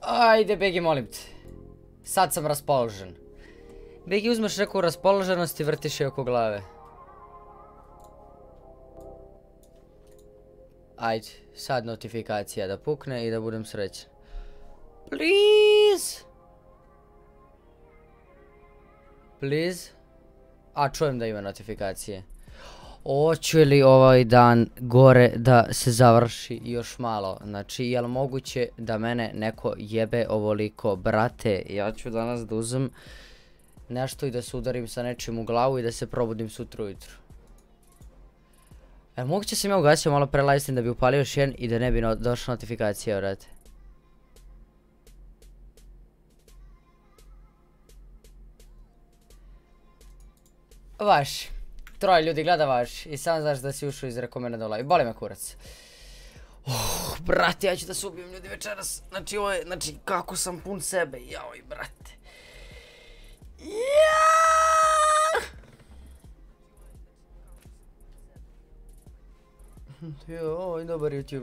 Ajde, Begi, molim te. Sad sam raspoložen. Begi, uzmeš neku raspoloženost i vrtiš je oko glave. Ajde, sad notifikacija da pukne i da budem srećan. Please! Please? A, čujem da ima notifikacije. Hoće li ovaj dan gore da se završi još malo? Znači, je li moguće da mene neko jebe ovoliko? Brate, ja ću danas da uzem nešto i da se udarim sa nečim u glavu i da se probudim sutra ujutru. Moguće sam ja ugasio malo pre livestream da bi upalio još jedan i da ne bi došla notifikacija, brate. Vaš. Troje ljudi gleda vaš i sam znaš da si ušao iz rekomenda live. Boli me kurac. Brate, ja ću da se ubijem ljudi večeras. Znači ovo je, kako sam pun sebe. Jaoj, brate. Joj, dobar YouTube.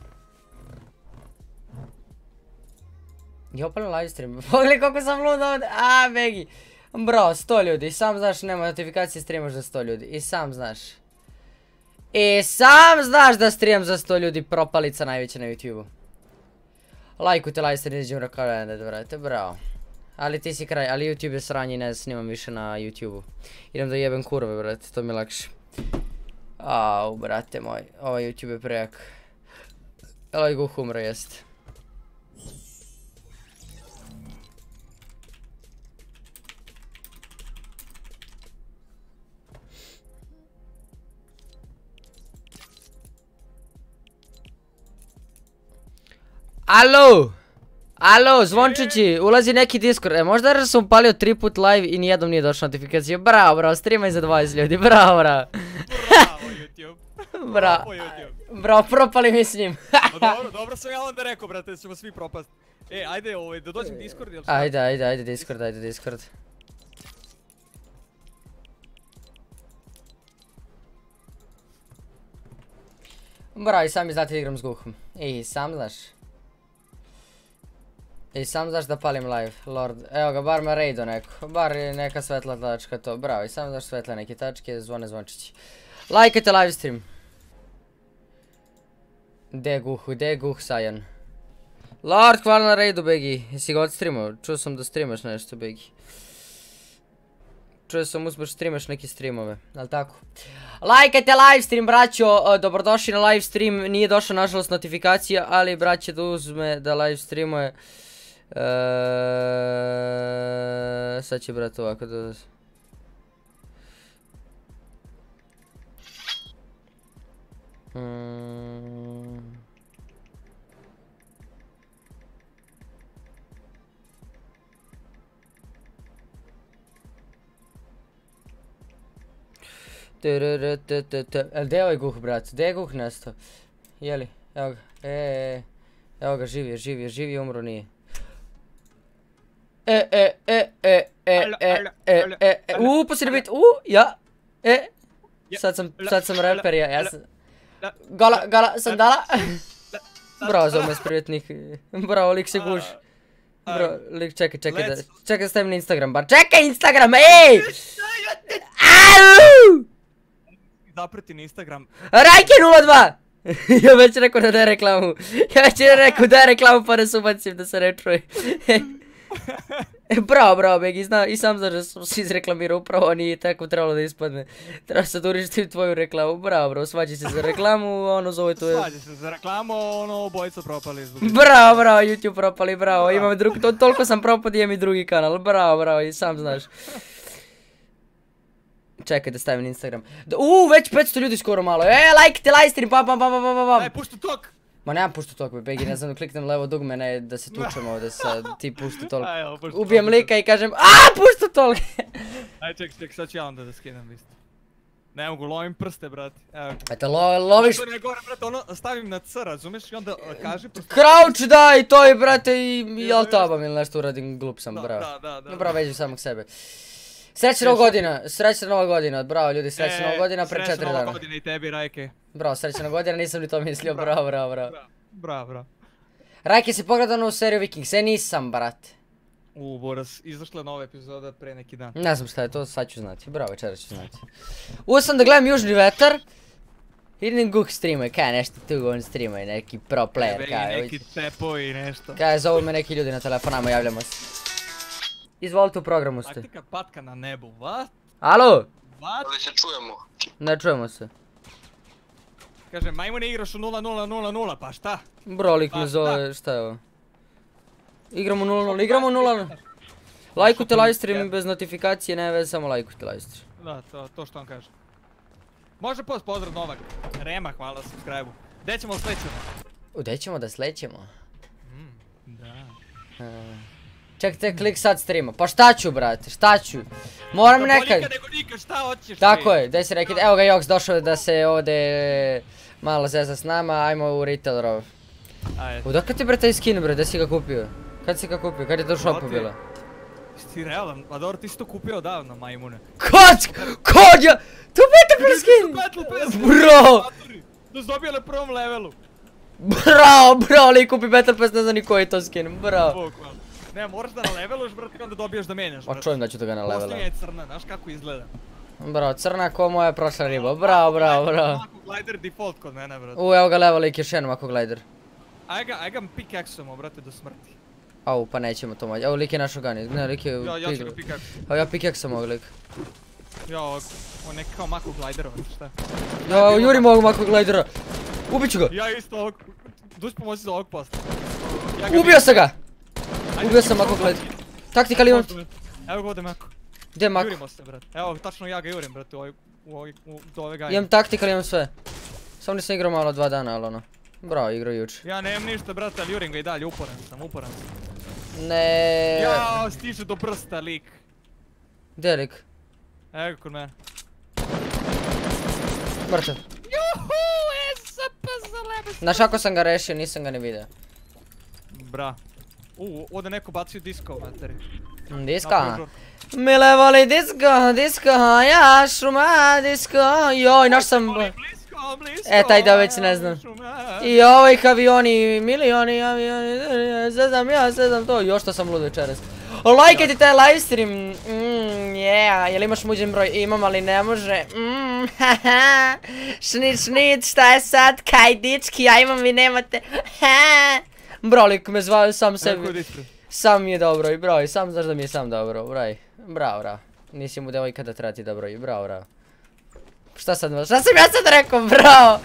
Ja upalim livestream. Pogledaj koliko sam lud ovdje. A, Begi. Bro, 100 ljudi, i sam znaš nema notifikacije, streamaš za 100 ljudi, i sam znaš. I sam znaš da stream za 100 ljudi, propalica najveća na YouTube-u. Lajkujte livestream, izađem rekomended, brate, bravo. Ali ti si kraj, ali YouTube je sranje i ne snimam više na YouTube-u. Idem da jebem kurve, brate, to mi je lakše. Au, brate moj, ovaj YouTube je prejak. Eloj guh umro jeste. Alo! Alo, zvončići, ulazi neki Discord. Možda jer sam upalio 3 put live i nijednom nije došla notifikacija. Bravo, bravo, streamaj za 20 ljudi, bravo, bravo. Bravo, YouTube. Bravo, bravo, propali mi s njim. Dobro sam ja onda rekao, brate, da ćemo svi propast. Ajde, da dođem Discord ili šta? Ajde, Discord. Bravo, i sami znate da igram s guhom. I sam znaš. I sam znaš da palim live, lord. Evo ga, bar me raido neko. Bar je neka svetla tačka to. Bravo, i sam znaš svetle neke tačke, zvone zvončići. Lajkajte livestream. De guh, Sajan. Lord, hvala na raidu, Begi. Jesi ga odstreamao? Čuo sam da streamaš nešto, Begi. Čuo sam uzbaš streamaš neke streamove, ali tako. Lajkajte livestream, braćo, dobrodošli na livestream. Nije došla nažalost notifikacija, ali braće da uzme da livestreamuje. Sad će brat ovako da... Gdje je ovaj guh, brat? Gdje je guh nestao? Jeli? Evo ga. Evo ga, živ je, umro nije. Posljedno bit, ja. Sad sam reper, ja sam... Gala, sandala. Bravo, zove me sprijetnik. Bravo, lik se guši. Bro, lik, čekaj da stavim na Instagram bar. Čekaj Instagram, ej! Au! Zaprati na Instagram. Rajke 02! Ja već rekao da daje reklamu. Pa da se ubacim da se ne čuje. Bravo, Begi, i sam znaš da sam se izreklamirao, upravo nije tako trebalo da ispadne. Treba sad urištim tvoju reklamu, bravo, svađi se za reklamu, ono zove to je... Svađi se za reklamu, ono obojica propali. Bravo, YouTube propali, bravo, imam drugi, toliko sam propao da imam i drugi kanal, bravo, i sam znaš. Čekaj da stavim na Instagram. Već 500 ljudi skoro malo, lajkite livestream, pam. Puštu tok! Ma nemam puštu tok, Begi, ne znam da kliknem levo dugme, ne da se tučemo ovdje sa ti puštu tolk. Ubijem lika i kažem puštu tolk! Aj ček, sad ću ja onda da skinem listu. Ne mogu, lovim prste, brate. Eto, loviš... Što ne gore, brate, ono stavim na C, razumeš? I onda kaži prste... Crouch, da, i to i, brate, i altabam ili nešto uradim, glup sam, bravo. Da. Bravo, veđem samog sebe. Srećna nova godina, bravo ljudi, srećna nova godina pre 4 dana. Srećna nova godina i tebi, Rajke. Bravo, srećna nova godina, nisam ni to mislio, bravo. Bravo. Rajke, si pogledao novu seriju Vikings? Nisam, brate. Boras, izašla je nova epizoda pre neki dan. Ne znam šta je to, sad ću znati. Bravo, večera ću znati. Uo sam da gledam Južni vetar. Idem Guk streamuje, kaj nešto tu on streamuje, neki pro player, kaj. Neki tepovi i nešto. Kaj, zovu me neki ljudi na telefonama, javljamo se. Izvolite, u programu ste. Taktika patka na nebu, what? Alo? What? Ali se čujemo. Ne čujemo se. Kaže, majmune igraš u 0-0-0-0, pa šta? Bro, lik me zove, šta je ovo? Igramo 0-0, igramo 0-0. Lajkujte livestream bez notifikacije, ne veze, samo lajkujte livestream. Da, to što on kaže. Može pozdrav Novak. Rema, hvala subscribe-u. Gdje ćemo slećemo? Gdje ćemo da slećemo? Da. Čekajte, klik sad streama. Pa šta ću, brate, šta ću? Moram nekad. Bolje nego nikad, šta hoćeš? Tako je, gdje si rekao, evo ga Joks došao da se ovdje malo zeza s nama, ajmo u retail rov. Odakle ti bre taj skin bre, gdje si ga kupio? Kad si ga kupio, kad je to u shopu bilo? Ti realan, pa dobro ti si to kupio davno, majmune. Kod ja? To je Battle skin! Bro! To si dobio na prvom levelu. Bro, li kupi Battle Pass, ne znam ni koji je to skin, bro. Ne, moraš da na leveluš, brate, onda dobijaš da menjaš, brate. O, čujem da ću to ga na levelu. Posljednja je crna, znaš kako izgleda. Bro, crna ko moja prošla riba, bravo. Mako glider default kod mene, brate. Evo ga level lik još jedan Mako glider. Aj ga pickaxe-amo, brate, do smrti. Au, pa nećemo to moći. Evo lik je našo gani, ne, lik je... Ja ću ga pickaxe. Evo ja pickaxe ovog lik. Ja, on je kao Mako gliderova, šta? Ja, jurim ovog Mako glidera. Ubit ću ga. Ja isto ovog, duć pomoći za ovog posta. Ubio sam ga! Ubio sam Mako glider. Taktikal imam. Evo ga ovdje Mako. Gdje je Mako? Jurimo se, brate. Evo, tačno ja ga jurim, brate, do ove gajne. Imam taktikal, imam sve. Samo nisam igrao malo 2 dana, ali ono. Bravo, igrao juče. Ja nemam ništa, brate, ali jurim ga i dalje, uporan sam. Ne. Jao, stiže do prsta, lik. Gdje je lik? Evo ga kod mene. Mrtav. Juhu, SP za lebe. Znaš ako sam ga rešio, nisam ga ni vidio. Bra. Ovdje neko bacio disco, materi. Diska? Mile voli disko, ja šuma disko. Joj, naš sam... E, taj da već ne znam. I ovih avioni, milioni avioni, sve znam to. Još što sam lud večeras. Lajkajte taj livestream. Yeah, jel imaš muđen broj? Imam, ali ne može. Haha. Šnit, šta je sad? Kaj dički, ja imam, vi nemate. Bro, lik me zvao sam sebi. Sam mi je dobro i broj, sam znaš da mi je sam dobro, broj. Bravo. Nisi mu devojka da treba ti da broji, bravo. Šta sam ja sad rekao, bravo?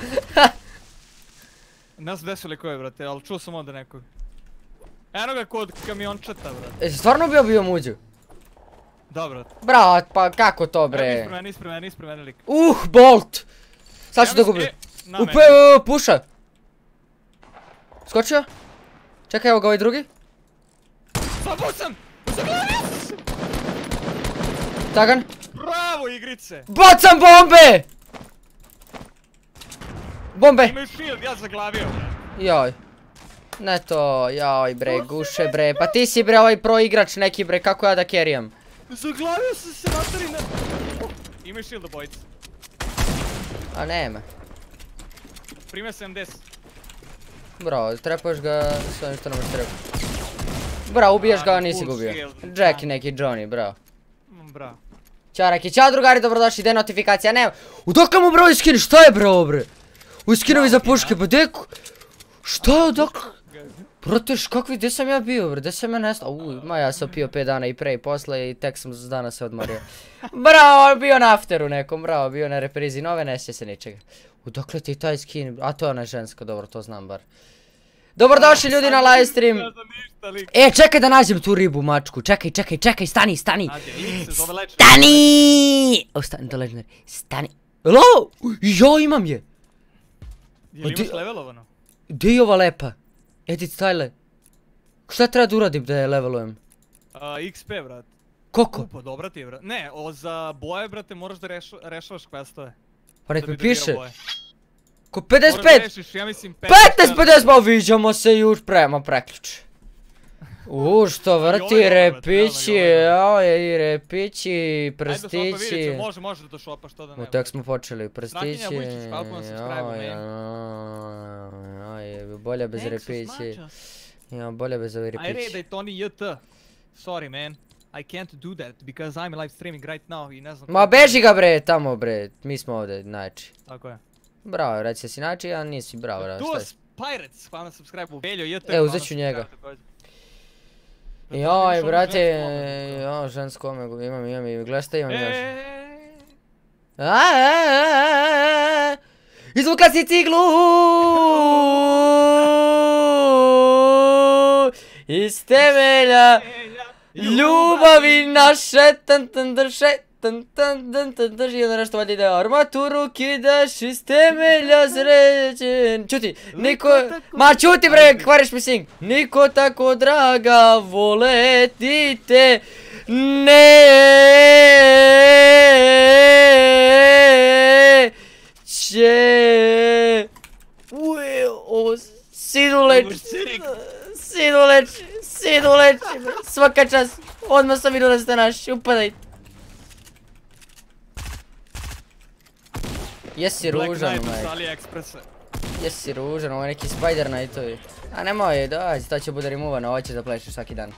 Ne znam desili ko je, brate, ali čuo sam onda nekog. Eno ga kod kamiončeta, brate. Stvarno bio muđu? Da, brate. Bravo, pa kako to bre? Nis pre mene lik. Bolt! Sad ću da gubim. Puša! Skočio? Čekaj, evo ga ovaj drugi. Zabucam! Zaglavio sam! Tagan. Bravo, igrice! Bacam bombe! Bombe! Imaju shield, ja zaglavio. Joj. Ne to, joj bre, guše bre. Pa ti si bre ovaj pro igrač neki bre, kako ja da carryam? Zaglavio sam se materina. Imaju shield obojica. A nema. Prime 70. Bro, trepaš ga s ovim što nam treba. Bro, ubiješ ga, a nisi ga ubio. Jack neki Johnny, bro. Bra. Ćao Raki, ćao drugari, dobrodošli, gdje notifikacija, nema. Udokle mu bro skin, šta je bro bre? U skinovi za puške, pa deko? Šta je odakle? Proteš, kakvi, gdje sam ja bio bre, gdje sam ja nestao? Ma ja sam pio 5 dana i pre i posle i tek sam danas se odmorio. Bravo, bio na afteru nekom, bravo, bio na reprizi nove, ne sjeća se ničega. Udokle ti taj skin, a to je ona ženska, dobro, to znam bar. Dobrodošli ljudi na livestream. E, čekaj da nađem tu ribu mačku, čekaj, stani. Stani! O, stani, to legendary, stani. Hello! Jo, imam je! Jel imaš levelovano? Gdje je ova lepa? Edit style. Šta treba da uradim da je levelujem? XP, brat. Koliko? Pa dobra ti je, brat. Ne, za boje, brate, moraš da rešavaš questove. Pa nek mi piše. Ko 55? Moraš da rešiš, ja mislim 15-50, pa viđamo se još prema preključ. Što vrti repići, i repići, prstići. Može da šopa, što da ne. Tek smo počeli, prstići. Strahinja Vujčić, hvala puno subscribe-u, bolje bez repići. Bolje bez ovi repići. I read it Tony JT. Sorry man, I can't do that because I'm live streaming right now i ne znam... Ma beži ga bre, tamo bre, mi smo ovdje, znači. Tako je. Bravo, reći si znači, a nisi bravo, šta je? Duos Pirates, hvala na subscribe-u, Veljo JT. Uzet ću njega. Joj, brate, žensko omegu, imam, gledaj šta imam još. Izvukla si ciglu iz temelja ljubavi naše, i onda nešto valjda ide armaturu kidaš iz temelja srećen. Čuti, niko, ma čuti bre, kvariš mi sing. Niko tako draga voleti te neće. Siduleć, svaka čast, odmah sam vidio da ste naši, upadaj. Jesi ružan, Jesi ružan, ovo je neki Spider Knightovi. A nemoj, dođi, to će bude removano, ovo ćeš da plešiš svaki dan.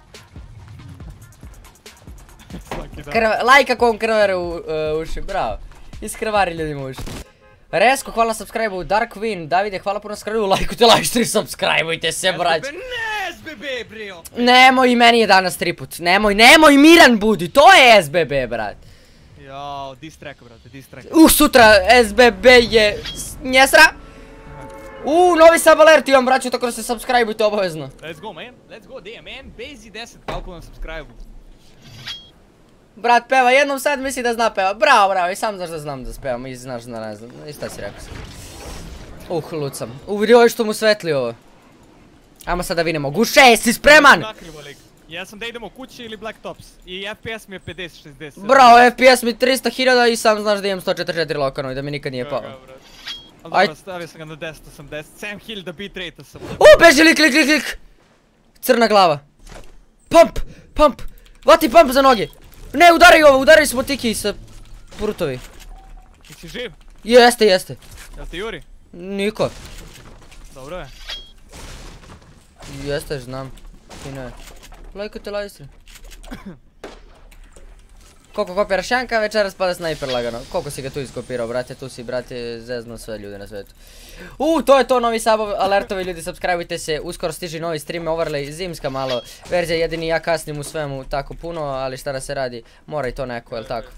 Lajka kom krvare u uši, bravo. Iskrvari ljudima uši. Resko, hvala na subscribe-u, Dark Win, Davide, hvala puno na subscribe-u, lajkujte, livestream, subscribe-ujte se, brać. Ne, SBB, brio. Nemoj, i meni je danas triput, nemoj, miran budi, to je SBB, brat. Jao, diss track, brate, diss track. Sutra SBB je njesra. Novi sub alert imam, braću, tako da se subscribe-ujte obavezno. Let's go, man, let's go, damn, man, Bezi 10, hvala puno na subscribe-u. Brat peva jednom sad, misli da zna peva. Bravo, i sam znaš da znam da spevam, i znaš da ne znam, i šta si rekao sam. Lucam. Vidio je što mu svetli ovo. Ajmo sad da vidimo, Guše, jesi spreman? Ja sam da idemo kući ili Black Tops. I FPS mi je 50-60. Bravo, FPS mi 300.000 i sam znaš da imam 144 lokano i da mi nikad nije pao. Ali dobro, stavio sam ga na 1080, 7000 bitrate-a sam. Beži lik! Crna glava. Pump! Vati pump za noge! Ne, udaraj smo tiki sa prutovi. Jesi živ? Jeste. Jel te juri? Niko. Dobro je. Jeste, znam. Ti ne. Lajkujte livestream. Koliko kopiraš Šanka, večeras pada snajper lagano. Koliko si ga tu iskopirao, brate, tu si, brate, zezno sve ljude na svetu. To je to, novi sabov, alertovi ljudi, subscribeujte se, uskoro stiži novi stream, overlay, zimska malo verzija, jedini ja kasnim u svemu tako puno, ali šta da se radi, mora i to neko, jel tako?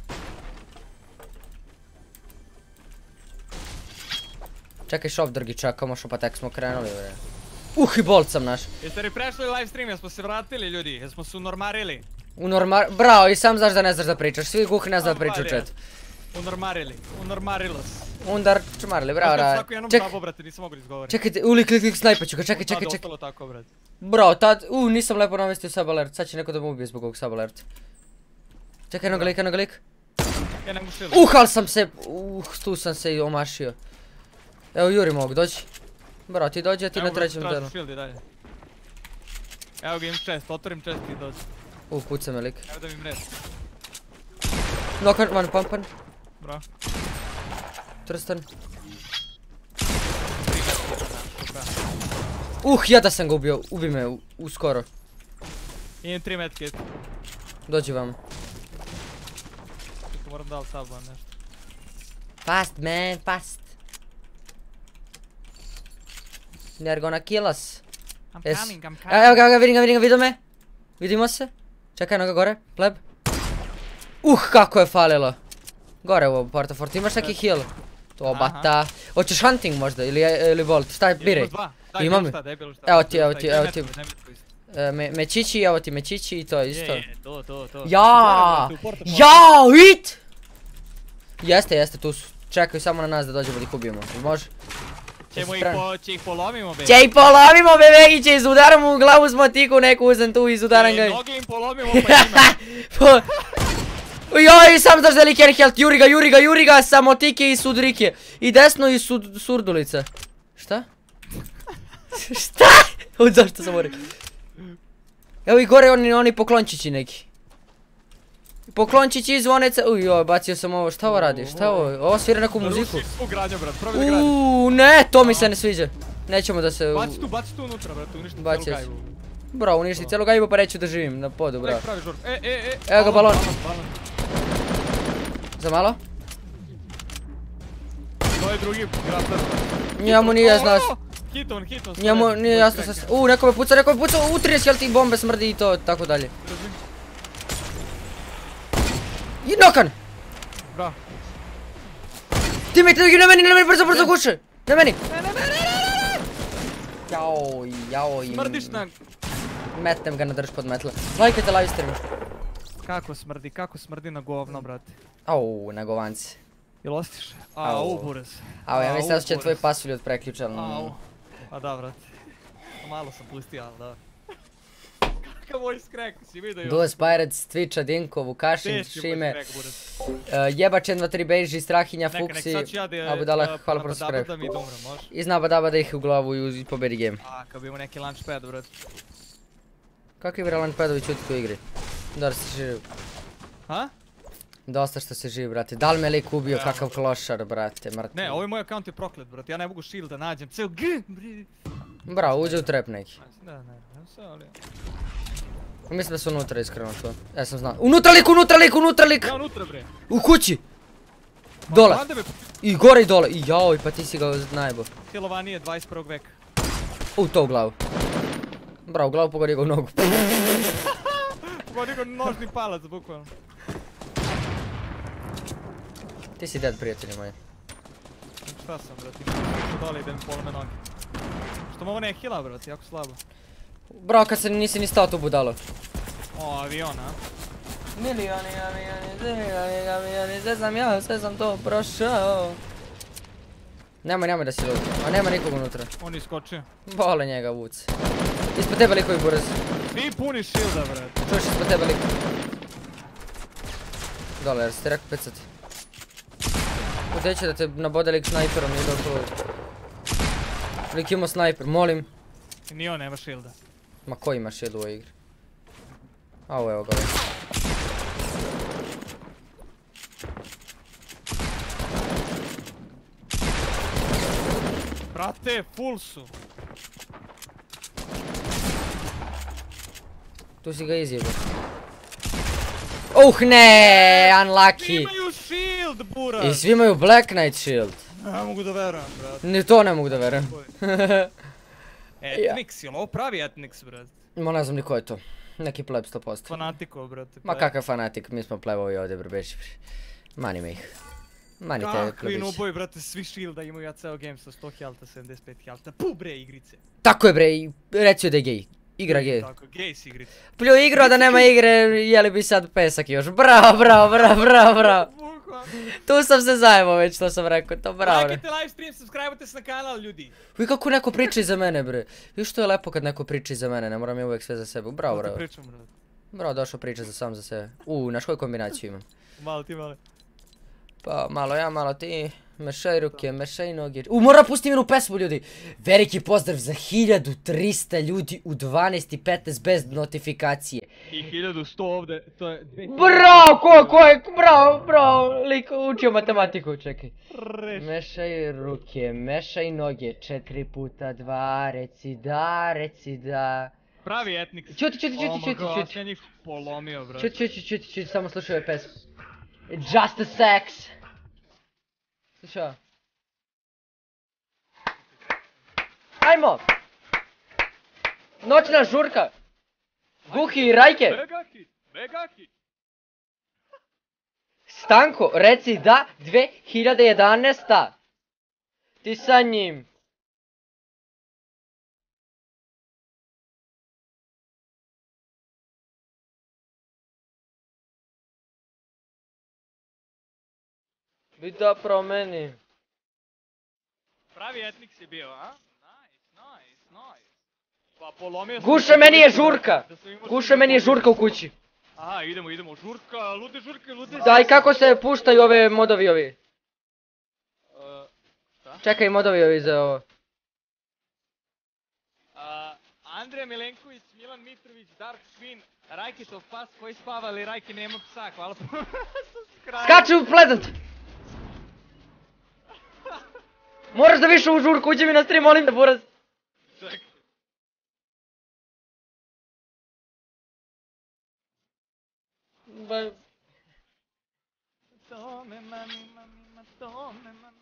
Čekaj shop drgi čekamo, pa tek smo krenuli, bre. I bolt sam naš. Jeste li prešli live stream, jesmo se vratili ljudi, jesmo se unormarili? Bravo, i sam znaš da ne znaš da pričaš, svi guhi ne zna da priču u chat. Unormarilos. Čmarili, bravo, bravo. Svako jednom bravo, brate, nisam mogu izgovoriti. Čekajte, klik, snajpaću ga, čekaj. Tad ostalo tako, brate. Bravo, tad, nisam lepo namestio sub alert, sad će neko da me ubije zbog ovog sub alerta. Čekaj, jednog lik. Ja ne mogu shield. Ali sam se, tu sam se i omašio. Evo, Juri mogu, dođi. Bravo, ti dođi, a ti na trećem delu. Traži shield i dalje. Evo ga, imam chest, otvorim chest i dođi. Puca me lik. Evo da mi mres. Nokan, one pumpan. Bravo. Trstan. Ja da sam ga ubio, ubi me uskoro. Imam 3 medkit. Dođi vam. Čekaj, moram da sabam nešto. Fast man, fast. They're gonna kill us. I'm coming. Evo ga, vidim ga, vidio me. Vidimo se. Čekaj, jedno ga gore, pleb. Kako je falilo. Gore u Porta Fort, imaš neki heal? To bata. Hoćeš hunting možda ili bolt, šta je, biraj. Imam. Evo ti. Mečići, evo ti mečići i to isto. To. Jao, it! Jeste, tu su. Čekaju samo na nas da dođemo da ih ubijemo. Može? Će ih polomimo, be. Će ih polomimo, bebegiće, izudaramo u glavu s motiku, neku uzem tu, izudaram ga. Noge im polomimo pa njima. Joj, sam znaš da je lik jedan health, juri ga, sa motike i sudrike. I desno i surdulica. Šta? Šta? Zašto sam rekao? Evo i gore oni poklončići neki. Poklončići i zvonece. Uj, joj, bacio sam ovo. Šta ovo radi? Šta ovo? Ovo svira neku muziku. Ruši svu gradnju, brat. Probi da gradi. Ne, to mi se ne sviđa. Nećemo da se... Baci tu unutra, brat. Uništi cijelu gajbu. Bro, uništi cijelu gajbu pa neću da živim na podu, bro. Nek pravi žurk. Evo ga balon. Za malo? To je drugi gratar. Njemu nije znas. Hiton. Njemu nije jasno sa... neko me puca, u 30 health bombe smrdi i to, tako dalje. I nokan! Bra. Teammate, na meni, brzo guše! Na meni! Jaoj. Smrdiš na... Metnem ga na drž pod metla. Lajkajte live stream. Kako smrdi na govno, brate. Au, na govance. Jel ostiš? Au, burez. Au, ja mislim da će tvoj pasulj od preključa. Au. Pa da, brate. Malo sam pustio, ali da. Kakav voice crack, si vidio još? Duos Pirates, Twitcha, Dinko, Vukašin, Šime, Jebačen 2-3 Beži, Strahinja, Fuksi, Abudala, hvala pro subscribe. I zna Badaba da ih u glavu i pobedi game. Kad bi imao neki launchpad, brate. Kako je bre launchpadovi čuti u igri? Dosta se živi. Ha? Dosta što se živi, brate. Da li me lik ubio kakav klošar, brate, mrtvi. Ne, ovaj moj account je proklet, brate. Ja ne mogu shield da nađem. Ceo bre. Bravo, uđe u trap neki. Ne sve, ali... Mislim da su unutra iskreno to. Ja sam znao. Unutra lik! Ja unutra, bre. U kući! Dole! I gore i dole. I jaoj, pa ti si ga najbo. Hilovanije 21. veka. To u glavu. Bravo, u glavu pogodio ga u nogu. Pogodio ga nožni palac, bukvalno. Ti si dead, prijatelji moji. Šta sam, brate? Što dole ide mi polome noge. Što mu ovo ne hila, brate, jako slabo. Bravo, kad se nisi ni stao tu budalo. O, avion, a? Milioni, sve sam to prošao. Nemoj da si lud, a nema nikog unutra. On je iskočio. Bole njega vuc. Ispod tebe likovi buraz. Svi puni shielda, brate. Čuješ ispod tebe lik. Dole, jer si ti rekao 500. Uteće da te nabode lik snajperom i dok... Lik imao snajper, molim. Ni on nema shielda. Ma ko ima shield u ovoj igri? Au, evo ga ovaj. Brate, full su. Tu si ga izjebao. Ne, unlucky. Imaju shield, buraz. I svi imaju Black Knight shield. Ne mogu da verujem, brate. Ni to ne mogu da verujem. Etnix, jel ovo pravi Etnix, brate? Ma ne znam ni ko je to. Neki pleb 100%. Fanatiko, brate. Ma kakav fanatik, mi smo plebovi ovdje, brbeši. Mani me ih. Mani te Kakvi plebići. nubovi, brate, svi shielda imaju, ja ceo game sa 100 healtha, 75 healtha. Puh, bre, igrice. Tako je bre, recio da je gej. Igra gej. Tako, gej si igrice. Plju igru, a da nema igre, jeli bi sad pesak još. Bravo. Tu sam se zajebao već, to sam rekao, to bravo. Lajkajte live stream, subscribe-ujte se na kanal, ljudi. Vi kako neko priča iza mene, bre. Viš što je lepo kad neko priča iza mene, ne moram ja uvijek sve za sebe. Bravo, bravo. Pričam, brate. Bravo, došao priča sam za sebe. Znaš koju kombinaciju imam? Malo ti, malo. Pa, malo ja, malo ti. Mešaj ruke, mešaj noge. Mora pustim jednu pesmu, ljudi. Veliki pozdrav za 1300 ljudi u 12:15 bez notifikacije. I 1100 ovdje, to je... Bravo, ko je, bravo, lik učio matematiku, čekaj. Mešaj ruke, mešaj noge, 4x2, reci da. Pravi Etnix. Čuti. Ja njih polomio, bro. Čuti, samo slušaj ovaj pesmu. Just a sex. Slušaj. Ajmo! Noćna žurka! Guhi i Rajke! Begaki! Stanko, reci da, 2011. Ti sa njim. Bi da promeni. Pravi Etnix je bio, a? Nice. Pa polomio sam... Guše, meni je žurka! Guše, meni je žurka u kući. Aha, idemo, žurka, lude žurke. Daj, kako se puštaju ove modovi ovi? Šta? Čekaj, modovi ovi za ovo. Andrija Milenković, Milan Mitrović, Dark Swin, Rajkitov pas koji spava, ali Rajki nema psa, hvala puno. Skače u pledat! Moraš da više u žurku, uđi mi na stream, molim te, buraz. Čekaj. Tome mami, mamima, tome mami.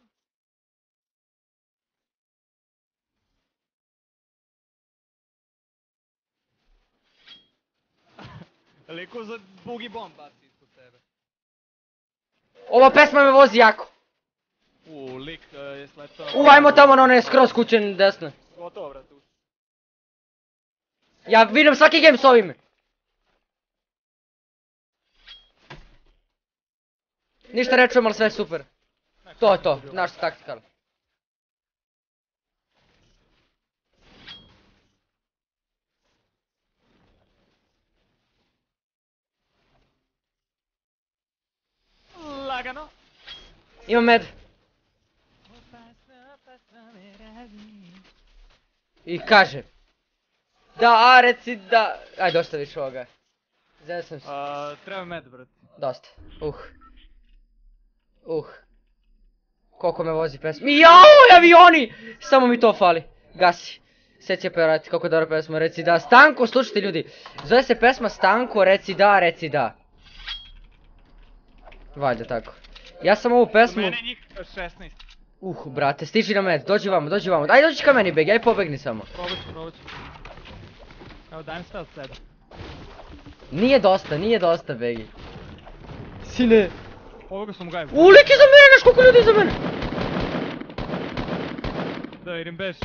Liko za bugi bomb baci ispod tebe. Ova pesma me vozi jako. Lik je sletao. Ajmo tamo na one skroz kuće desne. Gotovo, brate. Ja vidim svaki game s ovime. Ništa rečujem, ali sve je super. To je to, naša taktika. Lagano. Imam med. I kaže. Da, reci da... Aj, dosta više ovoga. Zesam se. Treba med, brate. Dosta. Koliko me vozi pesma. Jao, avioni! Samo mi to fali. Gasi. Sve će pevati, kako dobra pesma, reci da. Stanko, slušajte ljudi. Zove se pesma Stanko, reci da, reci da. Valjda tako. Ja sam ovu pesmu... Mene njih 16. Brate, stiži na med, dođi vamo. Ajde dođi ka meni, beg, aj pobegni samo. Probat ću. Evo, dajem sve od sebe. Nije dosta, begi. Sine. Ovoga sam gajb. Lik iza mene, znaš koliko ljudi iza mene. Da vidim, beži.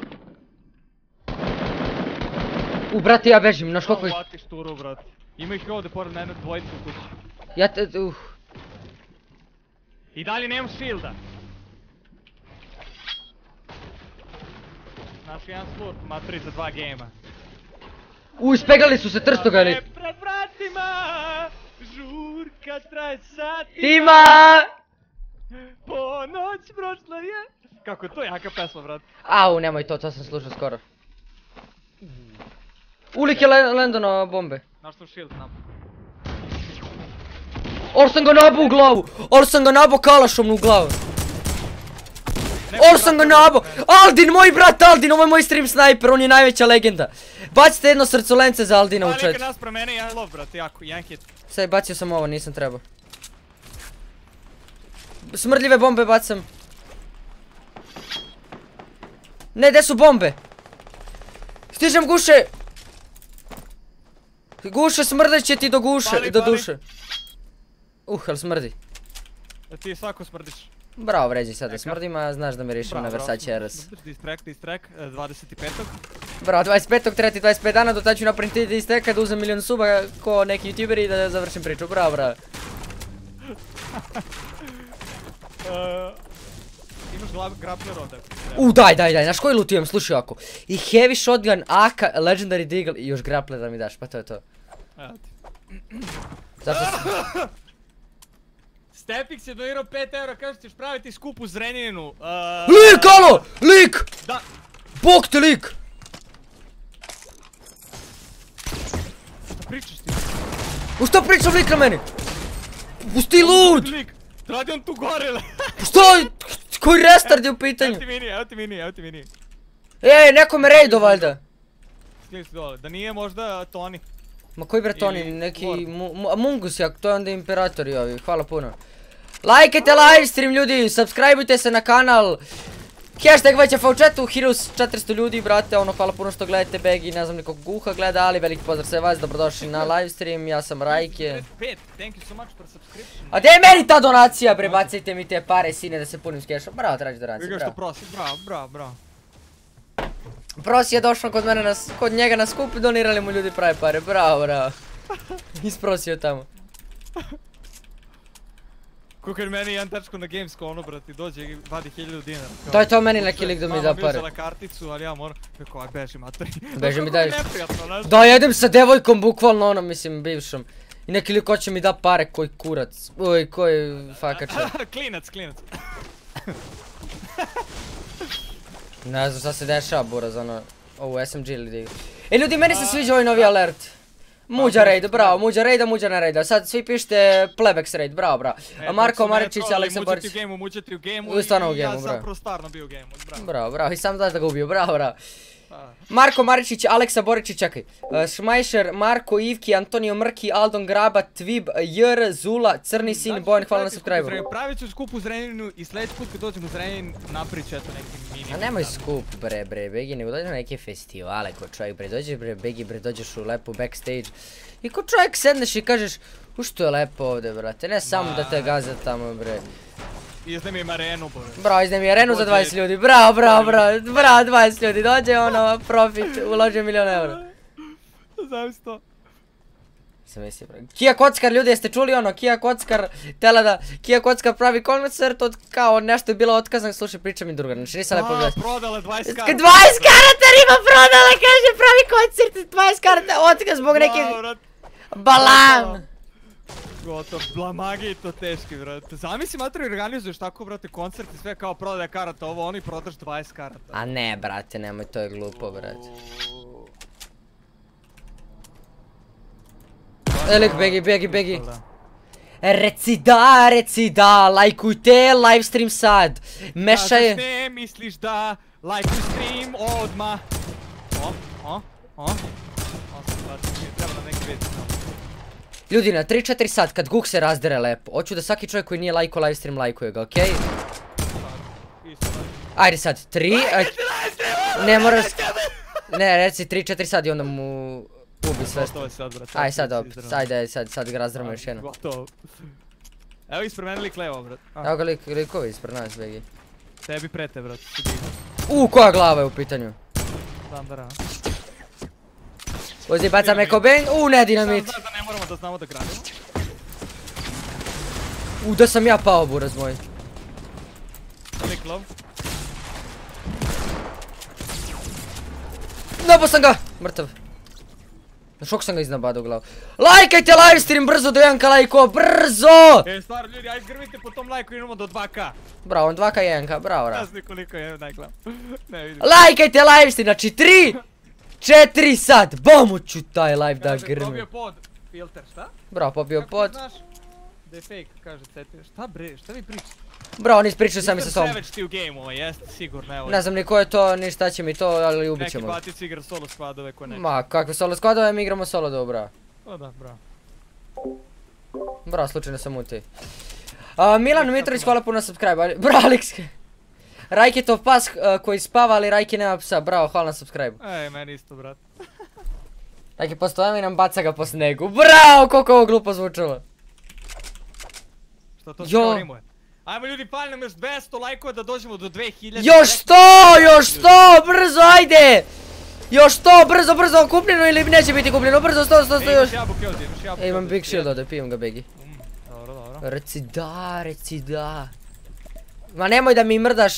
Brate, ja bežim, znaš koliko... Hvatiš turu, brate. Ima ih ovdje pored mene dvojicu u kući. Ja te... I dalje nemam shielda. Naš jedan slurp, maturi za 2 gejma. Ispeglali su se trstogani. Pred vratima, žurka traje satima. Tima! Ponoć prošla je. Kako je to jaka pesma, brate. Au, nemoj to sam slušao skoro. Lik je lendo na bombe. Naš sam shield nam. Ol sam ga nabao u glavu. Ol sam ga nabao kalašom u glavu. Ol sam ga nabao. Aldin, moj brat Aldin, ovo je moj stream sniper, on je najveća legenda. Bacite jedno srcolence za Aldina u chat. Malika nas pre mene, jedan lov, brate, jako, jedan hit. Sad bacio sam ovo, nisam trebao. Smrdljive bombe bacam. Ne, gdje su bombe? Stižem guše. Guše, smrdeće ti do guše, do duše. Ali smrdi. Ti svako smrdiš. Bravo, vređi sad da smrdim, a znaš da me rišim na Versace RS. Distrack, 25. Bravo, 25. treti 25 dana, do tada ću napraviti distracka da uzem milion suba ko neki youtuberi i da završim priču. Bravo. Imaš grappler ovdje. Daj, znaš koji loot imam, slušaj ovako. I heavy shotgun, AK, legendary deagle i još grappler da mi daš, pa to je to. Evo ti. Zašto si... Stepix je donirao 5 eura, kaže ćeš praviti skup u Zrenjaninu. Lik, alo! Lik! Da. Bog te lik! Šta pričaš ti? Šta pričam lik na meni? Pusti loot! Radi on tu gore. Šta? Koji restart je u pitanju? Evo ti mini. Neko me rejdo valjda. Skli si dole, da nije možda Toni. Ma koji bre Toni, neki Mungus jak, to je onda imperatori ovi, hvala puno. Lajkajte livestream ljudi, subscribeujte se na kanal. Hashtag VČF u chatu, Heroes 400 ljudi brate, hvala puno što gledate Begi, ne znam nikog guha gleda, ali veliki pozdrav sve vas, dobrodošli na livestream, ja sam Rajke. A gdje je meni ta donacija bre, bacajte mi te pare sine da se punim s cashom, bravo traži donaciju, bravo. Što prosi, bravo. Prosi je došao kod njega na skup i donirali mu ljudi prave pare, bravo. Isprosio tamo. Kukar meni jedan tačko na Gamesco ono brati, dođe i vadi 1000 dinara. Daj to meni neki lik da mi da pare. Mama mi uzela karticu, ali ja moram, kako aj beži materi. Beži mi daj. Da jedem sa devojkom bukvalno ono mislim bivšom. I neki lik hoće mi da pare koji kurac, koji fakača. Klinac. Ne znam šta se dešava buraz ono. Ovu SMG ili dig. E ljudi, meni se sviđa ovaj novi alert. Muđa raid, bravo, muđa raida, muđa na raida. Sad svi pišite Plebex raid, bravo, bravo. Marko Maričić, Aleksa Borić. Muđati u gameu Stvarno u i ja gameu, bravo. zapravo stvarno bio u gameu, bravo. Bravo, bravo, i sam znaš da ga ubio, bravo, bravo. Marko Maričić, Aleksa Boričić, čekaj. Šmajšer, Marko Ivki, Antonio Mrki, Aldon Graba, Tvib, Jr, Zula, Crni sin, Bojan, hvala na subscribe-u. Pravit ću skup u Zrenjaninu i sljedeći put kad dođem u Zrenjanin napravit ću eto neki mini. A nemoj skup bre, Begi, nego dođe na neke festivale ko čovjek bre, dođeš bre, Begi bre, dođeš u lepu backstage. I ko čovjek sedneš i kažeš, u što je lepo ovdje brate, ne samo da te gaza tamo bre. Iznajmim arenu, bre. Bravo, iznajmi arenu za 20 ljudi, bravo, 20 ljudi, dođe ono, profit, uloži $1 milion eura. Znam to. Sam mislio, bre. Kia Kockar, ljudi, jeste čuli ono, Kia Kockar, tela da, Kia Kockar pravi koncert od, kao nešto je bilo otkazano, slušaj, priča mi druga, znači nisam lepo gledao. Prodale 20 karata. 20 karata riba prodala, kaže, pravi koncert, 20 karata, otkaz zbog neke... Balan! Gotov, blamagi to teški, brate. Zamisli materi organizuješ tako, brate, koncert i sve kao prodaje karata, ovo ono i prodaš 20 karata. A ne, brate, nemoj, to je glupo, brate. Elik, Begi. Reci da, lajkujte livestream sad. Mešaj... Kažeš ne, misliš da, lajkuj stream odmah. Treba nam neki već. Ljudi, na 3-4 sat, kad Guk se razdere lepo, hoću da svaki čovjek koji nije lajko livestream lajkuje ga, okej? Ajde sad, 3... Ne moraš... Ne, reci 3-4 sat i onda mu... Ubi sve što... Ajde sad opet, ajde sad ga razdremo još jedno. Gotovo. Evo ispred mene lik levo, brat. Evo ga likovi ispred nas, Begi. Tebi prete, brat. Koja glava je u pitanju? Standara. Uzi, bacam neko bang, ne dinamit. Sam znaš da ne moramo da znamo da gradimo. Da sam ja pao, buraz moj. Lik lov. Nabao sam ga! Mrtav. Na šok sam ga iznabadao u glavu. Lajkajte livestream brzo do 1K lajkova, brzo! Stvar ljudi, ajde grmite po tom lajku, idemo do 2K. Bravo, 2K i 1K, bravo. Ja znam koliko je najglav. Ne vidim. Lajkajte livestream, znači 3, 4 sat, bomu ću taj live da grmi. Probio pod filter, šta? Bravo, popio pod. Kako znaš da je fake, kaže Cetin. Šta bre, šta vi pričate? Bravo, nis pričao sami sa sobom. Nisam savage ti u gameu, jeste sigurno, evo. Ne znam ni ko je to, ni šta će mi to, ali ubit ćemo. Neki batic igra solo squadove ko neki. Ma, kakve solo squadove, mi igramo solo dobro. O da, bravo. Bravo, slučajno sam u ti. Milan Mitrović, hvala puno na subscribe. Bravo, Alex. Rajketov pas koji spava, ali Rajke nema psa. Bravo, hvala na subscribe. Ej, meni isto, brat. Rajke postojem i nam baca ga po snegu. Bravo, koliko ovo glupo zvučalo. Što to skoro rimuje? Ajmo ljudi, pali nam još 200 lajkova da dođemo do 2000. Još 100, brzo, ajde! Još 100, brzo, kupljeno ili neće biti kupljeno, brzo, 100 još. Imaš jabuke ovdje, imaš jabuke. Imam big shield ovdje, pijem ga, Begi. Dobro. Reci da. Ma nemoj da mi mrdaš,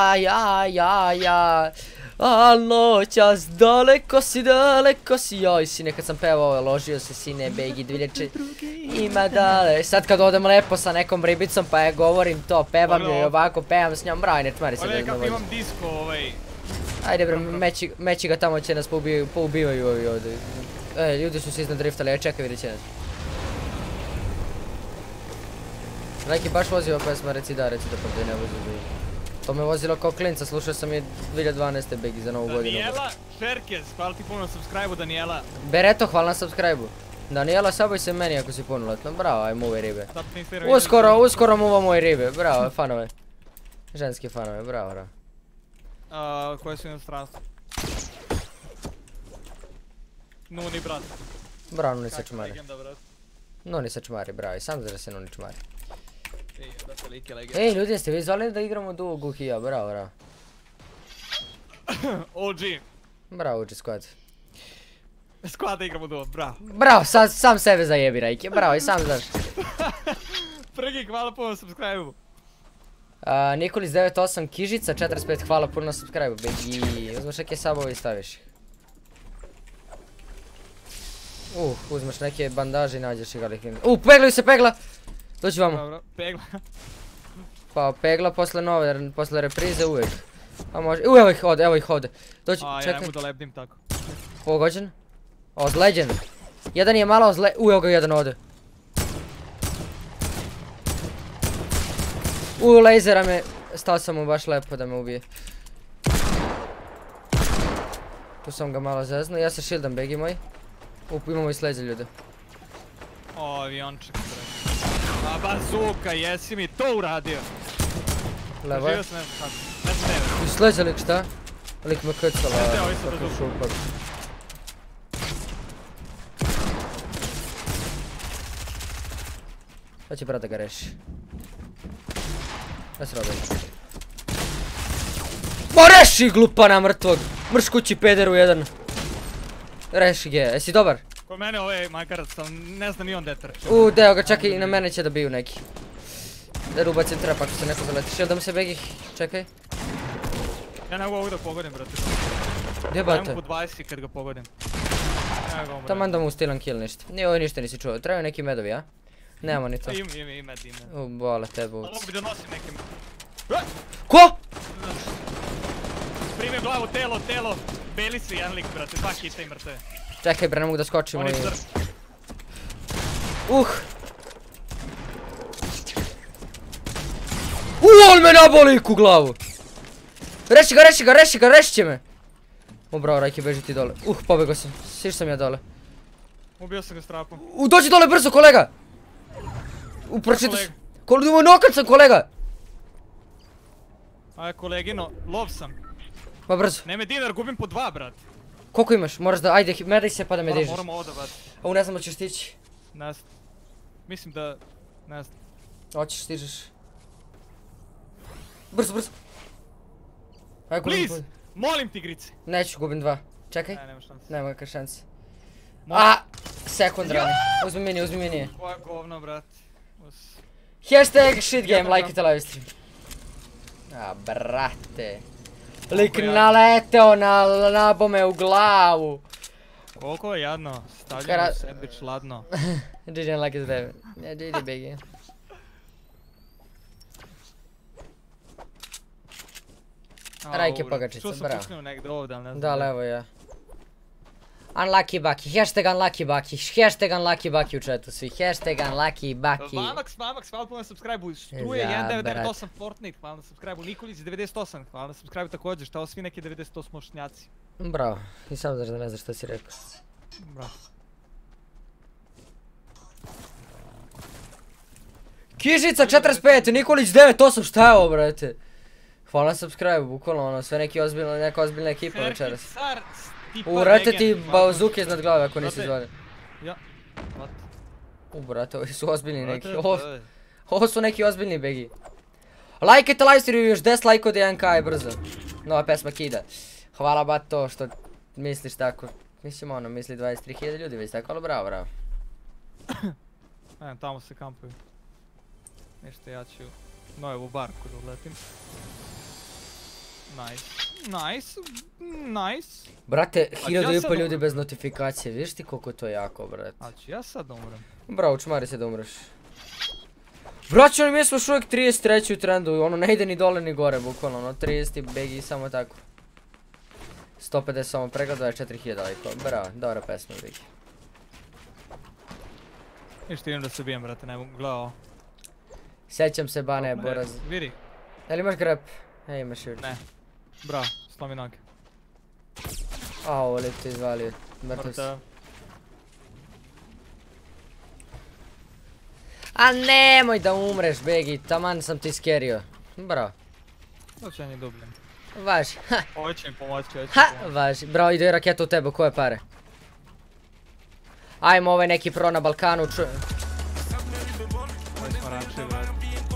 ja. A noćas, daleko si, joj sine, kad sam pevao ovo, ložio se sine, Begi 2000, ima dale. Sad kad odem lepo sa nekom ribicom pa ja govorim to, pevam joj ovako, pevam s njom, braj, ne čmari se da ne vozi. Imam disko ovaj. Ajde bre, meći ga tamo će nas poubivaju ovi ovdje. Ljudi su se iznadriftali, čekaj vidjet će nas. Rajki baš vozi ova pesma, reci da pa ne vozi da. To me vozilo kao klinca, slušao sam je 2012. Begi za novu godinu. Daniela Šerkez, hvala ti puno na subscribe-u, Daniela. Bereto, hvala na subscribe-u. Daniela, saboj se meni ako si punoletno, bravo, aj muvaj ribe. Uskoro muva moje ribe, bravo, fanove. Ženski fanove, bravo. Koje su inostranstvo? Nuni, brat. Bravo, Nuni se čmari. Nuni se čmari, bravo, i sam znaš da se Nuni čmari. Ej, ljudi, jeste vi zvali da igramo duo Guk i ja, bravo. OG. Bravo, OG squad. Squad da igramo duo, bravo. Bravo, sam sebe zajebi, Rajke, bravo, i sam znaš. Prgi, hvala puno na subscribe-u. Nikolis 98, Kižica 45, hvala puno na subscribe-u, Begi, uzmeš neke sabove i staviš ih. Uzmeš neke bandaže i nađeš ih, ali... Peglaju se, pegla! Dođi vamo. Dobro, pegla. Pa pegla posle reprize uvijek. A može, evo ih ovdje. Dođi, A, ja čekaj. ne mogu da lebdim tako. Pogođen. Ozleđen. Jedan je malo evo ga jedan ovdje. Lejzera me, stao sam mu baš lepo da me ubije. Tu sam ga malo zeznuo, ja se shieldam, begi moj. Imamo i sleđe ljude. O, avionček, bre. A bazuka, jesi mi to uradio. Levo je. Živio sam, ne znam kako. Ne znam ne. I sleđe lik šta? Lik me krcala. Ne, ovi su kako bazuka. šupak. Da će brat da ga reši. Da se robi. Ma reši glupana mrtvog! Mrš kući pederu jedan. Reši ga, jesi dobar? Kod mene ovaj magarac, ali ne znam ni on detar. Deo ga, čekaj, i na mene će da biju neki. Da rubacim trap ako se neko zaleti. Shieldam se begi, čekaj. Ja ne mogu ovog da pogodim, brate. Gdje bate? Ajmo po 20 kad ga pogodim. Ne ga umre. Taman da mu stilan kill ništa. Nije ovo ništa nisi čuo, trebaju neki medovi, a? Nemamo ni to. Ima. Bola tebe Ali uc. mogu bi da nosim nekim. Ko? Primio glavu, telo. Beli su jedan lik, brate, 2 hita i mrtve. Čekaj bre, ne mogu da skočim. Oni crš. On me naboli u glavu! Reši ga, reši će me! Bravo, Rajki, beži ti dole. Pobegao sam, siš sam ja dole. Ubio sam ga strapom. Dođi dole brzo, kolega! Pročito sam. Nokat sam, kolega! Aj, kolegino, lov sam. Ma brzo. Ne me dinar, gubim po 2, brat. Koliko imaš? Moraš da, ajde, medaj se pa da me dižeš. Moram ovo da bati. Ovo ne znam da ćeš stići. Ne znam. Mislim da, ne znam. Hoćeš, stižeš. Brzo. Ajde, Please! Molim ti, Grici. Neću, gubim 2. Čekaj. Ne, nema šanse. Nema kakve šanse. Molim. Sekund rani. Uzmi mini. Koja govno, brat. Hashtag shit game, lajkite live stream. Brate. Lik naleteo na bome u glavu. Koliko je jadno, stavljeno u sandvič ladno. GG like is there. Ja, GG begi. Rajke pogačica, bravo. Čuo sam pušnju negdje ovdje, ali ne znam. Da, levo ja. Unlucky Bucky, hashtag Unlucky Bucky, hashtag Unlucky Bucky u chatu svi, hashtag Unlucky Bucky. Vamax, hvala na subscribe-u, Struje 1998 Fortnite, hvala na subscribe-u, Nikolić 98, hvala na subscribe-u također, šta ovo svi neki 98-ošnjaci. Bravo, i sam znaš da ne znaš što si rekao. Bravo. Kižica 45, Nikolić 98, šta je ovo brate? Hvala na subscribe-u, bukvalno ono, sve neka ozbiljna ekipa večeras. Urete ti bazuke iznad glave ako nisi zvali. Ja, brate, ovi su ozbiljni neki, ovo su neki ozbiljni begi. Lajkajte live stream, još 10 lajka od 1k brzo. Nova pesma Kida. Hvala ba to što misliš tako. Mislim ono, misli 23.000 ljudi već tako, ali bravo. Tamo se kampuju. Nešto ja ću nojevu barku da uletim. Nice. Brate, 1000 ljudi bez notifikacije, vidiš ti koliko je to jako, brate. A ću ja sad da umrem? Bravo, čmari se da umreš. Braćo, mi smo još uvijek 33 u trendu, ono ne ide ni dole ni gore, bukvalno, ono 30 begi samo tako. 150 samo pregled, 24.000 lajkova, bravo, dobra pesma, begi. Ništa idem da se bijem, brate, ne mogu gledao. Sjećam se Bane, Boraz. Vidi. Jel imaš grep? Imaš još. Ne. Bravo, slomi noge. Ovo lik to izvalio, mrtav si. A nemoj da umreš, begi, taman sam ti skerio. Bravo. Doći ja dubljen. Važi, ha. Ovo će mi pomoći, Važi, bravo, ide raketa u tebe, koje pare? Ajmo ovaj neki pro na Balkanu, Ovo smo račili, brate.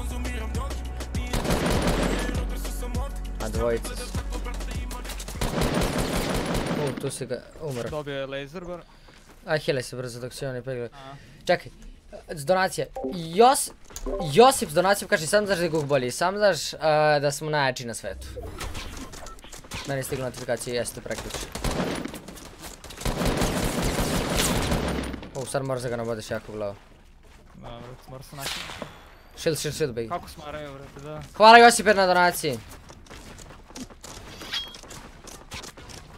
A dvojica. Tu si ga umro. Dobio je laser bar. Aj, healaj se brzo dok se oni pegli. Čekaj, donacija. Josip s donacijom kaže, sam znaš da je Gug bolji, sam znaš da smo najjači na svetu. Meni je stigla notifikacija, jeste prekriče. Sad moraš da ga nabodeš jako u glavu. Da, brate, mora se naći. Shield, begi. Kako smaraju, brate, da. Hvala Josipe na donaciji.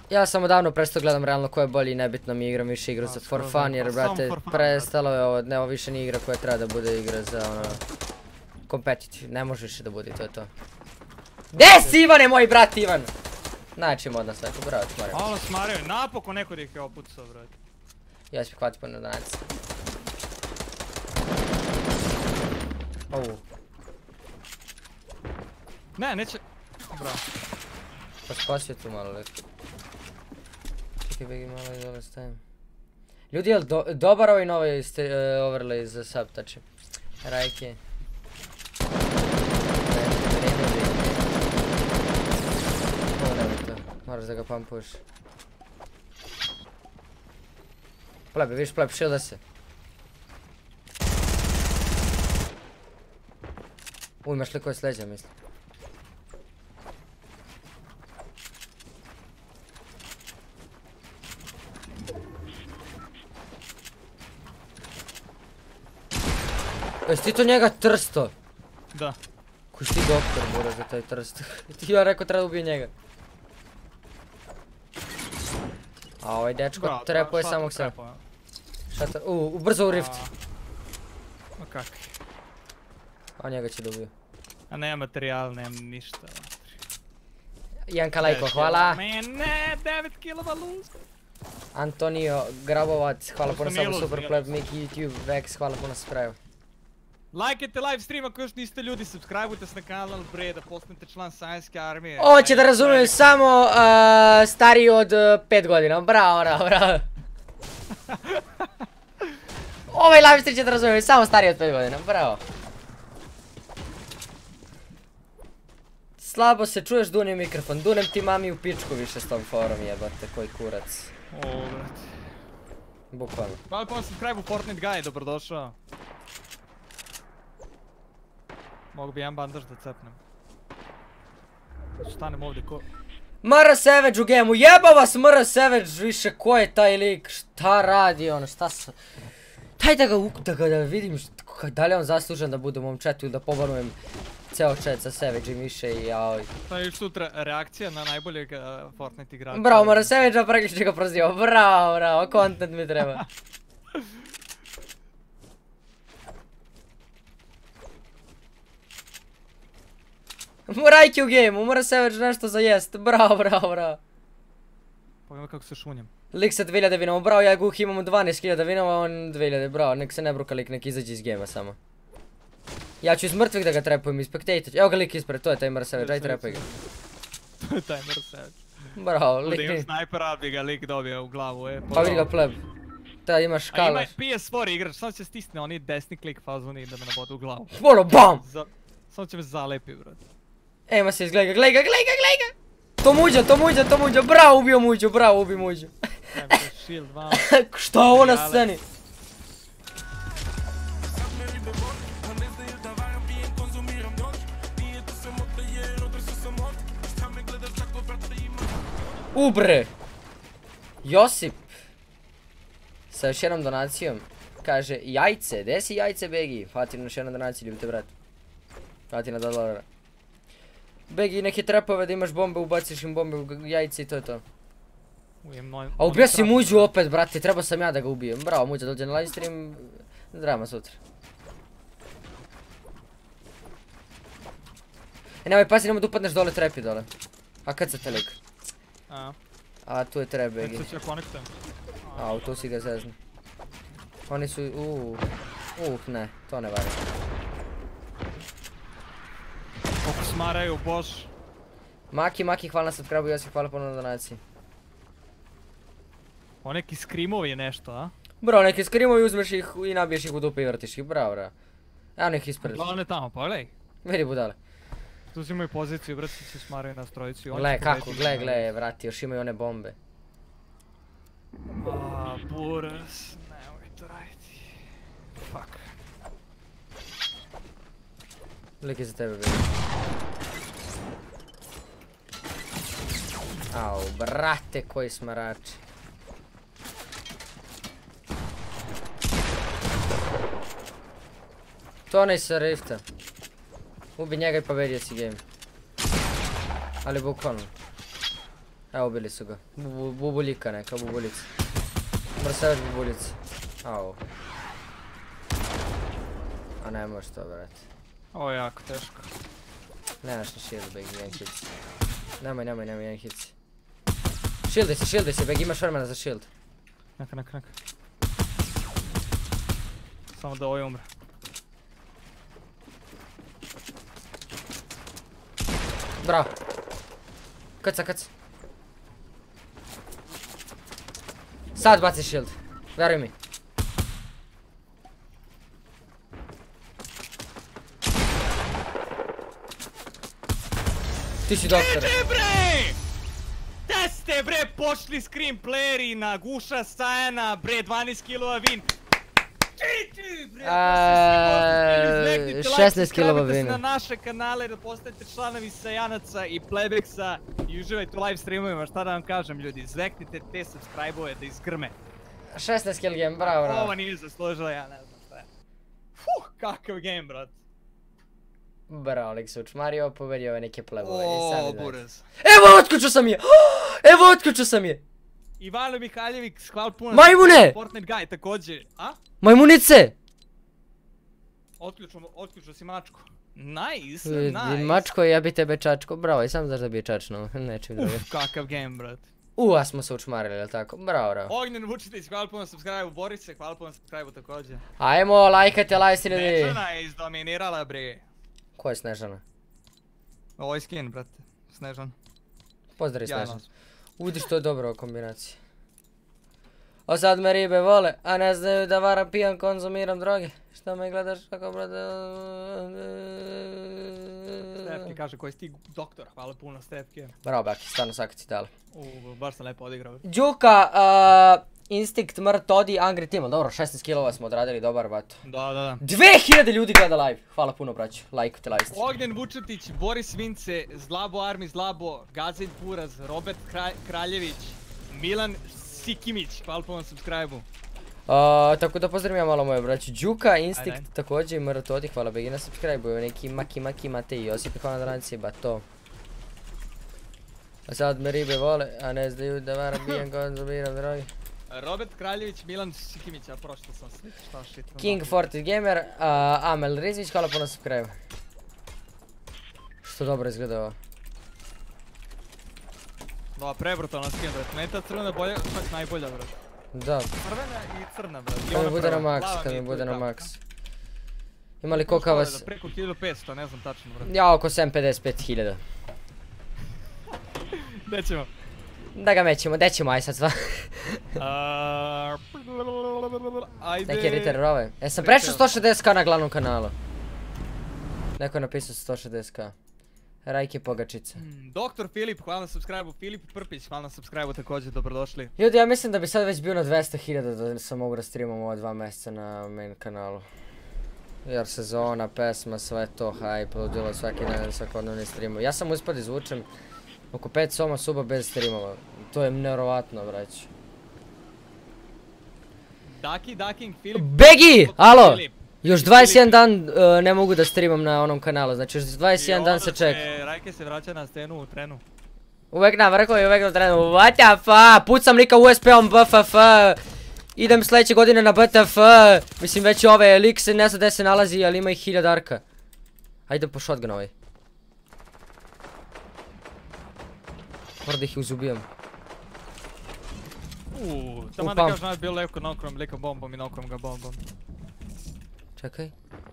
Ja sam odavno prestao gledam realno ko je bolji i nebitno mi igram više igra za for fun jer brate prestalo je ovo, ne ovo više nije igra koja treba da bude igra za ono competitive, ne može više da bude, to je to. Gdje si Ivane moj brat Ivan? Znači mod nas tako, bravo Smario. Malo Smario, napokon neko da ih je opucao brate. Ja ću hvatiti po donaciji. Ne, neće. Bravo. Pa spasio tu malo lik. Čekaj begi malo i dole stavim. Ljudi, je li dobar ovaj novi overlay za subtouch? Rajke. Ovo nemoj to, moraš da ga pumpuješ. Plebe, vidiš plebe, shielda se. Imaš li koji sleđa mislim. Jesi ti to njega trsto? Da. Koji si ti doktor bura za taj trst? Ti ja rekao treba da ubije njega. A ovaj dečko trepuje samog sebe. Šator, brzo u rift. Ma kak? A njega će da ubiju. A nema materijal, nema ništa. Janka Lajko, hvala. Ne, 9 kilova lose. Antonio Grabovac, hvala puno samo super pleb, Miki YouTube, Vex, hvala puno subscribe. Lajkajte live stream ako još niste ljudi, subscribeujte se na kanal bre, da postanete član Sajanske armije. Ovo će da razumiju samo stariji od 5 godina, bravo, bravo, bravo. Ovaj live stream će da razumiju samo stariji od 5 godina, bravo. Slabo se čuješ, dunim mikrofon, dunem ti mami u pičku više s tom forum jebate, koji kurac. O, brate. Bukvalno. Hvala puno subscribe u Fortnite Guy, dobrodošao. Mogu bi jedan bandaž da cepnem. Stanem ovdje ko... Mr. Savage u gemu, jeba vas Mr. Savage više, ko je taj lik, šta radi ono, šta sa... Daj da ga vidim, da li je on zaslužen da bude u mom chatu, da pobanujem ceo chat sa Savage-im više i jaoj. To je sutra reakcija na najboljeg Fortnite igrača. Bravo, Mr. Savage-a pregliči ga proziva, bravo, bravo, content mi treba. Rajki u gameu, Mr. Savage nešto za jest, bravo, bravo, bravo. Pogledaj kako se šunjem. Lik sa 2000 vinova, bravo, ja Guh imamo 12.000 vinova, on 2000, bravo, nek se ne bruka lik, nek izađe iz gema samo. Ja ću iz mrtvih da ga trepujem, iz spectator, evo ga lik ispred, to je taj Mr. Savage, aj trepuj ga. To je taj Mr. Savage. Bravo, lik ti... Ovdje imam snajpera, bi ga lik dobio u glavu, Pa vidi ga pleb. Tada imaš škala. A ima PS4 igrač, samo će stisne oni desni klik fazoni da me nabode u glavu. Ono, BAM! Samo će me zalepi, brat. Ema se izgleda, glej ga! To muđa, bravo, ubio muđu, bravo, ubi muđu. Shield, vam. Šta je ovo na sceni? Bre! Josip sa još jednom donacijom kaže jajce, gdje si jajce Begi? Hvala na još jednom donaciju, ljubite brat. Hvala na $2. Begi neke trapove da imaš bombe, ubaciš im bombe u jajce i to je to. A ubio si muđu opet brate, trebao sam ja da ga ubijem. Bravo, muđa dođe na live stream, drama sutra. Nemoj pazi, nemoj da upadneš dole trepi dole. A kad se te lik? A tu je trap Begi. A tu si ga zezni. Oni su, ne, to ne valja. Kako smaraju, bož. Maki, hvala na subscribe-u, Josip, hvala ponovno na donaciji. O neki skrimovi nešto, a? Bravo, neki skrimovi uzmeš ih i nabiješ ih u dupe i vrtiš ih, bravo. Evo nek ispred. Glavno je tamo, pogledaj. Vidi budale. Tu uzimaju poziciju, brati se smaraju na strojicu. Gle, kako, gle, vrati, još imaju one bombe. Buras, nemoj to raditi. Fuck. Lik je za tebe, bih. Au, brate, koji smarači. To onaj sa rifta. Ubi njega i pobedio si game. Ali bukvalno. Evo, ubili su ga. Bubuljika neka, bubuljica. Mora se već bubuljica. Au. A ne može to, brate. Ovo je jako teško. Nemaš ni shield, Beg, jedan hit. Nemoj, jedan hit. Shieldaj se, Beg, imaš vremena za shield. Neka. Samo da ovaj umre. Bravo. Kaca. Sad baci shield. Veruj mi. Ti si doktor. Da ste bre pošli screenplayeri na guša stajana bre 12 kilova vin. 16 kilova vina. Na naše kanale da postajete članovi Sajanaca i Plebeksa i uživajte u live streamovima, šta da vam kažem ljudi, zveknite te subscribe-ove da iskrme. 16 kill game, bravo. Ovo nije zaslužila, ja ne znam šta je. Kakav game, brat. Bravo, lik se učmario, pobedio ove neke plebove. Buraz. Evo, otključio sam je! Ivano Mihaljević, hvala puno. Majmune! Fortnite guy također, a? Majmunice! Otključio si mačku. Nice. Mačko, ja bi tebe čačko. Bravo, i sam znaš da bi je čačno. Nečim drugim. Kakav game, brat. A smo se učmarili, jel' tako? Bravo. Ognjen Vučitić, hvala puno subscribe-u. Borice, hvala puno subscribe-u također. Ajmo, lajkajte, lajsi ljudi. Snežana je izdominirala, bre. Ko je Snežana? Ovo je skin, brate. Snežan. Pozdravi Snežan. Vidiš, to je dobro kombinacija. A sad me ribe vole, a ne znaju da varam, pijan, konzumiram droge. Šta me gledaš kako, brate? Stefke kaže koji si ti doktor, hvala puno Stefke. Bravo, Baki, stvarno svaka ci dala. Baš sam lepo odigrao. Đuka, Instinct, Mrt, Odi, Angry Team, dobro, 16 kilova smo odradili, dobar bato. Da. 2000 ljudi gleda live, hvala puno braću, lajkujte live stream. Ognjen Vučetić, Boris Vince, Zlabo Armi Zlabo, Gazin Puraz, Robert Kraljević, Milan Sikimić, hvala puno subscribe-u. Tako da pozdravim ja malo moje braću. Đuka, Instinct također i Mrt, Odi, hvala Begi na subscribe-u, neki Maki Matej, Josip, hvala na donacije, bato. A sad me ribe vole, a ne znaju da varam, bijem, konzumiram droge. Robert Kraljević, Milan Sikimić, a prošlo sam sve, šta shit. King Fortit Gamer, Amel Rizvić, hvala puno subscribe. Što dobro izgleda ovo. Da, prebrutalna skin, bret. Meni ta crvena boja čak najbolja, bret. Da. Crvena i crna, bret. Kad mi bude na max, Ima li koka vas... Preko 1500, ne znam tačno, bret. Ja, oko 755.000. Gdje ćemo? Da ga mećemo, gdje ćemo, aj sad sva. Ajde... Neki Ritter rove. Sam prešao 160k na glavnom kanalu. Neko je napisao 160k. Rajke Pogačica. Doktor Filip, hvala na subscribe-u. Filip Prpić, hvala na subscribe-u također, dobrodošli. Ljudi, ja mislim da bi sad već bio na 200.000 da sam mogu da streamam ova 2 mjeseca na main kanalu. Jer sezona, pesma, sve to, hype, ludilo svaki dan, svakodnevni streamovi. Ja sam uspio da izvučem oko 5 soma suba bez streamova. To je nevjerovatno, braću. Daking, Filip... Begi! Alo! Još 21 dan ne mogu da streamam na onom kanalu, znači još 21 dan se čeka. Rajke se vraća na scenu u trenu. Uvek na vrhu i uvek na trenu. What the fuck? Pucam lika USP-om BFF. Idem sljedeće godine na BTF. Mislim već ove lik se ne zna gdje se nalazi, ali ima ih 1000 arka. Ajde po shotgun ovaj. Moram da ih uzubijam. Tamo da kažem nas bio leko nokrom, likom bombom i nokrom ga bombom. Čekaj.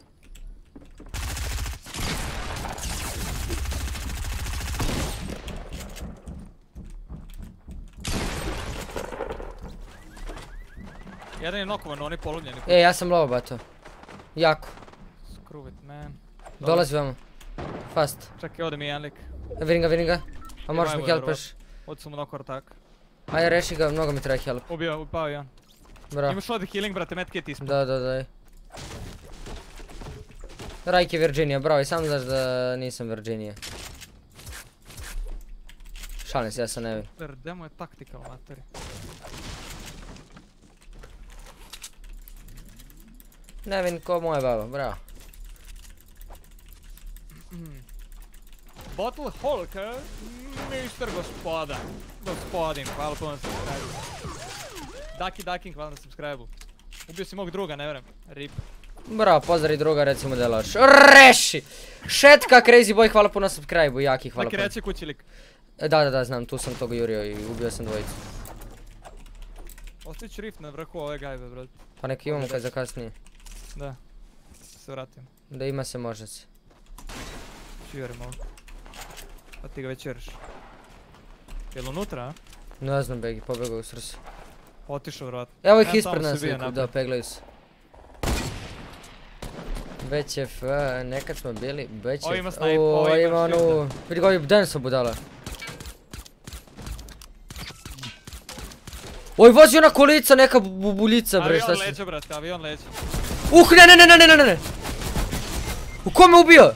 Jedan je nokovan, on je poludnjeni. Ja sam low bato. Jako. Screw it, man. Dolazi vamo. Fast. Čekaj, ode mi jedan lik. Vidim ga. A moraš mi helpaš. Odi su mu nokor atak. Ajde, reši ga, mnogo mi treba help. Upao jedan. Bra. Imaš ovdje healing, brate, medkit ispod. Da. Rajke Virginia, bravo, i sam znaš da nisam Virginia. Šalim se, ja sam Nevin. Demo je taktika u materi. Nevin ko moja baba, bravo. Bottle Hulk, Mr. Gospoda. Gospodin, hvala puno na subscribe-u. Ducky, hvala na subscribe-u. Ubio si mog druga, ne vjerujem. Rip. Bravo, pozdrav i druga, recimo da je loš. Reši! Šetka, Crazy Boy, hvala puno na subscribe-u, Jaki, hvala puno. Neki reći kući lik. Da, znam, tu sam toga jurio i ubio sam dvojicu. Ostić rift na vrhu ove gajbe, brad. Pa nek imamo kad za kasnije. Da. Se vratim. Da ima se, može se. Čiverim ovo. Pa ti ga već juriš. Jel' unutra, a? Ne znam, Begi, pobegao u srce. Otišao vjerojatno. Evo ih ispred nas, da, peglaju se. BCF, nekad smo bili, BCF. Ovo ima snipe, ovo ima onu... Vidi ga, ovdje Denso budala. Oj, vozi ona kolica, neka bubuljica, bre, šta Avion si? leđa, brate, avion leđa. Ne. U ko me ubio?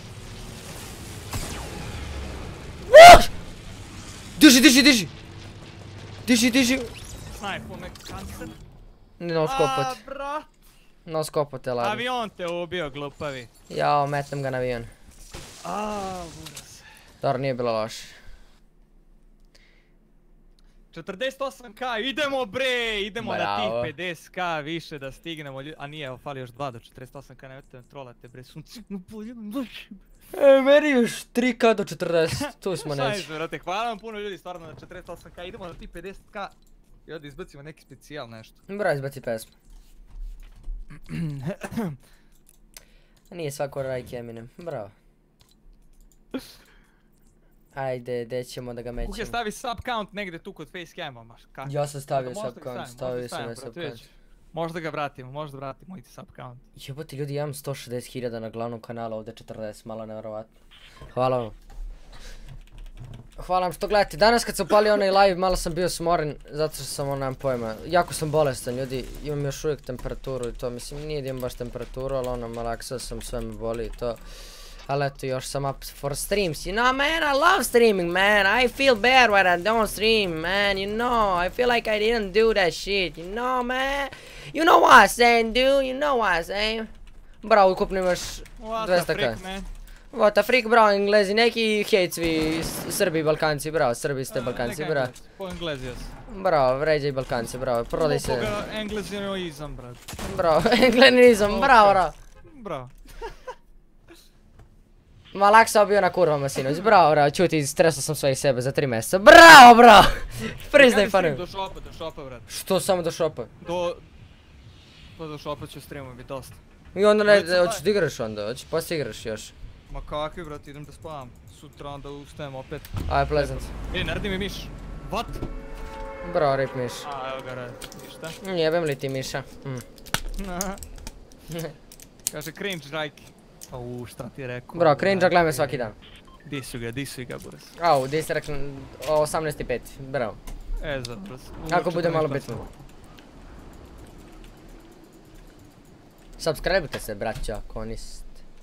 Diži. Snipe, u me kancer. No skopot. Brat. No skopot te ladi. Avion te ubio, glupavi. Jao, metnem ga na avion. Buras. Dobro, nije bilo loše. 48k, idemo bre, idemo na tih Bravo. 50k više da stignemo ljudi. A nije, evo fali još 2 do 48k, nemojte me trolate bre, sunce. Meni još 3k do 40, tu smo neći. Šajze, brate, hvala vam puno ljudi, stvarno na 48k, idemo na tih 50k. I ovdje izbacimo neki specijal nešto. Bro, izbaci pesmu. Nije svako Rajk Eminem, bravo. Ajde, gdje ćemo da ga mećemo. Kuke stavi sub count negdje tu kod facecama, maš kako? Ja sam stavio Možda sub ga count, stavim, stavio sam brate, sub vidjet count. ću. Možda ga vratimo, i sub count. Jebote ljudi, ja imam 160.000 na glavnom kanalu, ovdje 40, malo nevjerovatno. Hvala vam. Hvala vam što gledate. Danas kad sam upalio onaj live, malo sam bio smoren, zato što sam nemam pojma. Jako sam bolestan ljudi, imam još uvijek temperaturu i to, mislim nije da imam baš temperaturu, ali ono malaksao sam, sve me boli i to. Ali eto, još sam up for streams, you know man, I love streaming man, I feel bad when I don't stream man, you know, I feel like I didn't do that shit, you know man, you know what I'm saying dude, you know what I'm saying. Bravo, ukupno imaš 200k. What the freak, bravo, Englezi, neki hejt svi Srbi i Balkanci, bravo, Srbi ste Balkanci, bravo. Po Englezijas. Bravo, vređaj Balkanci, bravo, prodaj se. Englezinoizam, brat. Bravo, englenizam, bravo. Bravo. Malaksa bio na kurvama sinoć, bravo, čuti, stresao sam sve iz sebe za 3 mjeseca, bravo, priznaj fanu. Do šopa, brat. Što samo do šopa? Do šopa ću streamu biti dosta. I onda ne, hoćeš da igraš onda, hoćeš poslije igraš još. Ma kakvi, brat, idem da spavam. Sutra onda ustajem opet. Aj, pleasant. Ne radi mi miš. What? Bravo, rip miš. Evo ga radi, ništa. Jebem li ti miša? Kaže cringe Rajki. Šta ti je rekao? Bro, cringe gledam me svaki dan. Disuj ga, buras. Au, gdje si rekao o 18.5, bravo. Zapravo. Ako bude malo bitno. Subscribe-ite se, braćo, ako niste.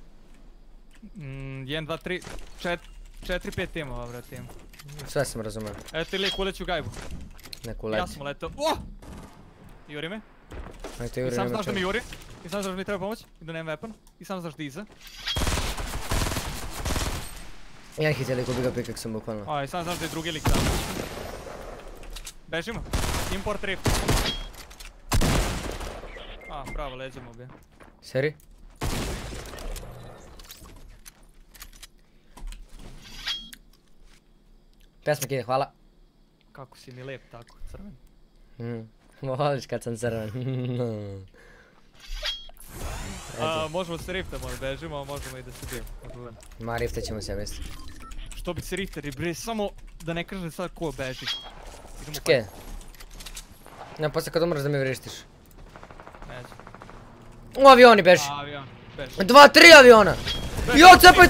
1, 2, 3, 4, 5 timova, brat, tim. Sve sam razumio. Evo ti lik uleći u gajbu. Neku leđu. Ja sam letao. Juri me. Ajte, I Juri, sam nema znaš da mi čemu. juri. I sam znaš da mi treba pomoć. I da nemam weapon. I sam znaš da iza. Jedan hit je lik ubiga pikaksom bukvalno. I sam znaš da je drugi lik tamo. Bežimo. Import rift. Bravo, leđemo bi. Seri? Pesmak ide, hvala. Kako si mi lep tako, crven. Voliš kad sam crven. Možemo se riftamo, bežimo, a možemo i da se bijemo. Ma rifte ćemo se misli. Što bi se rifteri, bre, samo da ne kažem sad ko beži. Čekaj. Ja posle kad umreš da mi vrištiš. Neće. U avioni beži. Avion, beži. 2-3 aviona. Jo, cepaj.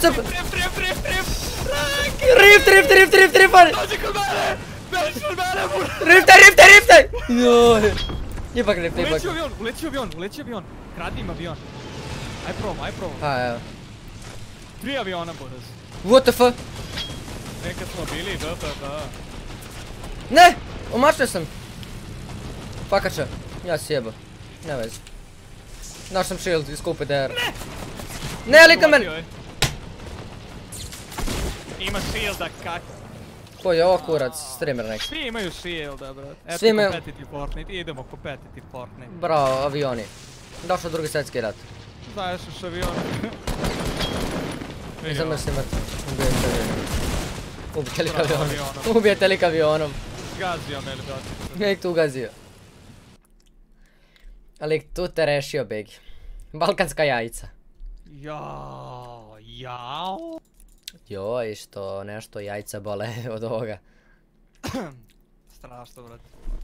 Rift. Dođi kod mene! Beži kod mene, bur! Riftaj! Joj. Ipak rift. Uleci avion. Kradi im avion. Aj probam. Pa evo. 3 aviona, buraz. What the fuck? Nekad smo bili, da. Ne! Omašao sam. Pakača. Ja si jeba. Ne vezi. Naš sam shield iz kupe DR. Ne, lika meni! Ima shielda, kak. Koji je ovo kurac, streamer neki. Svi imaju shielda, brat. Eto Svi imaju- competitive Fortnite, idemo competitive Fortnite. Bravo, avioni. Došao drugi svjetski rat. Daješ još avion. Nisam da si mrtv. Ubijete lik Bravo, avionom. avionom. Ubijete lik avionom. Gazio me, brat. Lik tu ugazio. Lik tu te rešio, Begi. Balkanska jajica. Jao. Joj, što nešto jajca bole od ovoga. Strašno, brat.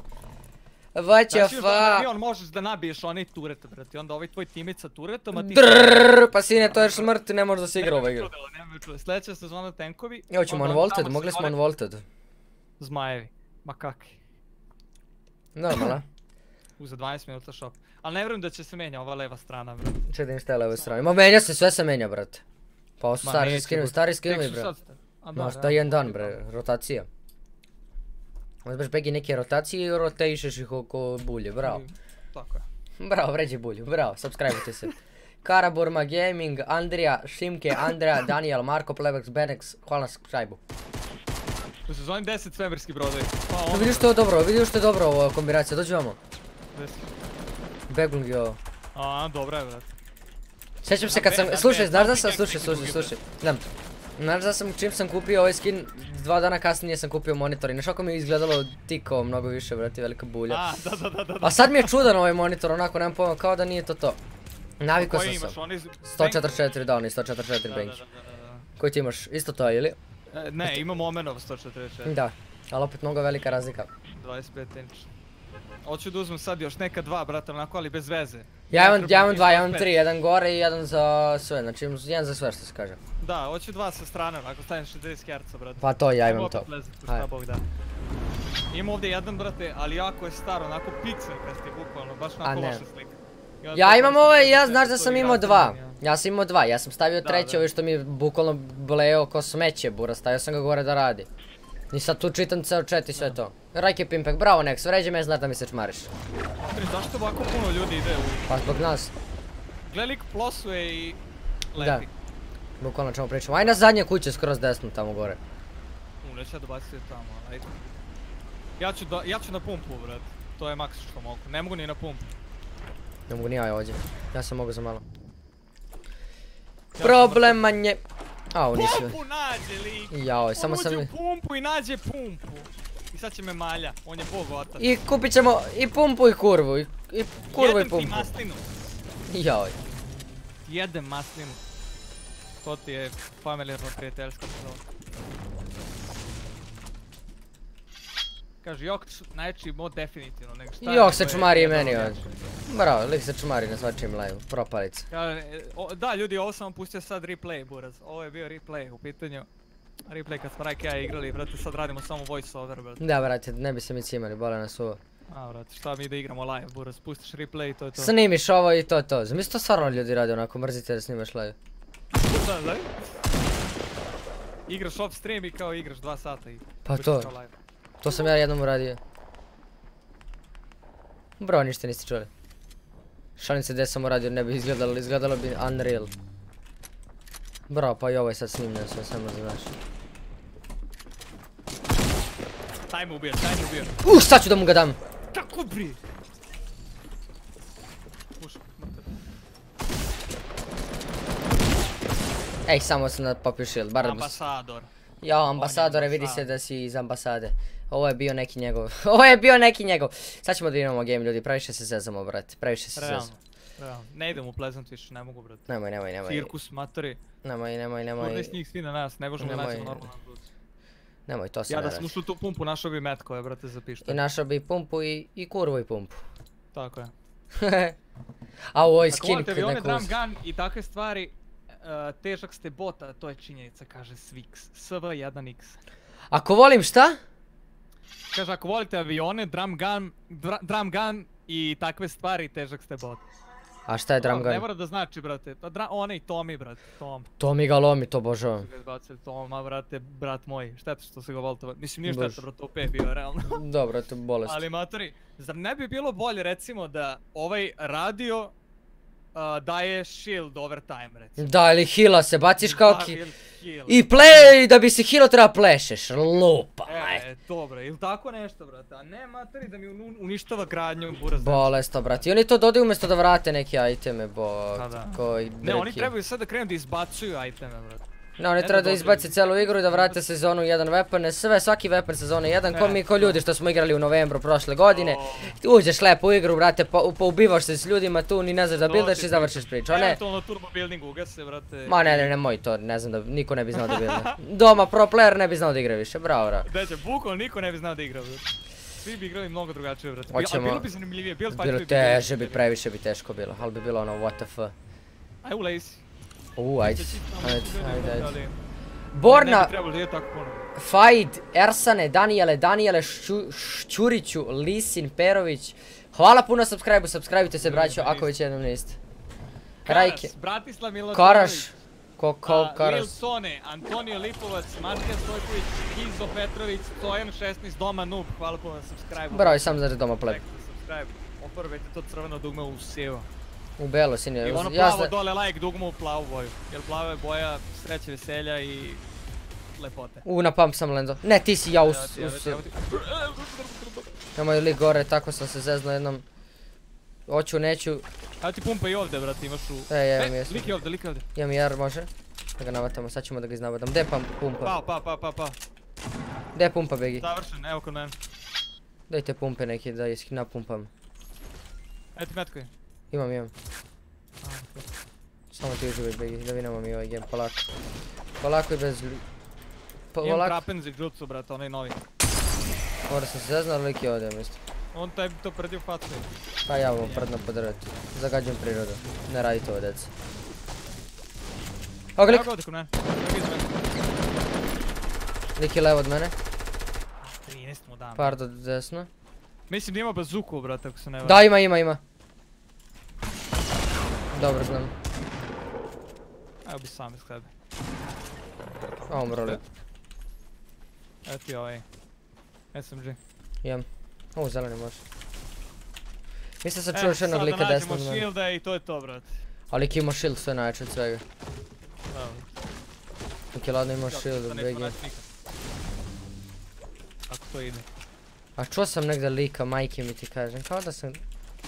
What Znači, the još na avion fuck? možeš da nabiješ onaj turet, brate, i onda ovaj tvoj teammate sa turetom, a ti... Drrrr, pa sine, to je smrt, ne može da se igra u ovoj igri. Nema me čudo. Sljedeća sezona tenkovi... Evo ćemo onda unvaulted, tamo mogli se smo zove unvaulted. Zmajevi. Ma kakvi. Normalno. Za 12 minuta shop. Ali ne vjerujem da će se menja ova leva strana, brate. Čekaj da im šta je levoj strani. Ma menja se, sve se menja, brate. Pa ovo su Ma stari neće, skinovi, brate. stari Tek skinovi, su bre. sad sta- A Ma, da, šta da. jedan dan, bre, rotacija. Uzmeš Begi neke rotacije i rotašeš ih oko bulje, bravo. Tako je. Bravo, vređi bulju, bravo, subscribe-ujte se. Karaburma Gaming, Andrija, Šimke, Andreja, Daniel, Marko, Plebex, Benex, hvala na subscribe-u. U sezoni 10 svemirski brodovi. Pa No, ono, vidiš što je dobro, vidiš što je dobro ova kombinacija, dođi vamo. 10. Beglung je ovo. A, dobra je, brate. Sjećam se kad sam, Na slušaj, B, znaš da na sam, B, slušaj, neki slušaj, drugi, slušaj. Znam. Znaš da sam, čim sam kupio ovaj skin, 2 dana kasnije sam kupio monitor i znaš kako mi je izgledalo tiko mnogo više, brate, velika bulja. A, da. A sad mi je čudan ovaj monitor, onako, nemam pojma, kao da nije to to. Navikao Koji sam imaš, se. oni... 144, da, oni 144 bench. Da. Koji ti imaš, isto to ili? Ne, imam Omenov 144. Da, ali opet mnogo velika razlika. 25 inč. Hoću da uzmem sad još neka dva, brate, onako, ali bez veze. Ja imam dva, ja imam 25. tri, jedan gore i jedan za sve, znači imam jedan za sve što se kaže. Da, hoću dva sa strane, ako stavim 60 Hz, brate. Pa to, ja Ajmo imam to. opet lezati, Ajde. šta bog da. Imam ovdje jedan, brate, ali jako je star, onako pikselkasti, bukvalno, baš A onako ne. loša slika. I onda Ja to imam koristim ovaj, za ja sve, znaš da to sam i imao radim, dva. ja. Ja sam imao dva, ja sam stavio Da, treći, da. ovaj što mi je bukvalno bleo ko smeće bura, stavio sam ga gore da radi. I sad tu čitam ceo chat i sve to. Rajke Pimpek, bravo Nex, vređe me, znaš da mi se čmariš. Matri, zašto ovako puno ljudi ide u... Pa zbog nas, Gle, lik plosuje i... da. leti. Bukvalno čemu pričamo. Aj na zadnje kuće skroz desno tamo gore. Neće ja dobaciti tamo, ali ajde. Ja ću na pumpu, brate. To je maks što mogu. Ne mogu ni na pumpu. Ne mogu ni ja ovdje. Ja sam mogu za malo. Ja Problem manje. Au, nisi. Pumpu nađe, lik! Jao, samo sam... On uđe u pumpu i nađe pumpu. I sad će me malja, on je bog otac. I kupit ćemo i pumpu i kurvu. I kurvu i Jedem ti pumpu. maslinu. Jao. Jedem maslinu. To ti je familijarno prijateljsko slovo. Kaže, Jok najjači mod definitivno, nego šta je, Jok se to je čumari i jedan meni od ovdje. Bravo, lik se čumari na svačim live, propalica. Kaže, da ljudi, ovo sam vam pustio sad replay, buraz. Ovo je bio replay u pitanju. Replay kad smo Rajk i ja igrali, brate, sad radimo samo voice over, brate. Da, brate, ne bi se mi cimali, bole nas ovo. A, brate, šta mi da igramo live, buraz, pustiš replay i to je to. Snimiš ovo i to je to. Zamisli to stvarno ljudi rade onako, mrzite da snimaš live. Da. Igraš off stream i kao igraš 2 sata i... Pa pustiš to. kao live. To sam ja jednom uradio. Bro, ništa niste čuli. Šalim se gdje sam uradio, ne bi izgledalo bi unreal. Bro, pa i ovo je sad snimljeno sve, samo da znaš. Taj me ubija. Sad ću da mu ga dam! Kako bri? Pušak, mrtav. Ej, samo sam da popio shield, bar da bi... Ambasador. Jao, ambasadore, vidi se ambasador. da si iz ambasade. Ovo je bio neki njegov, ovo je bio neki njegov. Sad ćemo da imamo game ljudi, previše se zezamo, brate, previše se Realno. zezamo. Realno. Ne idem u Pleasant više, ne mogu, brate. Nemoj. Cirkus, matori. Nemoj, s njih svi na nas, ne možemo Nemoj. naći normalan brud. nemoj, to se Ja ne da sam radi. ušao u tu pumpu, našao bi metkove, brate, za pištolj. I našao bi pumpu i kurvu i pumpu. Tako je. A ovo je Ako skin volite kad avione, neko drum uzme. gun i takve stvari, težak ste bota, to je činjenica, kaže Svix. SV1X. Ako volim šta? Kaže, ako volite avione, drum gun i takve stvari, težak ste bot. A šta je drum Ne gun? mora da znači, brate. Onaj Tomi, brate. Tom. To mi ga lomi, to božavam. Ga izbacili Toma, brate, brat moj. Šteta što se ga volite. Mislim, nije Bože. šteta, brate, OP je bio, realno. Dobro, to je bolest. Ali, matori, zar ne bi bilo bolje, recimo, da ovaj radio daje shield overtime, recimo. Da, ili hila se, baciš kao Da, ki... ili heal. I play, da bi si hilo treba plešeš, lupa, maj. Dobro, ili tako nešto, brate, a ne materi da mi uništava gradnju buraz. Bolesto, brate. I oni to dodaju umjesto da vrate neke iteme, Pa da. koji Ne, oni breki. trebaju sad da krenu da izbacuju iteme, brate. Ne, oni treba da izbace celu igru i da vrate sezonu 1 weapon, svaki weapon sezone 1, ko mi ko ljudi što smo igrali u novembru prošle godine. Ti uđeš lepo u igru, brate, poubivaš se s ljudima tu, ni ne znaš da buildaš i završiš priču, a ne? Eventualno turbo building ugase, brate. Ma ne, nemoj to, ne znam da, niko ne bi znao da builda. Doma pro player ne bi znao da igra više, bravo, bravo. Deće, bukvalno niko ne bi znao da igra, brate. Svi bi igrali mnogo drugačije, brate. Hoćemo- A bilo bi zanimljivije, build fight Bilo bi teže bi, previše bi teško bilo, ali bi bilo ono what the f. Aj u lazy. Ajde, ajde. Ne Borna, bi trebalo da je tako puno. Fajd, Ersane, Danijele, Šćuriću, Lisin, Perović. Hvala puno subscribe-ujte se braćo ako već jednom niste. Rajke, Karas, Bratislav Milatović. Karaš, Karaš. Lil Sone, Antonio Lipovac, Martin Stojković, Kizo Petrović, Stojan 16, Doma Noob, hvala puno na subscribe-u. Broj, sam znači doma pleb. Subscribe, oporvajte to crveno dugme u sevo. U belo, sinje. I ono plavo dole like dugme u plavu boju, jer plava je boja sreće, veselja i lepote. Na pump sam lendo. Ne, ti si ja Nemoj lik gore, tako sam se zezno jednom. Hoću, neću. Evo ti pumpa i ovdje, brate, imaš u... Imam jesu. Lik je ovdje. Imam jer, može? Da ga navatamo, sad ćemo da ga iznavadam. Gdje je pumpa? Pa. Gdje je pumpa, Begi? Završen, evo kod mene. Dajte pumpe neki da ih napumpam. Evo ti metko je. Imam. Samo ti uživaj, Begi, da vidimo mi ovaj game, polako. Polako i bez... Imam trapen za jutsu, brate, onaj novi. Mora sam se zeznao, ali lik je ovdje, mislim. On taj to predi u facu. Pa ja ovo prdno podrvati. Zagađujem prirodu. Ne radite ovo, djeca. Evo ga lik! Evo ga ovdje kod mene. Evo ga iza mene. Lik je levo od mene. 13 mu dam. Pardon, desno. Mislim da ima bazuku, brate, ako se ne varam. Da, ima. Dobro, znam. Evo bi sam iz sebe. A umro lik. Evo ti ovaj. SMG. Imam. Ovo zeleni može. Mislim sam čuo još jednog lika desno od Sada nađemo mene. shielda i to je to, brate. Ali lik ima shield sve najjače od svega. Lik je ladno imao shield od BG. Ako to ide. A čuo sam negdje lika, majke mi ti kažem, kao da sam...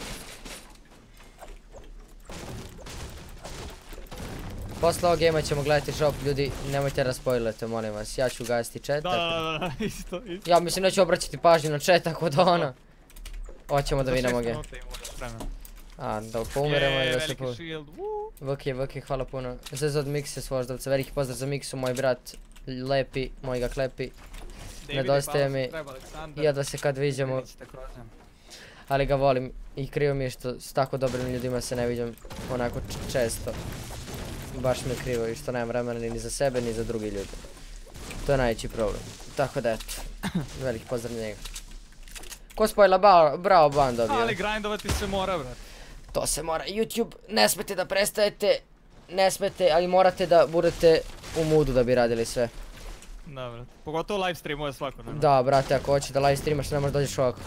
Posle ovog gejma ćemo gledati shop, ljudi, nemojte raspoilete, molim vas, ja ću gasiti chat. Da, isto. Ja mislim neću obraćati pažnju na chat, tako da ono... Hoćemo da vidimo gej. A, da poumiremo i da se po... Vk, hvala puno. Zez od Mikse s Voždovca, veliki pozdrav za Miksu, moj brat, lepi, moj ga klepi. Nedostaje mi, jedva se kad viđamo, ali ga volim i krivo mi je što s tako dobrim ljudima se ne viđam onako često. Baš mi je krivo i što nemam vremena ni za sebe ni za drugi ljudi. To je najveći problem. Tako da eto, veliki pozdrav njega. Ko spojila bravo ban dobio. Ali grindovati se mora, brat. To se mora. YouTube, ne smete da prestajete, ne smete, ali morate da budete u moodu da bi radili sve. Da, brat. Pogotovo live streamuje svako, ne? Da, brate, ako hoće da live streamaš, ne možeš dođeš ovako.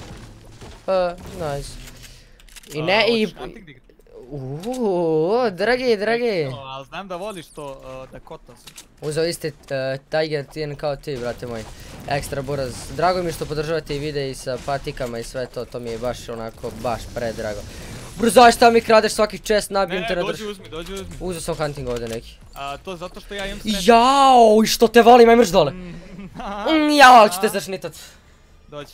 Nice. I ne, i... dragi. Ali znam da voliš to Dakota su. Uzeo isti Tiger TN kao ti, brate moj. Ekstra buraz. Drago mi je što podržavate i videi sa patikama i sve to, to mi je baš onako, baš predrago. Bro, zašto mi kradeš svaki chest, nabijem te na drž... dođi uzmi. Uzeo sam hunting ovdje neki. To zato što ja imam sreće. Jao, što te volim, aj mrš dole. Jao, ali ću te zašnitat. Dođi.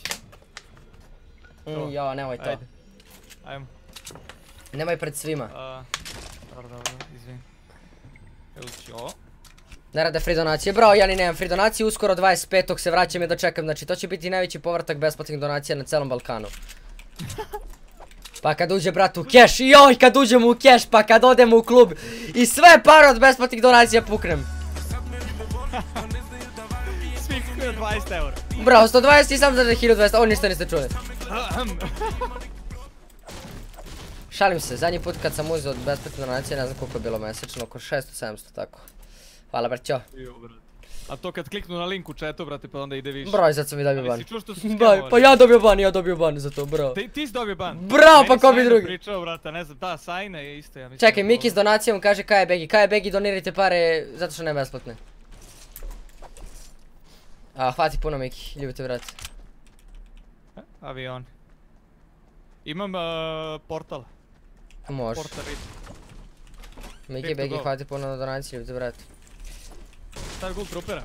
Jao, nemoj to. Ajmo. Nemoj pred svima. Dobro, izvim. Evo ću ovo. Ne rade free donacije, bravo, ja ni nemam free donacije, uskoro 25. se vraćam i da čekam, znači to će biti najveći povratak besplatnih donacija na celom Balkanu. Pa kad uđe brat u keš, joj kad uđemo u keš, pa kad odemo u klub i sve pare od besplatnih donacija puknem. Svih 20 eura. Bravo, 120 i sam za 1200, ovo ništa niste čuli. Šalim se, zadnji put kad sam uzeo od besplatne donacije, ne znam koliko je bilo mesečno, oko 600-700 tako. Hvala braćo. A to kad kliknu na link u chatu, brate, pa onda ide više. Bravo, sad sam mi dobio ban. Ali si čuo što su skemovali? Pa ja dobio ban za to, bravo. Ti si dobio ban? Bravo, pa ko bi drugi? Meni pričao, brate, ne znam, ta Sajna je isto, ja mislim. Čekaj, Miki s donacijom kaže Kaj Begi donirajte pare zato što nema besplatne. Hvati puno Miki, ljubite vrat. Avion. Imam portal. Može. Portal vid. Miki Begi hvati puno na donaciju, ljubite vrat. Stavi gold troopera.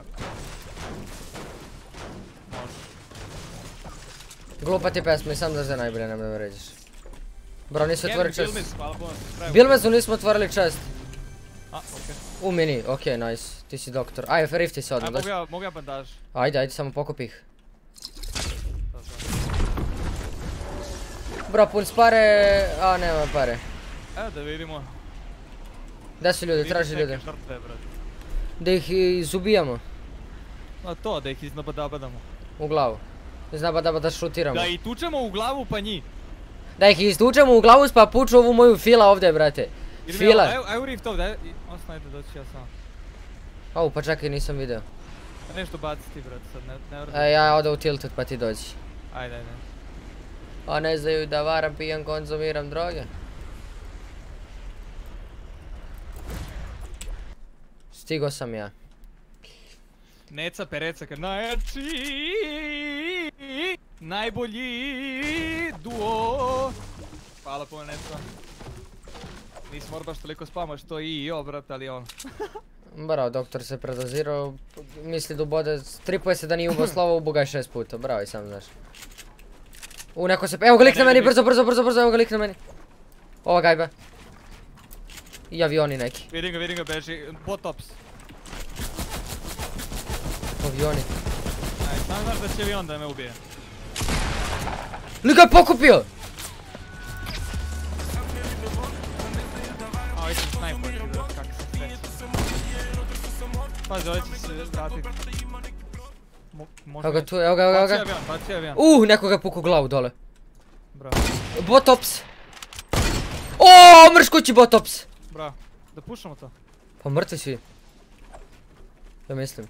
Može. Glupa ti pesma i sam da je najbolje, nemoj da me ređeš. Bro, nisu otvorili čest. Bilmes, hvala puno. Bilmesu nismo otvorili čest. Okej. U mini, okej, nice. Ti si doktor. Ajde, rifti se odmah. Mogu ja bandaž. Ajde, samo pokupi ih. Bro, pun s pare, nema pare. Evo da vidimo. Gdje su ljudi, traži ljude. Žrtve, brate. Da ih izubijamo. To, da ih iznabadabadamo. U glavu. Da šutiramo. Da ih tučemo u glavu pa njih. Da ih istučemo u glavu pa puču ovu moju fila ovdje, brate. Fila. Ajmo rift ovdje, osno ajde doći ja sam. Pa čekaj, nisam video. Nešto baciti, brate, sad ne vrde. Ja oda u tilted pa ti dođi. Ajde. A ne znaju da varam, pijan, konzumiram droge. Stigo sam ja. Neca Pereca kad najjači, najbolji duo. Hvala puno Neca. Nisi mora baš toliko spama što i brate, ali on. Bravo, doktor se predozirao, misli da ubode, tripuje se da nije ubao slovo, ubogaj 6 puta, bravo i sam znaš. Neko se, evo ga lik na meni, brzo, evo ga lik na meni. Ova gajba. I avioni neki. Vidim ga, beži, botops. Avioni. Samo znaš da će avion da me ubije. Lik ga je pokupio! Ovo sam snajper, kako se sveća. Pazi, ovaj će se vratit. Evo ga tu, evo ga. Baci avion. Neko ga je pukao glavu dole. Bravo. Botops! Mrš kući Botops! Bravo, da pušamo to. Pa mrtvi svi. Ja mislim.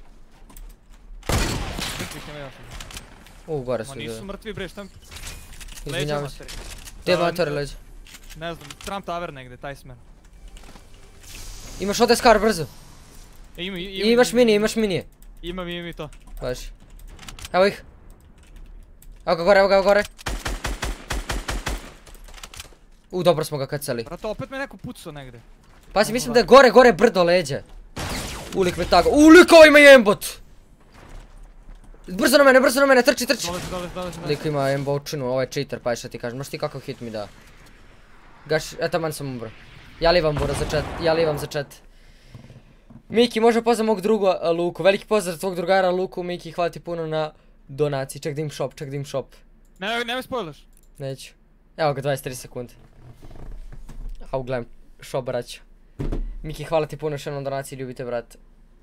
Gore su. Ma nisu mrtvi bre, šta mi... Izvinjavam se. Gdje je matori leđa? Ne znam, Trump Tower negdje, taj smer. Imaš ovdje skar, brzo. Imaš minije. Imam i to. Baš. Evo ih. Evo ga gore. Dobro smo ga kacali. Brate, opet me neko pucao negdje. Pazi, mislim da je gore brdo leđa. Ulik me tako. Ulik, ovo ima embot! Brzo na mene, trči. Dolazi. Lik ima embočinu, ovo je cheater, pa šta ti kažem. Možeš ti kakav hit mi da. Gaš, taman sam umro. Ja livam bura za chat, Miki, može pozdrav mog druga Luku. Veliki pozdrav tvog drugara Luku, Miki, hvala ti puno na donaciji. Ček da im shop. Nemoj spojlaš. Neću. Evo ga 23 sekunde. Gledam shop, braću. Miki, hvala ti puno još jednom donaciji, ljubite brat.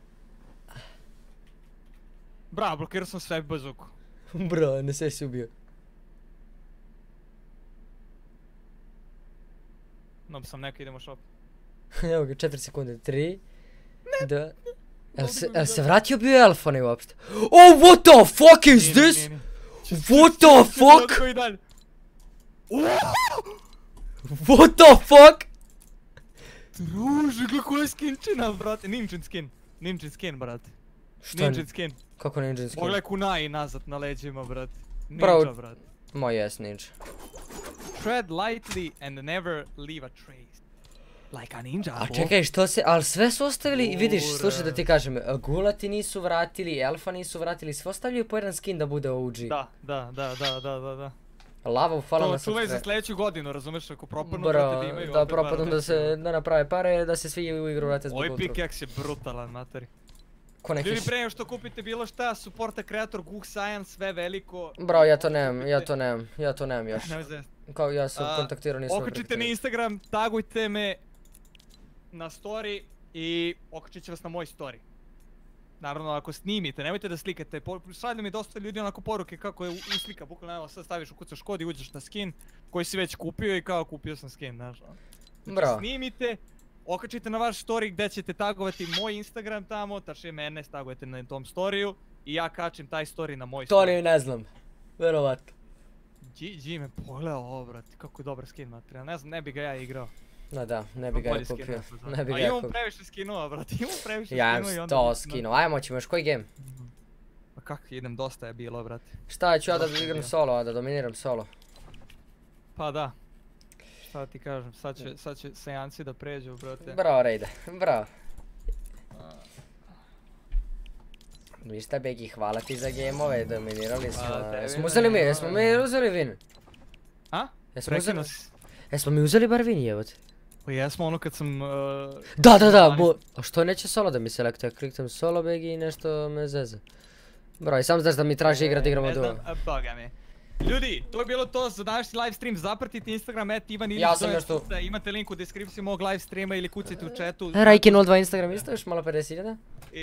Bravo, blokirao sam sve bazuku. Bro, ne sve si ubio. No, sam neko, idemo shop. Evo ga, 4 sekunde, 3, 2... Jel se vratio bio elfoni uopšte? What the fuck is this? What the fuck? What the fuck? Druže, gledaj koja je skinčina, brate. Ninjin skin, brate. Ninjin skin. Kako ninjin skin? Pogledaj kunai nazad na leđima, brate. Ninja, brate. Moj jes ninja. Tread lightly and never leave a trace. Like a ninja, a čekaj, što se, ali sve su ostavili, vidiš, slušaj da ti kažem, gulati nisu vratili, elfa nisu vratili, sve ostavljaju po jedan skin da bude OG. Da. Lava, hvala na to čuvaj za sljedeću godinu, razumeš, ako propadnu, brate, da imaju. Da propadnu, da naprave pare, da se svi u igru vrate zbog ultra. Ovaj pickaxe je brutalan, materi. Ljudi, pre nego što kupite bilo šta, supporta kreator, Gug Science, sve veliko. Bro, ja to nemam još. Ne veze. Kao ja sam kontaktirao, nisam okačite na Instagram, tagujte me na story i okačit će vas na moj story. Naravno, ako snimite, nemojte da slikate, šalju mi dosta ljudi onako poruke kako je uslika, bukvalno evo sad staviš ukucaš kod i uđeš na skin koji si već kupio i kao kupio sam skin, znaš. Bro. Snimite, okačite na vaš story gdje ćete tagovati moj Instagram tamo, tačnije mene tagujete na tom storiju i ja kačem taj story na moj story. To ni ne znam, verovatno. G me pogledao ovo, brate, kako je dobar skin materijal, ne znam, ne bi ga ja igrao. No da, ne bi ga ja kupio, ne bi ga A ja imamo kupio. previše skinova, brate, imamo previše Ja skinova i imam onda... 100 skinova, ajmo ćemo još koji game? Pa kak, idem, dosta je bilo, brate. Šta ću ja da igram solo, a da dominiram solo? Pa da. Šta ti kažem, sad će sejanci da pređu, brate. Bravo Rejde, bravo. Ništa Begi, hvala ti za gameove, dominirali smo. Jesmo mi uzeli win? A? Jesmo mi uzeli bar win, jebote? Pa jesmo ono kad sam... Da, a što neće solo da mi selektuje? Kliknem solo Begi i nešto me zeze. Bro, i sam znaš da mi traži igrat, igramo duo. Ne znam, boga mi. Ljudi, to je bilo to za današnji live stream, zapratite Instagram @Ivan Ja sam još tu. Imate link u deskripciji mog live streama ili kucajte u chatu. Rajke02 Instagram isto, još malo 50.000.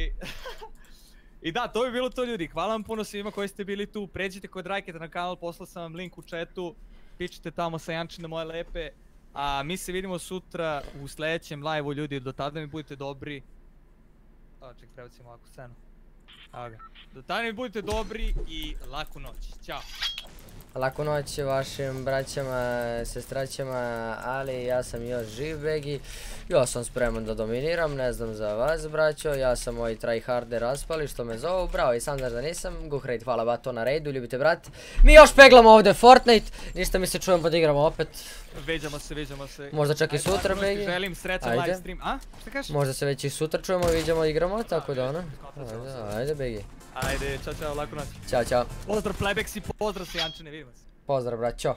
I da, to bi bilo to ljudi, hvala vam puno svima koji ste bili tu, pređite kod Rajketa na kanal, poslao sam vam link u chatu, pičite tamo sa Jančine moje lepe, a mi se vidimo sutra u sljedećem live-u ljudi, do tada mi budite dobri. Ček, prebacimo ovakvu scenu. Evo ga. Do tada mi budite dobri i laku noć, ćao. Laku noć vašim braćama, sestraćama, ali ja sam još živ Begi. Ja sam spreman da dominiram, ne znam za vas braćo, ja sam moj tryharder raspali što me zovu, bravo i sam znaš da nisam, Guhrate hvala bato na raidu, ljubite brat. Mi još peglamo ovdje Fortnite, ništa mi se čujemo pa da igramo opet. Veđamo se. Možda čak i sutra Begi. Želim srećan live stream, a? Šta kažeš? Možda se već i sutra čujemo i vidimo igramo, tako da ono. Ajde Begi. Ajde, čao, laku noć. Ćao. Pozdrav Plebex i pozdrav se Jančine, vidimo se. Pozdrav braćo.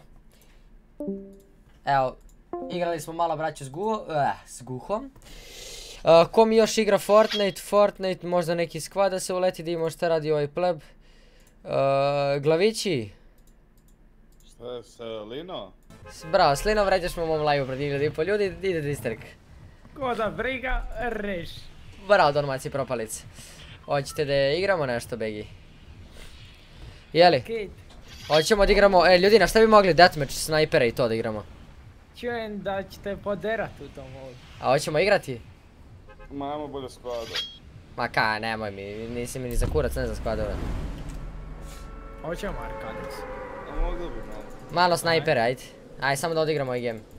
Evo, igrali smo malo braćo s Guhom. Ko mi još igra Fortnite, možda neki squad da se uleti da imamo šta radi ovaj pleb. Glavići. Šta je s Lino? Bravo, s Linom vređaš me u mom live-u pred 1000 ljudi, ide distrek. Ko da briga, reš. Bravo, domaći propalice. Hoćete da igramo nešto, Begi? Jeli? Hoćemo da igramo, ljudi na šta bi mogli deathmatch, snajpere i to da igramo? Čujem da ćete poderat u tom modu. A hoćemo igrati? Ma ajmo bolje sklada. Ma ka, nemoj mi, nisi mi ni za kurac, ne znam skladove. Hoćemo Arkadix. A mogli bi malo. Malo snajpere, ajde. Ajde, samo da odigramo ovaj game.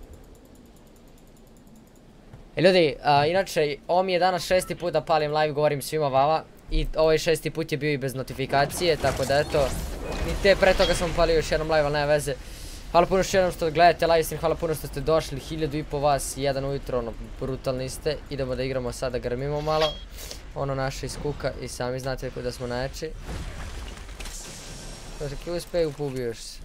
Ljudi, inače, ovo mi je danas 6. put da palim live, govorim svima vama. I ovaj 6. put je bio i bez notifikacije, tako da eto. I te pre toga sam palio još jednom live, ali nema veze. Hvala puno još jednom što gledate live stream, hvala puno što ste došli, 1500 vas, 1 ujutro, ono, brutalni ste. Idemo da igramo sad, da grmimo malo. Ono naše iz kuka i sami znate da smo najjači. Znači, ki uspiju, ubiješ se.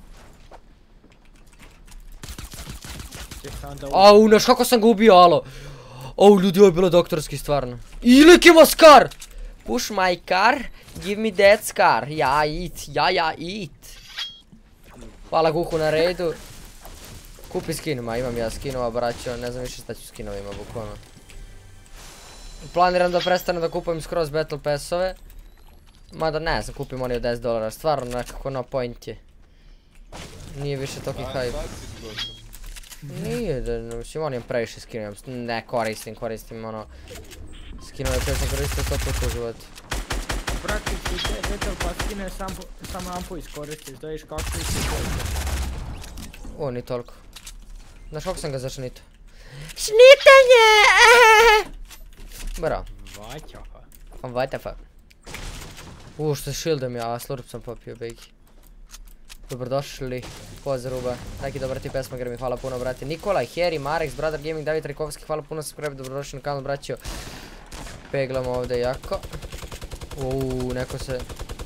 Au, znaš kako sam ga ubio, alo. Au, ljudi, ovo je bilo doktorski, stvarno. Ilik ima skar! Push my car, give me that scar. Ja eat. Hvala Guhu na raidu. Kupi skinuma, imam ja skinova, braćo, ne znam više šta ću skinovima, bukvalno. Planiram da prestanem da kupujem skroz battle passove. Mada ne znam, kupim oni od $10, stvarno nekako no point je. Nije više toki hype. Nije, mislim on je previše skinujem, ne koristim ono. Skinove koje sam koristio 100 puta u životu. Praktički te battle pass skine samo ampu iskoristiš, da viš kako ti se O, ni toliko. Znaš kako sam ga zašnito? Šnitanje! Bravo. What the fuck? Što shieldom ja, a slurp sam popio, bejki. Dobrodošli, pozruba, taki dobar ti pesma gremi, hvala puno brate. Nikolaj, Heri, Marex, Brother Gaming, David Rikovski, hvala puno subscribe, dobrodošli na kanal braćo. Peglamo ovdje jako. Neko se...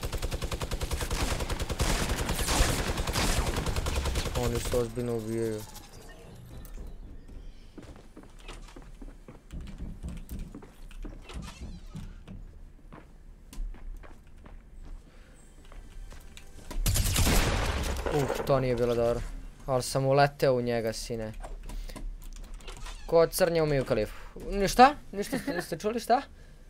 Oni se ozbiljno ubijaju. To nije bilo dobro. Ali sam uleteo u njega, sine. Ko crnje umiju kalifu. Ništa? Ništa ste čuli, šta?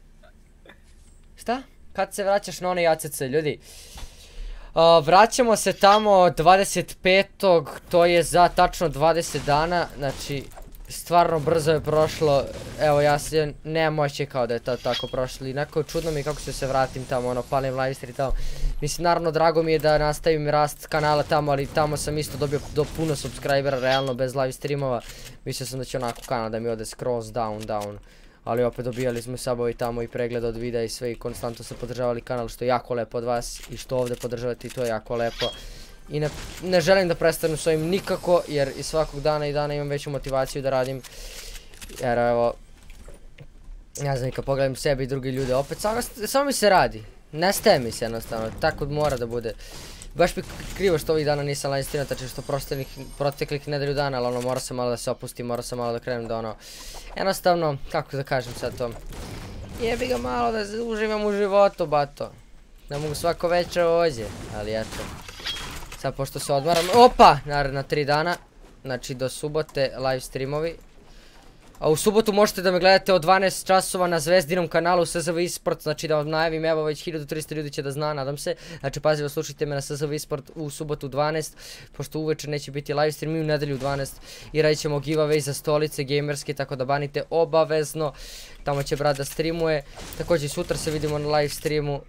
Šta? Kad se vraćaš na onaj ACC, ljudi? Vraćamo se tamo 25. To je za tačno 20 dana. Znači, Stvarno brzo je prošlo, evo ja se nemam moće kao da je to tako prošlo i nekako čudno mi kako se vratim tamo, ono, palim live stream tamo. Mislim, naravno drago mi je da nastavim rast kanala tamo, ali tamo sam isto dobio do puno subscribera, realno bez live streamova. Mislio sam da će onako kanal da mi ode skroz down, ali opet dobijali smo sabovi tamo i pregled od videa i sve i konstantno ste podržavali kanal, što je jako lepo od vas i što ovdje podržavate i to je jako lepo. I ne želim da prestanem s ovim nikako, jer i svakog dana i dana imam veću motivaciju da radim. Jer evo, ja znam, kad pogledam sebe i drugi ljude, opet samo mi se radi. Nestaje mi se jednostavno, tako mora da bude. Baš mi krivo što ovih dana nisam live streamao, tači što proteklih nedelju dana, ali ono, mora sam malo da se opustim, mora sam malo da krenem da ono, jednostavno, kako da kažem sad to, jebi ga malo da uživam u životu, bato. Ne mogu svako večer ovdje, ali eto. Sad pošto se odmaram, opa, naredna 3 dana, znači do subote live streamovi. A u subotu možete da me gledate od 12 časova na Zvezdinom kanalu SZV Esport, znači da vam najavim, evo već 1300 ljudi će da zna, nadam se. Znači pazivo, slušajte me na SZV Esport u subotu 12, pošto uveče neće biti live stream i u nedelju 12. I radit ćemo giveaway za stolice gamerske, tako da banite obavezno. Tamo će brat da streamuje, također i sutra se vidimo na live streamu.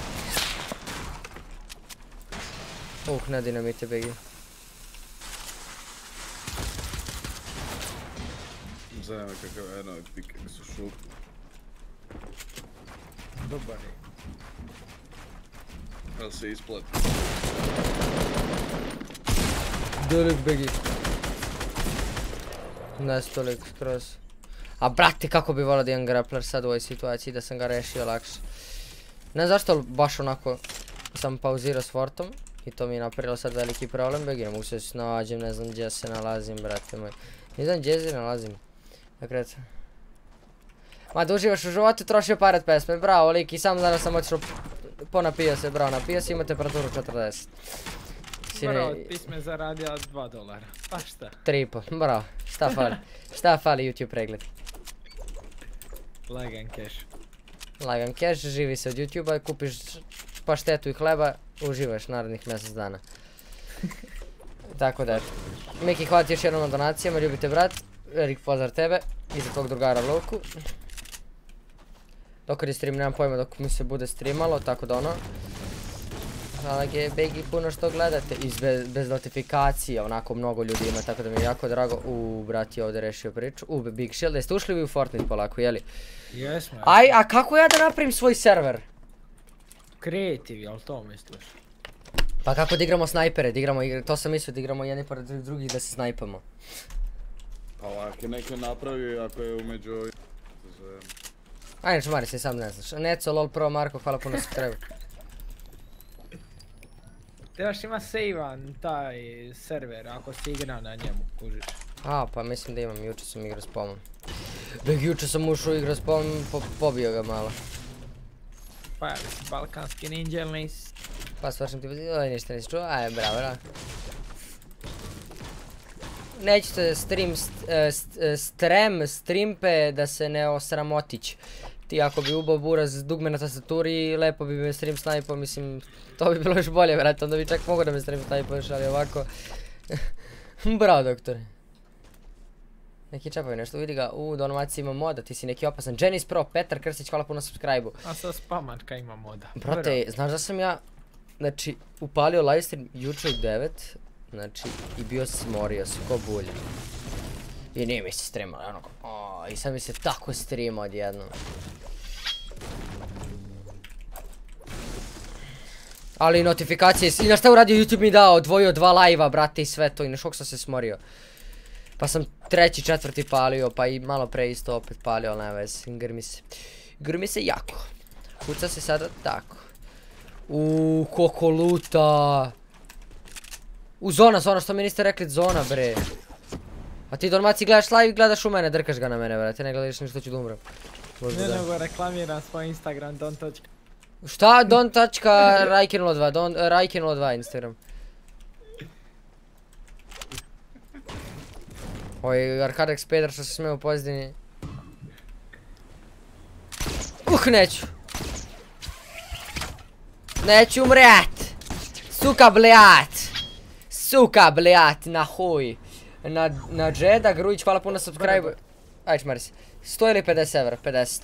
Ne dinamite begi. Znam kakav jedno pike su šup. Dobar je. Da se isplati. Dolik begi. Nestolik skroz. A brate, kako bi volio da imam grappler sad u ovoj situaciji, da sam ga rešio lakše. Ne znam zašto baš onako sam pauzirao s Fortom. I to mi je napravilo sad veliki problem, begi, ne mogu se snađem, ne znam gdje se nalazim, brate moj. Ne znam gdje se nalazim. Dakle, ma da uživaš u životu, trošio pare od pesme, bravo lik, i sam danas sam otišao, ponapio se, bravo, napio se, ima temperaturu 40. Bravo, ti si me zaradio $2, pa šta? 3,5, bravo, šta fali YouTube pregled? Lagan cash. Lagan cash, živi se od YouTube-a, kupiš paštetu i hleba, uživaš narednih mjesec dana. Tako da, Miki, hvala ti još jednom na donacijama, ljubite brat, velik pozdrav tebe i za tvog drugara Luku. Dok je stream, nemam pojma dok mi se bude streamalo, tako da ono. Hvala Begi, puno što gledate, i bez notifikacija, onako mnogo ljudi ima, tako da mi je jako drago. Brat je ovdje rešio priču, Big Shield, jeste ušli vi u Fortnite polako, jeli? Jesmo. Aj, a kako ja da napravim svoj server? Creative, jel to misliš? Pa kako da igramo snajpere, to sam mislio da igramo jedni pored drugih da se snajpamo. Pa ako je neko napravi, ako je umeđu... Ajde, šmari se, sam ne znaš. Neco, lol, pro, Marko, hvala puno se treba. Trebaš ima save-an taj server, ako si igra na njemu, kužiš. A, pa mislim da imam, juče sam igrao s pomom. Beg, juče sam ušao igrao s pomom, pobio ga malo. Pa ja mislim, balkanski ninja ili nisi? Pa stvaršam ti pozivio, oj ništa nisi čuo, aj bravo, bravo. Nećete streampe da se ne osramotić. Ti ako bi ubao buraz dugme na tastaturi, lepo bi me stream snajpao, mislim, to bi bilo još bolje, vrati, onda bi čak mogo da me stream snajpaš, ali ovako... Bravo, doktore. Neki čapavi nešto, vidi ga, donomaciji ima moda, ti si neki opasan. Jenis Pro, Petar Krstić, hvala puno subscribe-u. A sa spamačka ima moda. Brate, znaš da sam ja, znači, upalio livestream juče u 9, znači, i bio smorio se ko bulja. I nije mi se streamalo, ono, i sad mi se tako streama odjednom. Ali notifikacije, i na šta uradio YouTube mi dao, odvojio 2 live-a, brate, i sve to, i na šok sam se smorio. Pa sam 3., 4. palio, pa i malo pre isto opet palio, ali nema veze, grmi se jako. Kuca se sada tako. Koliko luta. Zona, što mi niste rekli zona, bre. A ti Dalmaciji gledaš live i gledaš u mene, drkaš ga na mene, brate, ne gledaš ništa ću da umrem. Ne nego reklamiram svoj Instagram, don't touch. Šta? Don't touch Rajke02, Rajke02 Instagram. Oj, Arcade Expader što se smije u pozdini. Neću. Neću umret. Suka, blejat. Na huj. Na Džeda Grujić, hvala puno na subscribe. Ajde čmari si. 100 ili 50 evra? 50.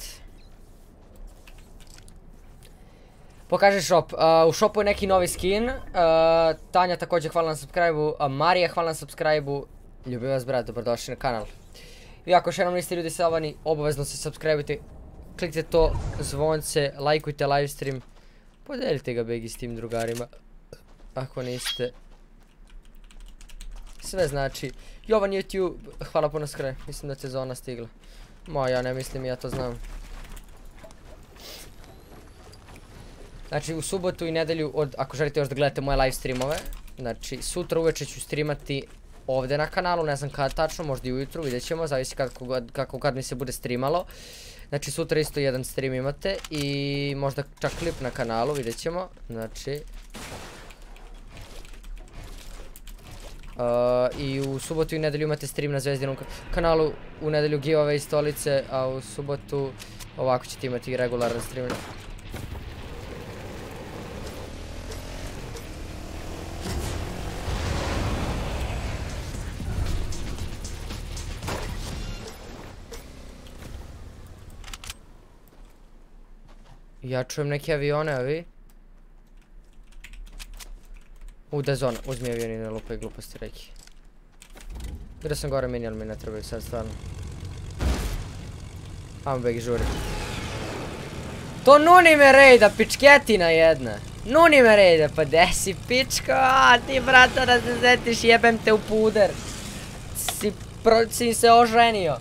Pokaži shop. U shopu je neki novi skin. Tanja također hvala na subscribe-u. Marija hvala na subscribe-u. Ljubim vas brat, dobrodošli na kanal. I ako još jednom niste ljudi savani, obavezno se subscribe-ujte. Kliknite to zvonce, lajkujte livestream. Podelite ga begi s tim drugarima. Ako niste. Sve znači. Jovan YouTube, hvala puno skre. Mislim da sezona stigla. Ja ne mislim, ja to znam. Znači u subotu i nedelju, ako želite još da gledate moje live streamove, znači sutra uveče ću streamati ovdje na kanalu, ne znam kada tačno, možda i ujutru, vidjet ćemo, zavisi kako kad mi se bude streamalo. Znači sutra isto jedan stream imate i možda čak klip na kanalu, vidjet ćemo, znači. I u subotu i nedelju imate stream na Zvezdinom kanalu, u nedelju giveaway stolice, a u subotu ovako ćete imati regularan stream. Ja čujem neke avione, a vi? Da zona, uzmi avion i ne lupaj gluposti reki. Gdje sam gore mini, ali mi ne trebaju sad stvarno. Ajmo begi žuri. To nuni me rejda, pičketina jedna. Nuni me rejda, pa desi pičko, ti brata da se zetiš, jebem te u puder. Si se oženio.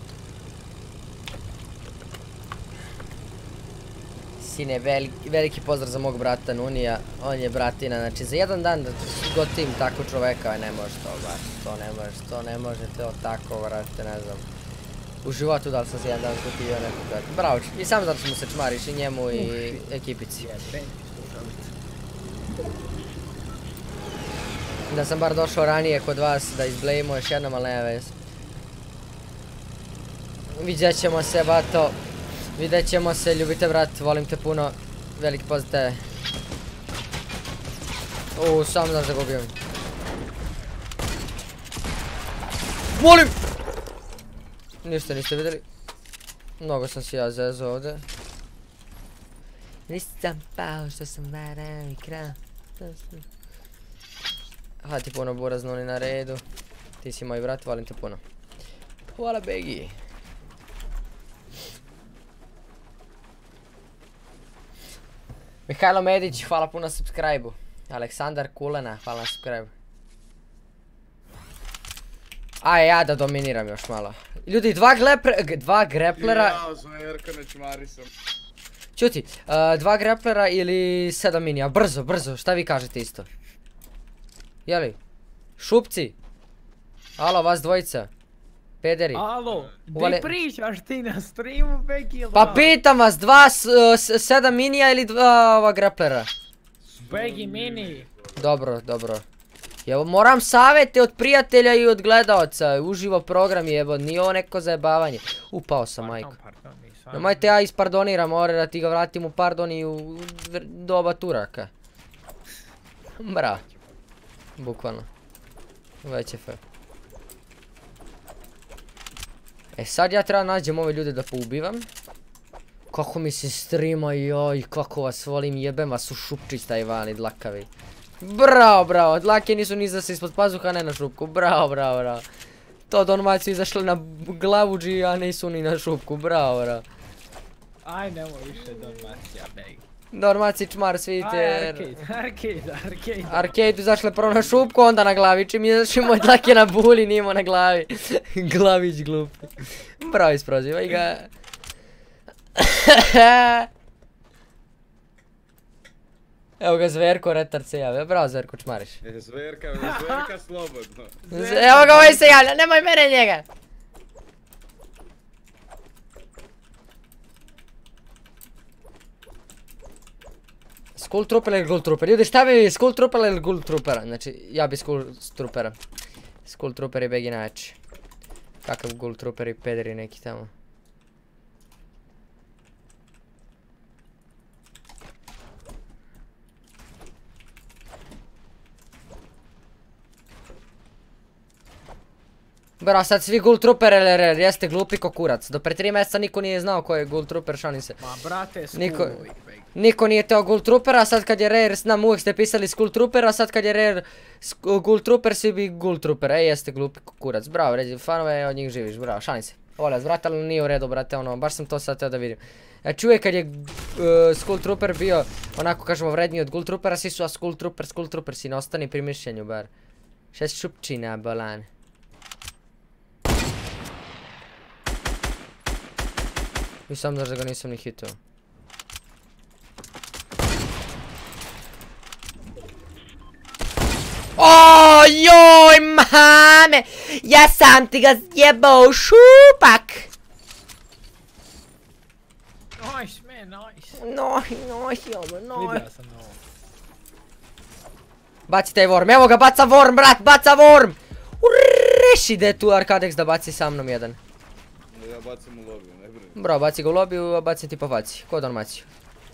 Sine, veliki pozdrav za mog brata Nunija, on je bratina, znači za jedan dan da gotim tako čoveka, ne može to baš, to ne može, to tako vrate, ne znam. U životu da li sam se jedan dan zgotio nekog brata, bravo, i sam zato mu se čmariš i njemu i ekipici. Da sam bar došao ranije kod vas da izblejimo još jednom, ali nema veze. Vidjet ćemo se, bato. Vidjet ćemo se, ljubite brat, volim te puno, veliki pozdrav tebe. Sam znaš da ga ubijem. Molim! Ništa niste vidjeli. Mnogo sam si ja zezao ovdje. Nisam pao što sam varan i krao. Hvala ti puno buraz, Nuni na redu. Ti si moj brat, volim te puno. Hvala begi. Mihajlo Medić, hvala puno na subscribe-u. Aleksandar Kulena, hvala na subscribe-u. Aj, ja da dominiram još malo. Ljudi, dva greplera... Ja, zverka ne čmari sam. Čuti, 2 greplera ili 7 minija, brzo, šta vi kažete isto? Jeli? Šupci? Alo, vas dvojica? Pederi? Alo, di pričaš ti na streamu, Begi? Pa pitam vas, 7 minija ili 2 greplera? Begi mini. Dobro. Evo, moram savjete od prijatelja i od gledaoca, uživo program jebo, nije ovo neko zajebavanje. Pao sam, majko. Nemojte ja ispardoniram, mora da ti ga vratim u pardon i u doba Turaka. Bra. Bukvalno. Već je fe. Sad ja treba nađem ove ljude da poubivam. Kako mi se strima, joj, kako vas volim, jebem vas u šupčić taj vani, dlakavi. Bravo, dlake nisu ni za se ispod pazuha, ne na šupku, bravo. To Donmaciju izašlo na glavuđi, a nisu ni na šupku, bravo. Aj, nemoj više Donmacija, Begi. Donmaci čmar, svidite. Arcade. Arcade izašle prvo na šupku, onda na glavi, čim izašli moj dlake na buli, nimo na glavi. Glavić glupi. Bravo, isprozivaj ga. Evo ga Zverko, retard se javlja. Bravo Zverko, čmariš. Zverka slobodno. Evo ga ovaj se javlja, nemoj mene njega. Skull Trooper ili Ghoul Trooper? Ljudi, šta bi Skull Trooper ili Ghoul Troopera? Znači, ja bi Skull Troopera. Skull Trooper je begi najjači. Kakav Ghoul Trooper i pederi neki tamo. Bro, sad svi Ghoul Trooper LRR, jeste glupi ko kurac. Do pre 3 mjeseca niko nije znao ko je Ghoul Trooper, šalim se. Ma brate, Niko nije teo Ghoul Troopera, sad kad je Rare s nam uvijek ste pisali Skull Troopera, sad kad je Rare Ghoul Trooper, svi bi Ghoul Trooper. Jeste glupi ko kurac, bravo, ređi fanove, od njih živiš, bravo, šalim se. Volim vas, brate, ali nije u redu, brate, ono, baš sam to sad teo da vidim. Znači uvijek kad je Skull Trooper bio, onako kažemo, vredniji od Ghoul Troopera, svi su Skull Trooper, si ne ostani pri mišljenju, bar. Šest šupčina, bolan. I sam znaš da ga nisam ni hitao. Ojoj, mame! Ja sam ti ga zjebao šupak! Nice, man, nice. Vidio sam ovo. Baci taj worm, evo ga, baca worm, brat, baca worm! Reši da je tu Arkadex da baci sa mnom jedan. Ja bacim u lobiju, ne brini. Bro, baci ga u lobiju, a bacim ti po faci, ko Dalmaciju.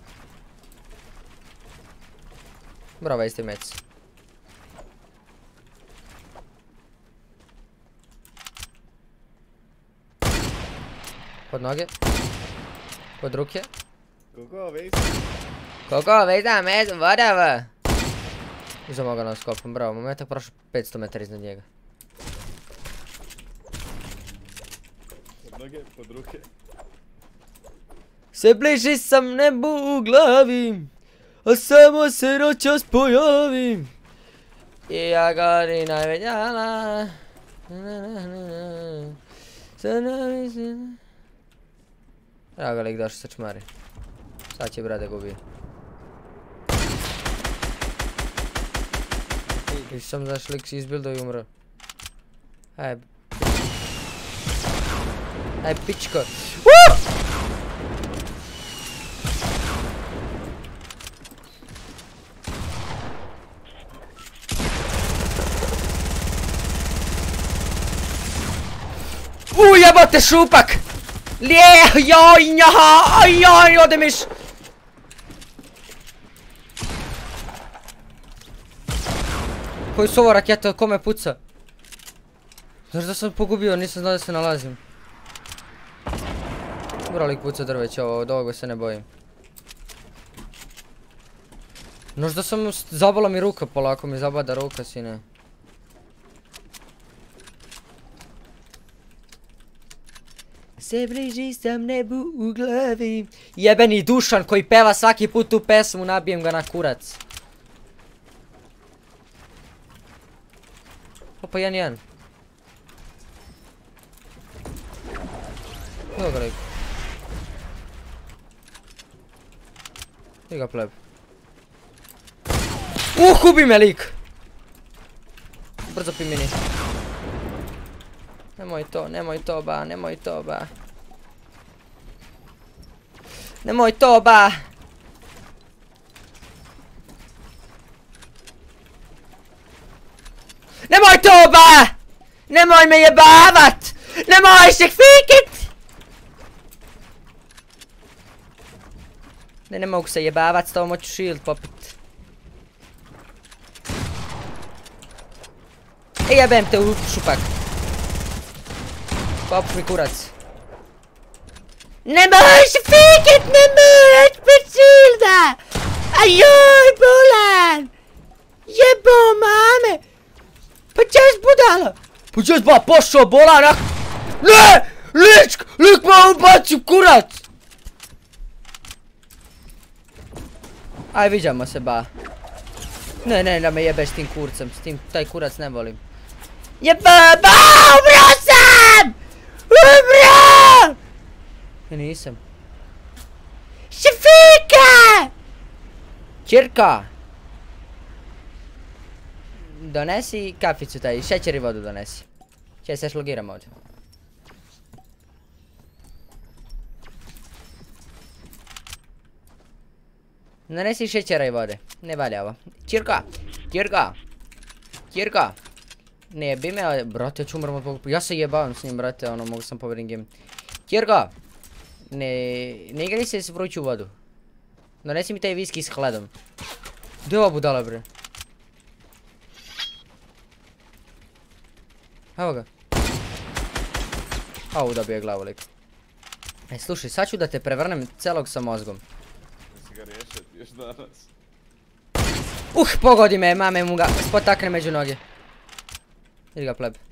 Bravo, isti mec. Pod noge. Pod ruke. Koliko vejda med, whatever. Uzamo ga na skopom, bravo, momentak prošao 500 metara iznad njega. Pod noge, pod ruke. Sve bliži sam nebu u glavi, a samo se noćas pojavim. I ja gori najveljala. Evo ga lik došao sa čmari. Sad će brade gubi. I sam znaš lik si izbildo i umro. Aj pičko. Jebote šupak! Joj, ode miš! Koji su ovo rakete, od kome puca? Znaš da sam pogubio, nisam znao da se nalazim. Bro, lik puca drveće ovo, od ovoga se ne bojim. Znaš da sam, zabala mi ruka, polako mi zabada ruka, sine. Sve bliži sam nebu u glavi. Jebeni Dušan koji peva svaki put tu pesmu, nabijem ga na kurac. Opa, 1-1. Evo ga lik. I ga pleb. Ubi me lik! Brzo pi mini. Nemoj to ba, nemoj to ba. Nemoj to ba! Nemoj to ba! Nemoj me jebavat! Nemoj se fikit! Ne mogu se jebavat, s tobom hoću shield popit. Jebem te u šupak. Popuš mi kurac. Nemoj se fikit, nemoj, pet shielda! Ajoj, bolan! Jebo mame! Pa čest budala! Pa čest ba, pošao bolan, ak... Ne! Lik me ubaci kurac! Aj, viđamo se ba. Ne, da me jebeš s tim kurcem, s tim, taj kurac ne volim. Jeba, ba, umro sam! Umro! Ja nisam. Šefika! Čirka! Donesi kaficu taj, šećer i vodu donesi. Čaj se šlogiram ovdje. Donesi šećera i vode, ne valja ovo. Čirka! Ne jebi me, brate, ja ću umrem od Boga. Ja se jebavam s njim, brate, ono, mogu sam povedim game. Čirka! Ne igrali se s vruću vodu. Donesi mi taj viski s hladom. Gdje je ova budala, bre? Evo ga. Au, dobio je glavu lik. E, slušaj, sad ću da te prevrnem celog sa mozgom. Jesi ga riješio još danas? Pogodi me, mame mu ga spotakne među noge. Idi ga pleb.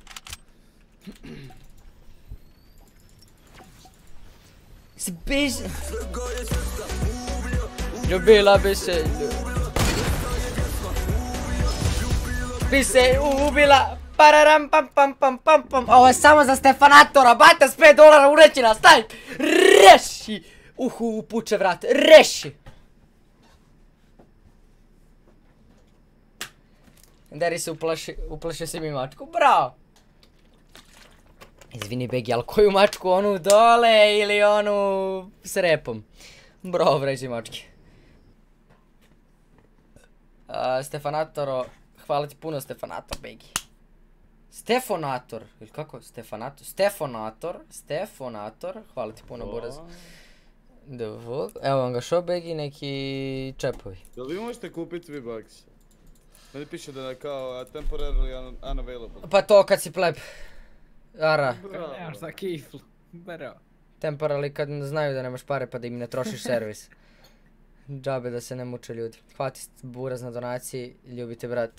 Ljubila bi se, bi se ubila. Pararam pam pam pam pam pam. Ovo je samo za Stefanatora, bata s $5 ureći nas, staj! Reši! Upuče vrat, reši! Deri se uplašio si mi mačku, bravo! Izvini Begi, ali koju mačku, onu dole ili onu s repom? Bravo, vreći mačke. Stefanatoro, hvala ti puno Stefanator, Begi. Stefonator, ili kako? Stefanator? Stefonator, hvala ti puno Buraz. Evo vam ga šo Begi, neki čepovi. Jel vi možete kupiti V-Bucks? Meni piše da je kao temporarily unavailable. Pa to kad si pleb. Ara. Nemaš za kiflu. Bravo. Temporarily kad znaju da nemaš pare pa da im ne trošiš servis. Džabe da se ne muče ljudi. Hvati Buraz na donaciji, ljubite brat.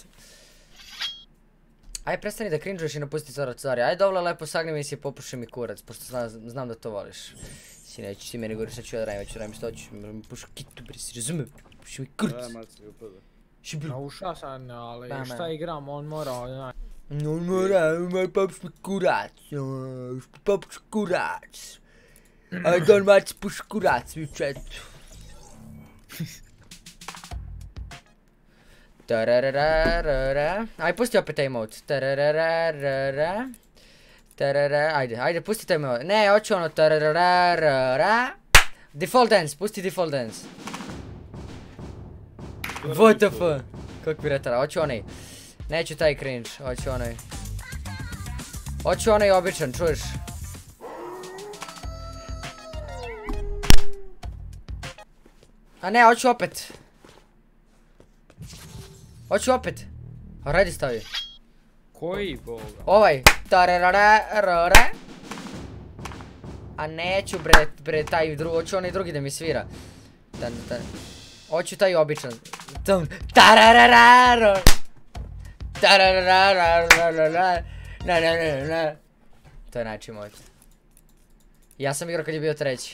Aj prestani da cringeuješ i napusti stvari. Aj dovle lepo sagni mi se i popuši mi kurac, pošto znam da to voliš. Si neću ti meni govoriš šta ću ja da radim, već radim što ću. Puši kitu bre, si razume? Puši mi kurac. Da, maci upada. Naušao sam, ali šta igram, on mora, onaj. On mora, moj popuši mi kurac. Popuši kurac. Aj don maci puši kurac, mi četu. Aj pusti opet taj emote. Ajde, pusti taj emote. Ne, hoću ono. Default dance, pusti default dance. What the fuck? Kako bi retara, hoću onaj. Neću taj cringe, hoću onaj. Hoću onaj običan, čuješ? A ne, hoću opet. Hoću opet. A radi stavi. Koji boga? Ovaj. A neću bre taj drugi, hoću onaj drugi da mi svira. Hoću taj običan. To je najčiji moj. Ja sam igrao kad je bio treći.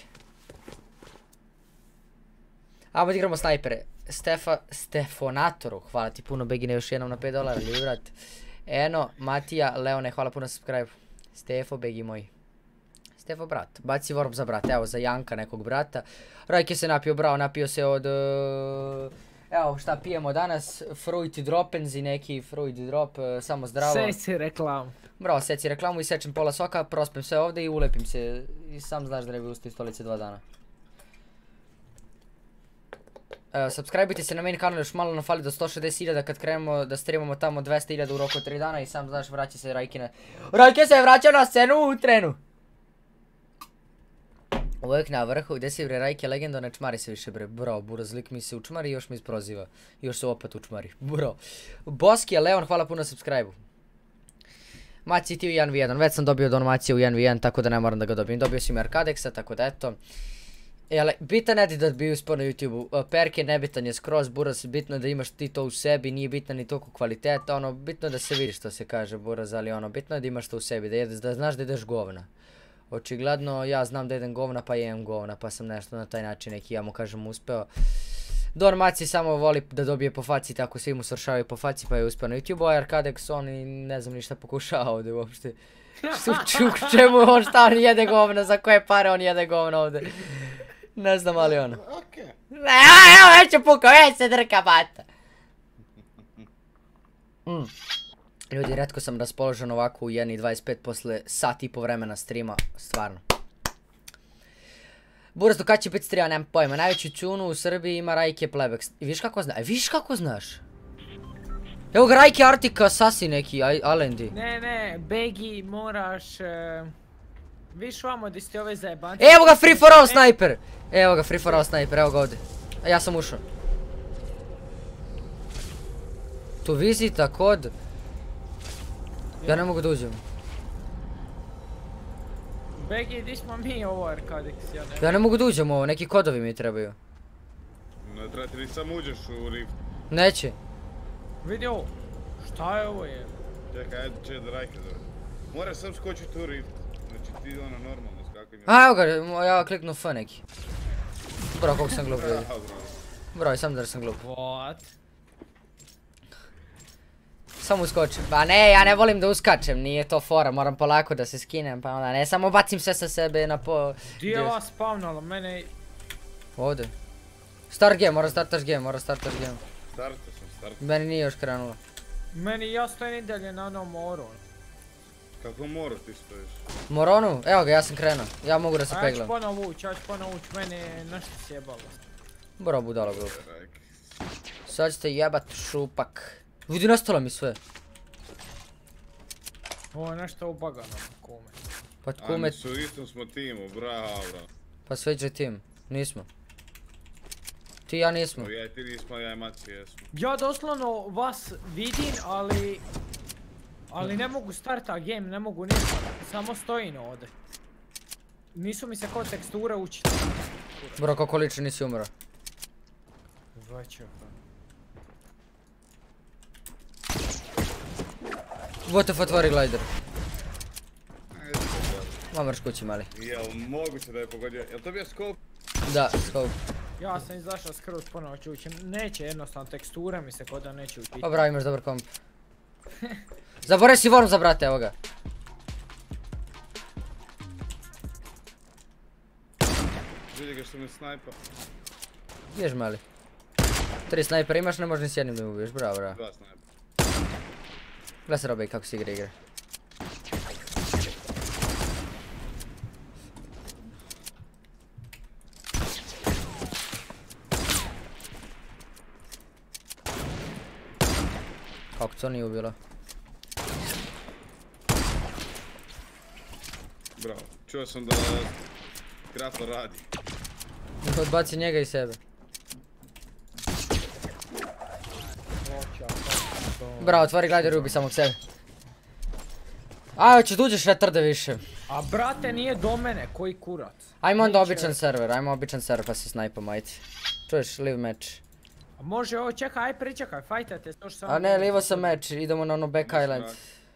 Ajmo da igramo snajpere. Stefonatoru, hvala ti puno Begine još jednom na $5, ljubi vrat. Eno, Matija, Leone, hvala puno subscribe. Stefo, Begi moj. Stefo brat, baci vorb za brat, evo za Janka nekog brata. Rajke se napio, bravo, napio se od... Evo šta pijemo danas, Fruit Dropenzi, neki Fruit Drop, samo zdravo. Seci reklamu. Bravo, seci reklamu i sečem pola soka, prospem sve ovdje i ulepim se. I sam znaš da ne bi ustao iz stolice 2 dana. Subscribeujte se na main kanal, još malo nam fali do 160.000 kad krenemo da streamamo tamo 200.000 u roku 3 dana i sam znaš vraća se Rajkina. Rajke se vraća na scenu u trenu! Uvijek na vrhu, gdje si bre Rajke legenda, ne čmari se više bre, bro, Buraz lik mi se učmari i još mi isproziva. Još se opet učmari, bro. Boski, Leon, hvala puno na subscribe-u. Maci ti u 1v1, već sam dobio donacije u 1v1, tako da ne moram da ga dobijem. Dobio si mi Arkadexa, tako da eto. Jel, bitan edit da bi uspio na YouTube-u, perk je nebitan je skroz, Buraz, bitno da imaš ti to u sebi, nije bitna ni toliko kvaliteta, ono, bitno da se vidi što se kaže Buraz, ali ono, bitno je da imaš to u sebi, da znaš da ideš govna. Očigledno, ja znam da idem govna, pa jem govna, pa sam nešto na taj način neki, ja mu kažem, uspeo. Don Maci samo voli da dobije po faci, tako svi mu svršavaju po faci, pa je uspio na YouTube-u, a Arkadex, on i ne znam ništa pokušava ovdje uopšte. Čemu on šta on jede govna, za koje pare on jede govna ovdje. Ne znam, ali ono. Okej. Evo, već je pukao, već se drka bata. Ljudi, retko sam raspoložen ovako u 1:25 posle sat i po vremena streama, stvarno. Buraz, do kad će biti streama, nemam pojma. Najveću čunu u Srbiji ima Rajke Plebex. I viš kako znaš? Viš kako znaš? Evo ga Rajke Artika sasi neki, Alendi. Ne, Begi, moraš... Viš vamo di ste ove zajebanci. Evo ga free for all sniper! Evo ga free for all sniper, evo ga ovdje. A ja sam ušao. Tu vizita, kod. Ja ne mogu da uđem. Begi, di smo mi ovo Arkadix, ja ne... Ja ne mogu da uđem u ovo, neki kodovi mi trebaju. Ne treba ti samo uđeš u rift. Neće. Vidi ovo. Šta je ovo je? Čekaj, ajde će da rajke zove. Moraš sam skočiti u rift. Znači ti ono normalno skakaj mi. A, evo ga, ja kliknu F neki. Bro, koliko sam glup vidi. Bravo, bravo. Bro, sam da sam glup. What? Samo uskočim. Pa ne, ja ne volim da uskačem, nije to fora, moram polako da se skinem, pa onda ne samo bacim sve sa sebe na po... Gdje je vas spavnalo? Mene... Ovdje. Start game, mora startaš game. Starta sam. Meni nije još krenulo. Meni ja stojim i dalje na onom moru. Kako mora ti stojiš? Moronu? Evo ga, ja sam krenuo. Ja mogu da se A ja ću peglam. ponovo ući, mene je nešto sjebalo. Bro, budalo glup. Rajke. Sad ćete jebat šupak. Vidi, nastalo mi sve. Ovo je nešto ubagano, kume. Pa A kume, mi su u istom smo timu, bravo. pa sveđe tim. Nismo. Ti i ja nismo. Ja i ti nismo, ja i Maci jesmo. Ja doslovno vas vidim, ali ne mogu starta game, ne mogu ništa. Samo stojim ovdje. Nisu mi se kao teksture učiti. Bro, kako liči nisi umro. WTF otvori glider. Mamrš kući mali. Jel moguće da je pogodio, jel to bio scope? Da, scope. Ja sam izašao skroz ponovo ću ući. Neće jednostavno, tekstura mi se kod da neće ući. Pa bravo, imaš dobar komp. Zaboravio si worm za brate, evo ga. Vidi ga što mi snajpa. Bjež mali. 3 snajpera imaš, ne možeš ni s jednim da mi ubiješ, bravo, bravo. 2 snajpa. Gledaj se Robej kako se igra. Kako to nije ubilo? Bravo. Čuo sam da Grafo radi. Odbaci njega i sebe. Bravo, otvori glider i ubi samog sebe. Ajde, hoćeš da uđeš retarde više. A brate nije do mene, koji kurac. Ajmo onda običan server, pa se snajpamo, ajde. Čuješ, live match. A može ovo, čekaj, aj pričekaj, fajtate, to što sam... A ne, livo sam match, idemo na ono back island.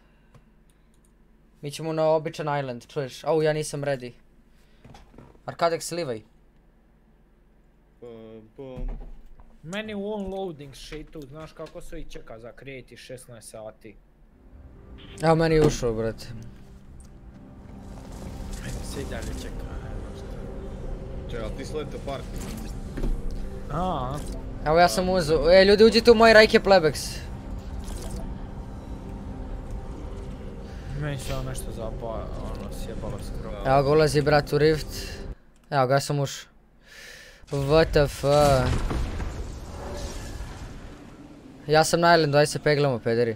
Mi ćemo na običan island, čuješ? Au, ja nisam ready. Arkadex, livaj. Meni u on loading shitu, znaš kako se i čeka za create 16 sati. Evo, meni je ušao, brate. Meni se i dalje čeka. Čekaj, ali ti si leto party. A. Evo, ja sam uzeo. Ljudi, uđite u moj Rajke Plebex. Meni se ono nešto sjebalo skoro. Evo ga, ulazi brat u Rift. Evo ga, ja sam ušao. WTF. Ja sam na islandu, aj se peglamo, pederi.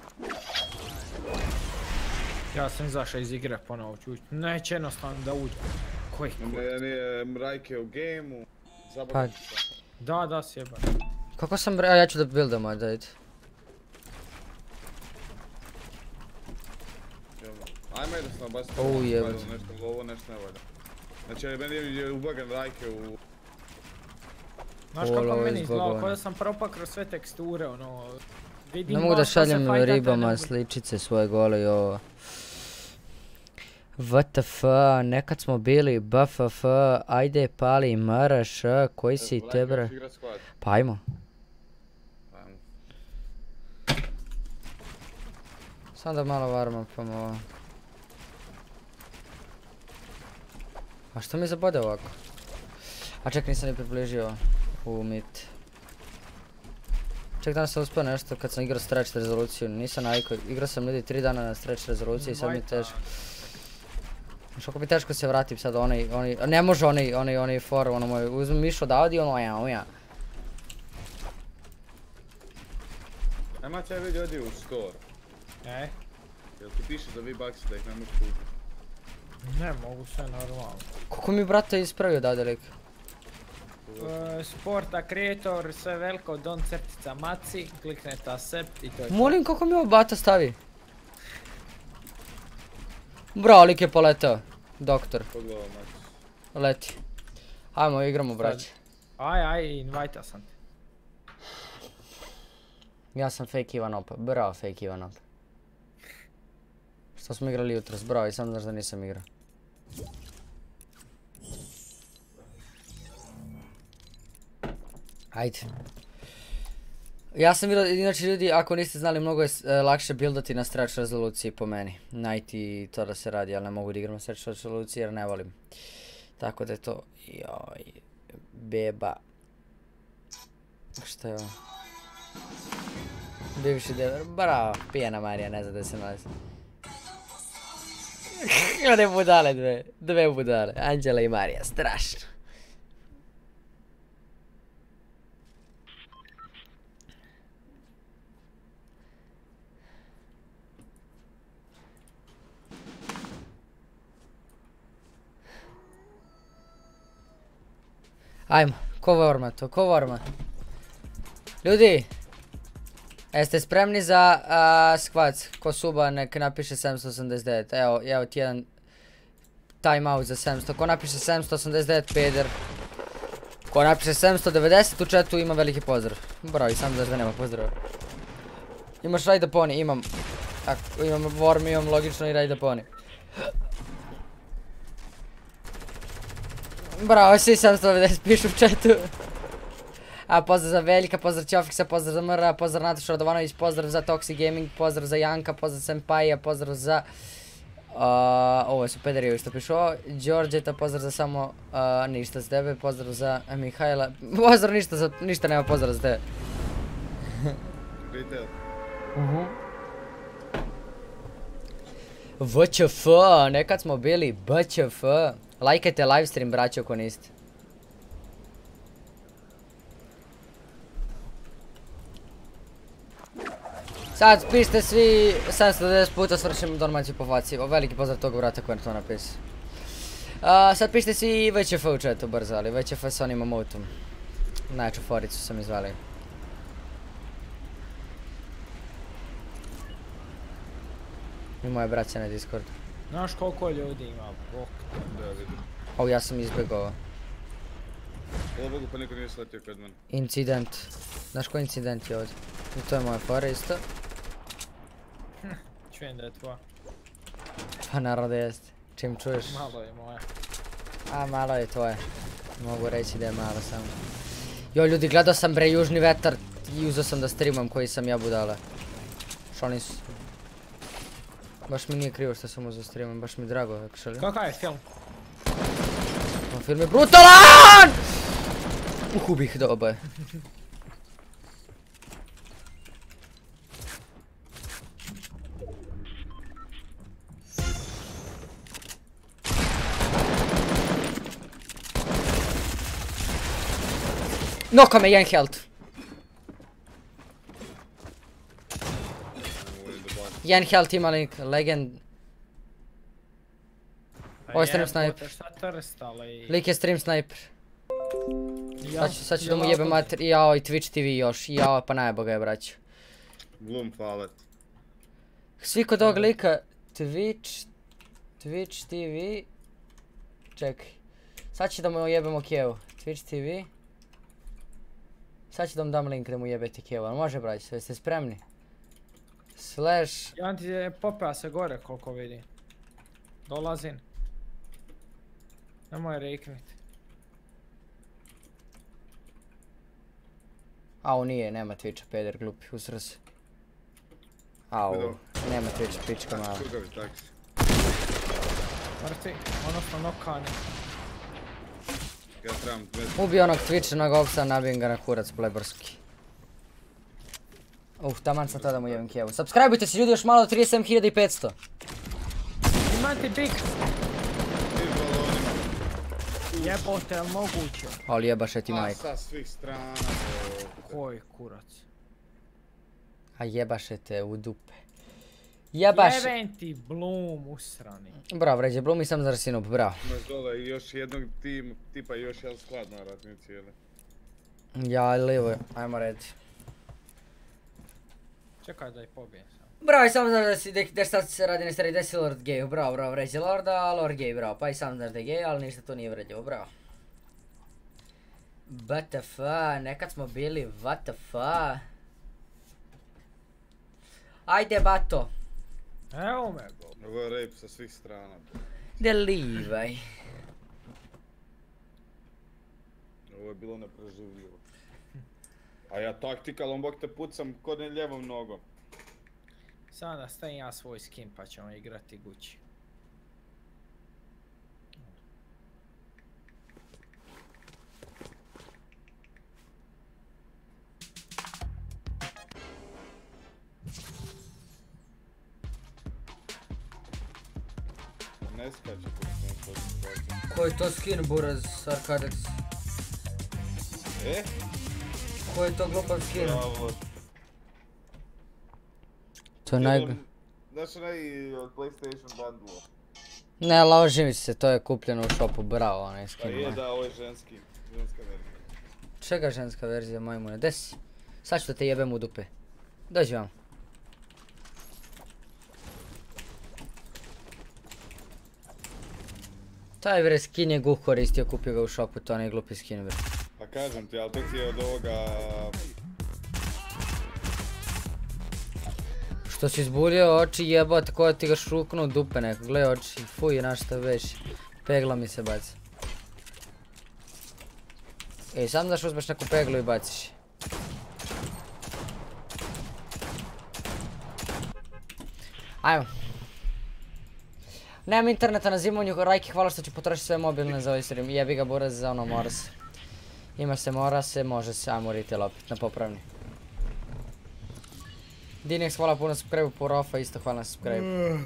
Ja sam izašao iz igre, ponovo ću ući. Neće jednostavno da uđem. Koji kurac? Nije Rajke u gameu. Pa. Zabavim se. Da, sjeban. Kako sam ja ću da buildam, ajde, ajde. Ajme jednostavno, baš jebate. nešto lovo, nešto ne valja. Znači, meni je ubagan Rajke u... Znaš kako meni izgleda, kao da sam propao kroz sve teksture, ono... Ne mogu da šaljem ribama sličice svoje gole i ovo. WTF, nekad smo bili BFF, ajde pali mrš, koji si te bre? Pa ajmo. Samo da malo warm-upamo ovo. A što mi zabode ovako? A ček, nisam ni približio u mit. Ček, danas sam uspio nešto kad sam igrao stretch rezoluciju, nisam navikao, igrao sam ljudi 3 dana na stretch rezoluciji i sad mi je teško. Znaš kako mi teško se vratim sad ne može onaj for, ono moj, uzmem mišu odavde i ono ja. Ajma će ja vidi odi u store. Jel ti piše za V-Bucks da ih ne mogu kupiti? Ne mogu, sve normalno. Kako mi brate ispravio odavde lik? Sporta creator, sve veliko, don crtica maci, kliknete accept i to je to. Molim kako mi ovo bata stavi? Bro, lik je poletao. Doktor, Pogledao Max. leti. Ajmo, igramo, braće. Aj, invajta sam te. Ja sam fake Ivan Opa, bravo fake Ivan Opa. Što smo igrali jutros, bravo, i sam znaš da nisam igrao. Ajde. Ja sam vidio, inače ljudi, ako niste znali, mnogo je lakše buildati na stretch rezoluciji po meni. Najti to da se radi, ali ne mogu da igram na stretch rezoluciji jer ne volim. Tako da je to, joj, beba. Šta je ovo? Bivši dever, bravo, pijena Marija, ne zna da se nalazi. One budale dve budale, Anđela i Marija, strašno. Ajmo, ko vorma? Ljudi, jeste spremni za skvac? Ko suba nek napiše 789, evo ti jedan timeout za 700, ko napiše 789 peder. Ko napiše 790 u chatu ima veliki pozdrav. Bravo, i sam znaš da nema pozdrava. Imaš ride pony, imam. Imam worm, imam logično i ride pony. Bravo, svi 790 pišu u chatu. A pozdrav za Veljka, pozdrav Ćofiksa, pozdrav za Mra, pozdrav Nataša Radovanović, pozdrav za Toxic Gaming, pozdrav za Janka, pozdrav za Senpaija, pozdrav za... ovo su pederijevi što pišu ovo. Đorđeta, pozdrav za samo ništa za tebe, pozdrav za Mihajla. Pozdrav ništa nema pozdrav za tebe. Retail. VČF, nekad smo bili BČF. Lajkajte livestream, braćo, ako niste. Sad pišite svi 790 puta svršim donaciju po faci. Veliki pozdrav toga vrata koji je to napisao. Sad pišite svi VČF u chatu brzo, ali VČF s onim emotom. Najjaču foricu sam izvalio. I moje braće na Discordu. Znaš koliko ljudi ima, bok. Da, vidim. Au, ja sam izbjegao. Hvala Bogu pa niko nije sletio kod mene. Incident. Znaš koji incident je ovdje? I to je moja fora isto. Čujem da je tvoja. Pa naravno da jeste. Čim čuješ? Malo je moja. A, malo je tvoje. Mogu reći da je malo samo. Jo, ljudi, gledao sam bre Južni vetar i uzeo sam da streamam koji sam ja budala. Šalim se. Baš mi nije krivo što sam uzeo streamam, baš mi je drago, actually. Kakav je film? Film je brutalan! Ubih doba je. Noka me, jedan health. Jedan health ima legend. Ovo je stream sniper. Lik je stream sniper. Sad ću da mu jebem mater, jao i Twitch TV još, jao pa najebo ga je braću. Gloom falet. Svi kod ovog lika, Twitch TV, čekaj, sad ću da mu jebemo kevu, Twitch TV, sad ću da mu dam link da mu jebete kevu, ali može braću, jeste spremni? Slash... Jedan ti je popeo se gore koliko vidim. Dolazim. Nemoj reknit. Au nije, nema Twitcha, peder glupi, usro se. Au, nema Twitcha, pička mala. Čugavi taksi. Mrtvi, odnosno nokani. Ja trebam Ubi onog Twitcha na gopsa, nabijem ga na kurac pleborski. Taman sam to da mu jebim kevu. Subscribeujte se ljudi još malo do 37.500. Imate big. Jebote, jel moguće? Ali jebaše ti majku. Sa svih strana. Koji kurac? A jebaše te u dupe. Jebaš... Jebem ti Bloom usrani. Bravo, ređe Bloom i sam za Rasinup, bravo. Imaš dole i još jednog tipa i još jedan sklad na ratnici, jel? Ja, lijevo je, ajmo red. Čekaj da ih pobijem sam. Bravo, i sam znaš da sad se radi na stvari, gdje si Lord Gay, bravo, reći Lorda, Lord Gay, bravo, pa i sam znaš da je gay, ali ništa to nije vređivo, bravo. WTF, nekad smo bili, WTF. Ajde, bato. Evo me go. Ovo je rape sa svih strana. Delivaj. Ovo je bilo nepreživljivo. A ja taktikal, on bok te pucam kod ne ljevom nogom. Sada stavim ja svoj skin pa ćemo igrati Gucci. Ne skače kod skin, to se skače. Ko je to skin, buraz, Arkadex? E? Ko je to glupav skin? Bravo. To je najbolj. Znaš onaj od PlayStation bundle? Ne, laži mi se, to je kupljeno u shopu, bravo, onaj Pa skin. je da, ovo je ženska verzija. Čega ženska verzija, majmune, gdje si? Sad ću da te jebem u dupe. Dođi vam. Taj bre skin je Guh koristio, kupio ga u shopu, to je onaj glupi skin bre. Pa kažem ti, ali tek je od ovoga... Što si izbulio oči jebate, koja ti ga šruknu u dupe neko, gle oči, fuj na šta već. Pegla mi se baci. Ej, sam daš uzmeš neku peglu i baciš. Ajmo. Nemam interneta na zimunju, Rajki hvala što ću potrošiti sve mobilne za ovaj stream. Jebi ga buraz za ono, mora se. Ima se, mora se, može se, ajmo retail opet na popravni. Dinex hvala puno subscribe, Porofa isto hvala na subscribe.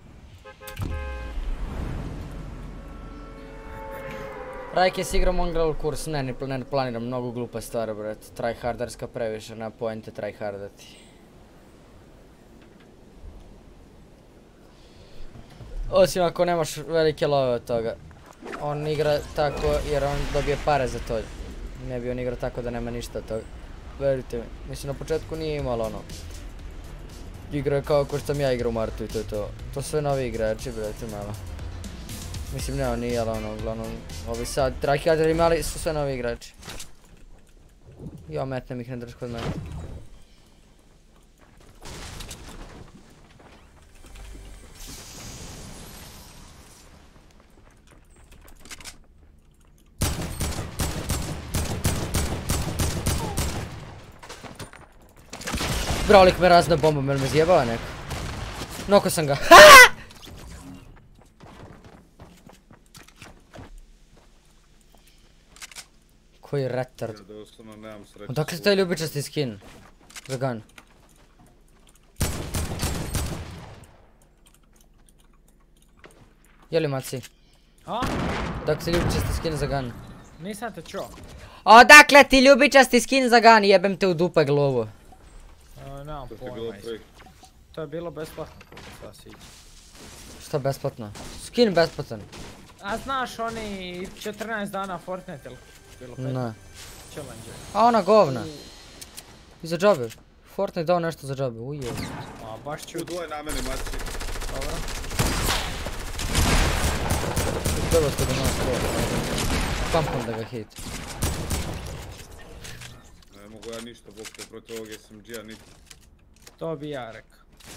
Rajk je si igrao Mongrel kurs, ne planiram, mnogo glupa stvar brat. Tryhardarska previše, na pointe tryhardati. Osim ako nemaš velike love od toga. On igra tako jer on dobije pare za to. Ne bi on igrao tako da nema ništa od toga. Verite mi, mislim na početku nije imalo ono. Igra je kao ko što sam ja igrao u Martu i to je to. To sve novi igrači, brate, malo. Mislim ne, on nije, ali ono, uglavnom, ovi sad, tryharderi mali su sve novi igrači. Ja metnem ih, ne drž kod mene. Bravo, lik me razna bombom, jel me zjebava neko? Noko sam ga. Koji retard. Ja doslovno nemam sreće. Odakle taj ljubičasti skin? Za gun. Jeli maci? A? Odakle ti ljubičasti skin za gun? Nisam te čuo. Odakle ti ljubičasti skin za gun? Jebem te u dupe glovu. Nemam To ti je bilo pojma. prek. To je bilo besplatno. Sada si ići. Šta besplatno? Skin besplatan. A znaš oni 14 dana Fortnite ili? Bilo pet Ne. challenge. A ona govna. I za džabe. Fortnite dao nešto za džabe, uje. A baš Tu čud. dvoje na mene, mači. Dobro. Dobro ste ga nas to. Pumpam da ga hit. Ne mogu ja ništa, bok te protiv ovog SMG-a niti. To bi ja rekao.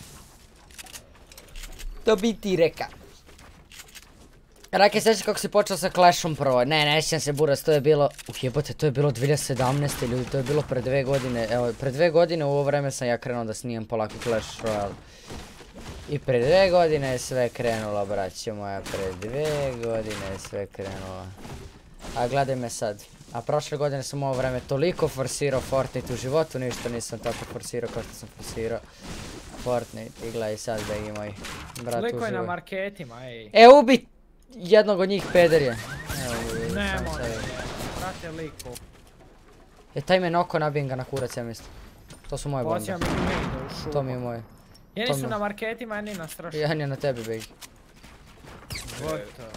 To bi ti reka. Rake, sjećaš kako si počeo sa Clashom prvo? Ne sjećam se buras, to je bilo... Jebote, to je bilo 2017. ljudi, to je bilo pre 2 godine. Evo, pre 2 godine u ovo vreme sam ja krenuo da snimam polako Clash Royale. I pre 2 godine je sve krenulo, braćo moja, pre 2 godine je sve krenulo. A gledaj me sad. A prošle godine sam u ovo vreme toliko forsirao Fortnite u životu, ništa nisam tako forsirao kao što sam forsirao Fortnite. I gledaj sad da moj brat uživa. Sliko je na marketima, ej. E, ubi jednog od njih peder je. Ne može. Prate liku. E, taj me noko, nabijem ga na kurac, ja mislim. To su moje bombe. Pocija mi ne ide u šupu. To mi je moje. Jedni to su mi- na marketima, jedni na strašu. Jedan je na tebi, begi. Gotovo.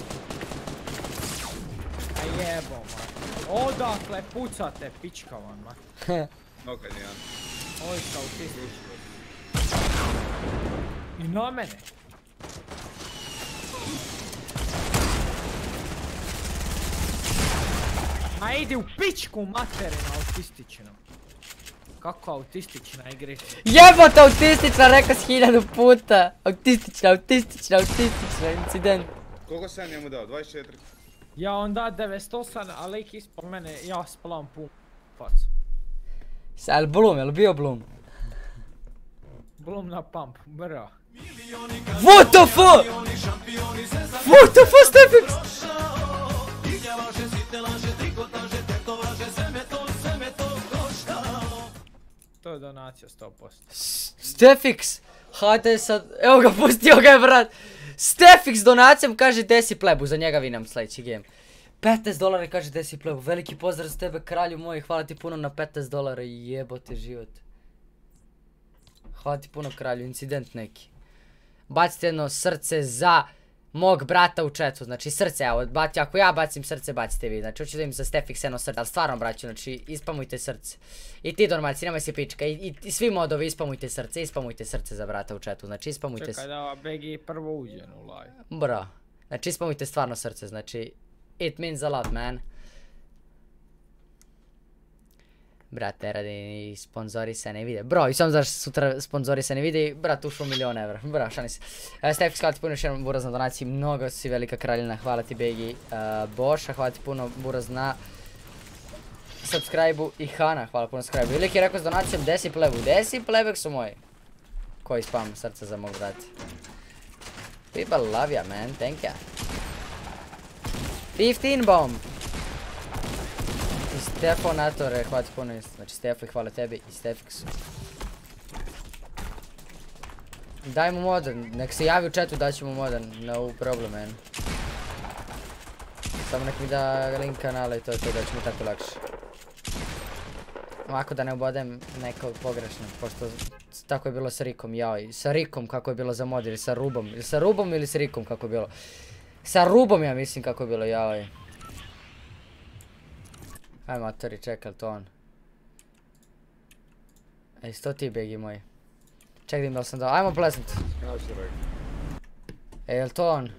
A jebo, man. Odakle pucate, pička van, man. Nokan jedan. Oj, kao ti. I na mene. Ma idi u pičku materinu autističnu. Kako autistična igrica? Jebote autistična, rekao si 1000 puta. Autistična, incident. Koliko sam njemu dao? 24? Ja onda 98, a lik ispod mene, ja spalam pun facu. Jel Bloom, jel bio Bloom? Bloom na pump, bra. What the fuck? What the fuck, Stefix? To je donacija 100%. Stefix! HT sad, evo ga, pustio ga je brat. Stefix donacijom kaže desi plebu, za njega vinam sljedeći game. $15 kaže desi plebu, veliki pozdrav za tebe kralju moj, hvala ti puno na $15, jebote život. Hvala ti puno kralju, incident neki. Bacite jedno srce za mog brata u chatu, znači srce, evo, ako ja bacim srce, bacite vi, znači hoću da im za Stefix jedno srce, ali stvarno braću, znači ispamujte srce. I ti Dormaci, nemoj se pička, i svi modovi ispamujte srce za brata u chatu, znači ispamujte se. Čekaj da Begi prvo uđe u live. Bro, znači ispamujte stvarno srce, znači it means a lot man. Brate, radi sponzori se ne vide. Bro, i sam znaš sutra sponzori se ne vide, brat ušlo $1.000.000 evra. Bro, šani se. Stefix, hvala ti puno još jednom Buraz na donaciji, mnogo si velika kraljina, hvala ti Begi. Boša, hvala ti puno Buraz na subscribe-u i Hana, hvala puno subscribe-u. Ilik je rekao s donacijom desi plebu, desi plebek su moji. Koji spam srca za mog brata. People love ya man, thank ya. 15 bomb. I Stefo Natore, hvala ti puno isto. Znači Stefo i hvala tebi i Stefixu. Daj mu modern, nek se javi u chatu, daću mu modern, no problem man. Samo nek mi da link kanala i to je to, da će mi tako lakše. Ovako da ne ubodem nekog pogrešnog, pošto tako je bilo sa Rikom, jao, sa Rikom kako je bilo za mod, ili sa Rubom, ili sa Rikom kako je bilo. Sa Rubom ja mislim kako je bilo, jao. Aj matori, čekaj, to on. Ej, sto ti Begi moj. Čekaj da im da sam dao, ajmo Pleasant. Ej, jel to on?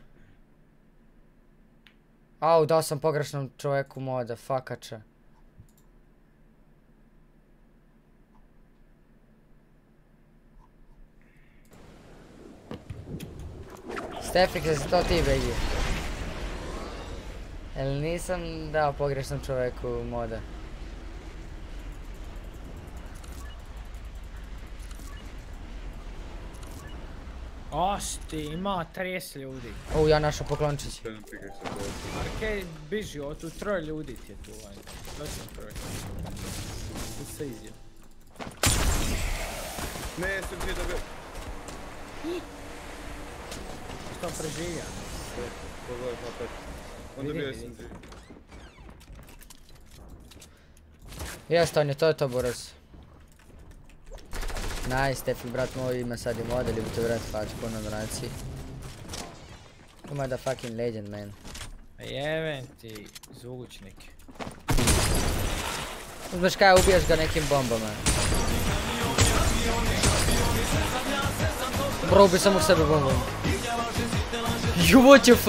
Au, dao sam pogrešnom čovjeku moda, fakača. Stefik, jesi to ti Begi? Jel nisam dao pogrešnom čovjeku moda? Osti, ima 30 ljudi. O, ja našao poklončić. Arcade biži, o tu 3 ljudi ti je tu. Doćem prvi. Tu se izio. Ne, sam ti dobio. Što preživio? Pogledaj opet. Onda bio sam ti. Jeste, on je, to je to Buraz. Nice, Tefi, brat moj, ima sad i model, ljubite brat, hvala ću puno donaciji. Ima da fucking legend, man. Jeben ti, zvučnik. Uzmeš kaj, ubijaš ga nekim bombama. Bro, ubi sam u sebe bombom. WTF?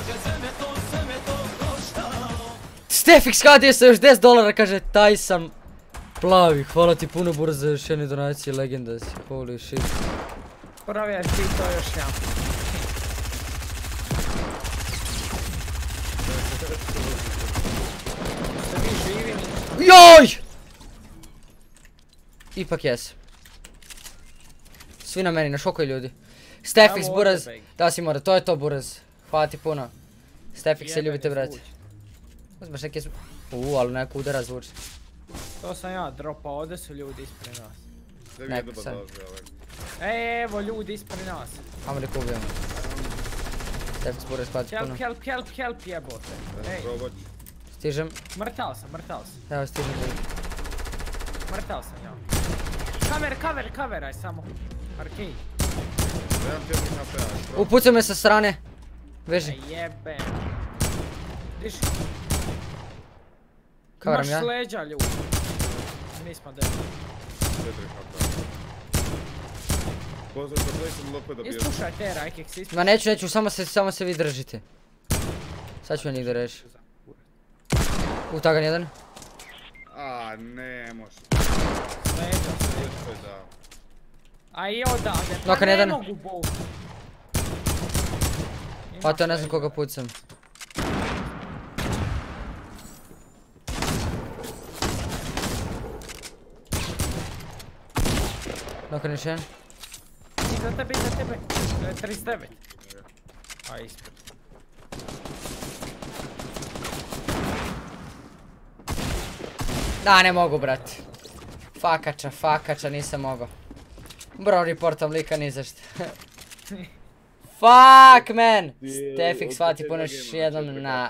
Stefix HDS sa još $10, kaže, taj sam plavi. Hvala ti puno Buraz za još jedne donacije, legenda si, holy shit. Provjer ti to još jedan. Ste vi živi ništa? Joj! Ipak jes. Svi na meni, na šokoj ljudi. Stefix, Buraz, da si mora, to je to Buraz. Hvala ti puno. Stefix se ljubite brate. Uzmeš neke ali neko udara zvuči. To sam ja dropao, ovdje su ljudi ispred nas. Neko sam. Ej, evo ljudi ispred nas. Ajmo nek ubijemo. Stefix, Buraz, hvala ti puno. Help jebote. Ej. Stižem. Mrtav sam. Evo stižem. Mrtav sam ja. Kameraj samo. Arcade. Upucao me sa strane. Veži. Jebem. Diši. Kavaram ja. Imaš leđa ljudi. Nismo debili. Pozdrav za play sam lopet da bio. Ispušaj te rajkeks, ispušaj. Ma neću, samo se vi držite. Sad ću ja njih da reši. Utagan jedan. A, ne može. Sveđo. A i odavde, pa Nokan ne jedan. mogu bolt. Pa to ne znam koga pucam. Nokan još jedan. Iza tebe. 39. A ispred. Da, ne mogu, brat. Fakača, nisam mogao. Bro, reportam lika ni zašto. Fuck, man! Stefik shvati puno još jednom na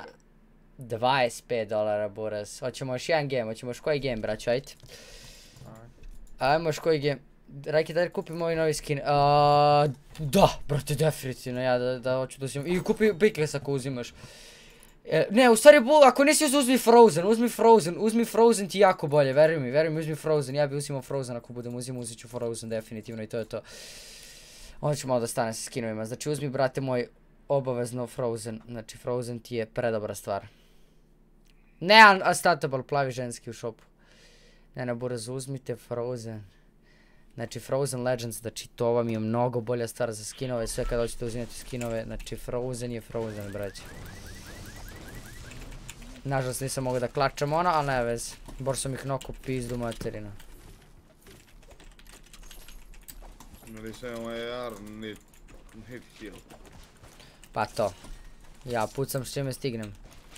$25, buraz. Hoćemo još jedan game, hoćemo još koji game, braću, ajde. Ajmo još koji game. Rajki, daj kupim ovaj novi skin. Da, brate, definitivno, ja da hoću da uzimam. I kupi Pickles ako uzimaš. Ne, u stvari, ako nisi uzmi Frozen ti jako bolje, veruj mi, uzmi Frozen, ja bi uzimao Frozen ako budem uzet ću Frozen definitivno i to je to. Onda ću malo da stanem sa skinovima, znači uzmi, brate moj, obavezno Frozen, znači Frozen ti je predobra stvar. Ne unstatable, plavi ženski u shopu. Ne, buraz, uzmite Frozen. Znači Frozen Legends, znači to vam je mnogo bolja stvar za skinove, sve kada hoćete uzimati skinove, znači Frozen je Frozen, braće. Nažalost nisam mogao da klačam ono, ali ne vez. Bor sam ih noku pizdu materinu. Ili se AR, nit kill. Pa to. Ja pucam s čime stignem.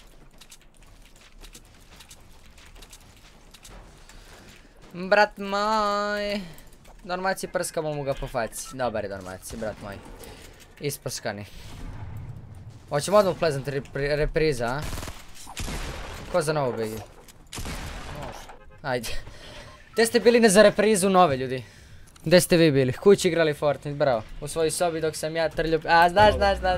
Brat moj. Dormaci prskamo mu ga po faci. Dobar je Dormaci, brat moj. Isprskani. Hoćemo odmah Pleasant repriza, a? Ko za novu begi? Može. Ajde. Gdje ste bili za reprizu nove, ljudi? Gdje ste vi bili? Kući igrali Fortnite, bravo. U svojoj sobi dok sam ja trljio... A, znaš.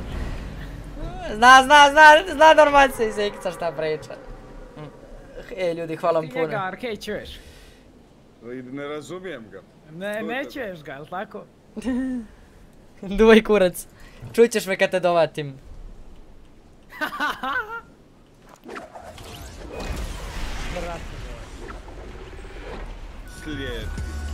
Zna Dormaci iz Ikica šta priča. Ljudi, hvala vam Ti puno. njega Arkej čuješ? Ne razumijem ga. Ne čuješ ga, jel tako? Duvaj kurac. Čućeš me kad te dovatim. Slijed.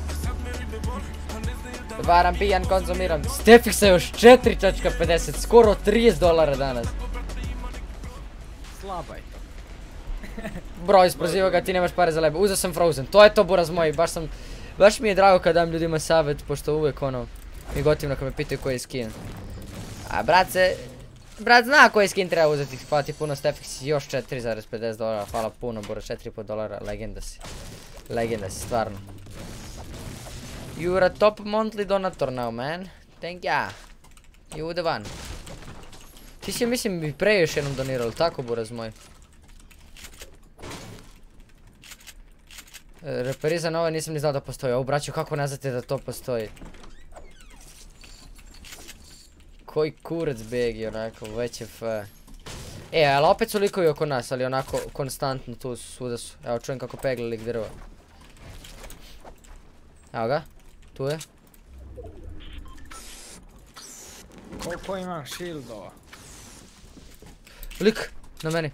Varam, pijan, konzumiram. Stefik se još 4.50, skoro $30 danas. Slaba je. Bro, isproziva ga, ti nemaš pare za lebe. Uzeo sam Frozen, to je to, buraz moj. Baš mi je drago kad dam ljudima savjet, pošto uvijek ono mi gotivno kad me pitaju koji je skin. A brat zna koji skin treba uzeti, hvala ti puno Stefik si još $4.50, hvala puno buraz, $4.5, legenda si, stvarno. You're a top monthly donator now, man. Thank ya. You the one. Ti si mislim bi pre još jednom donirao, tako buraz moj? Reperiza nova nisam ni znao da postoji, ovo braćo kako ne znate da to postoji? Koji kurac begi onako, već je f... ali opet su likovi oko nas, ali onako konstantno tu svuda su. Evo čujem kako pegli lik drva. Evo ga, tu je. Koliko imam shieldova? Lik, na meni.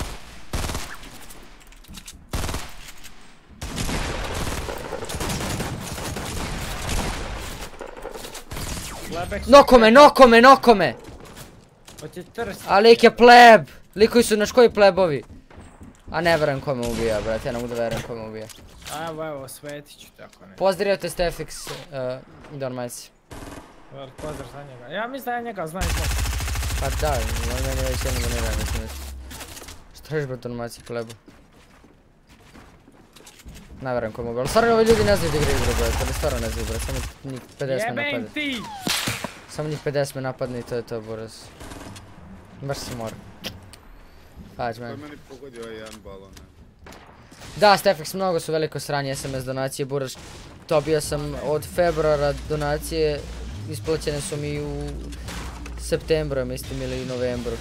Nokome! Hoće trsti. A lik je pleb! Likovi su naš koji plebovi? A ne verujem ko me ubija, brate, ja ne mogu da verujem ko me ubija. Evo, svetit ću tako ne. Pozdravio te Stefix, Dormaci. Velik pozdrav za njega. Ja mislim da ja njega znam i to. Pa da, on meni već jedno donira, mislim nešto. Što reš, bro, Dormaci, plebu? Ne verujem ko me ubija, ali stvarno ovi ljudi ne znaju da igraju igru, brate, ali stvarno ne znaju, brate, samo njih 50 me napadne. Jebem ti! Samo njih 50 me napadne i to je to, buraz. Baš se mora. Pađ, To je man. meni pogodio ovaj jedan balon. Da, Stefix, mnogo su veliko sranje SMS donacije, buraz. Dobio sam od februara donacije, isplaćene su mi u septembru, mislim, ili novembru.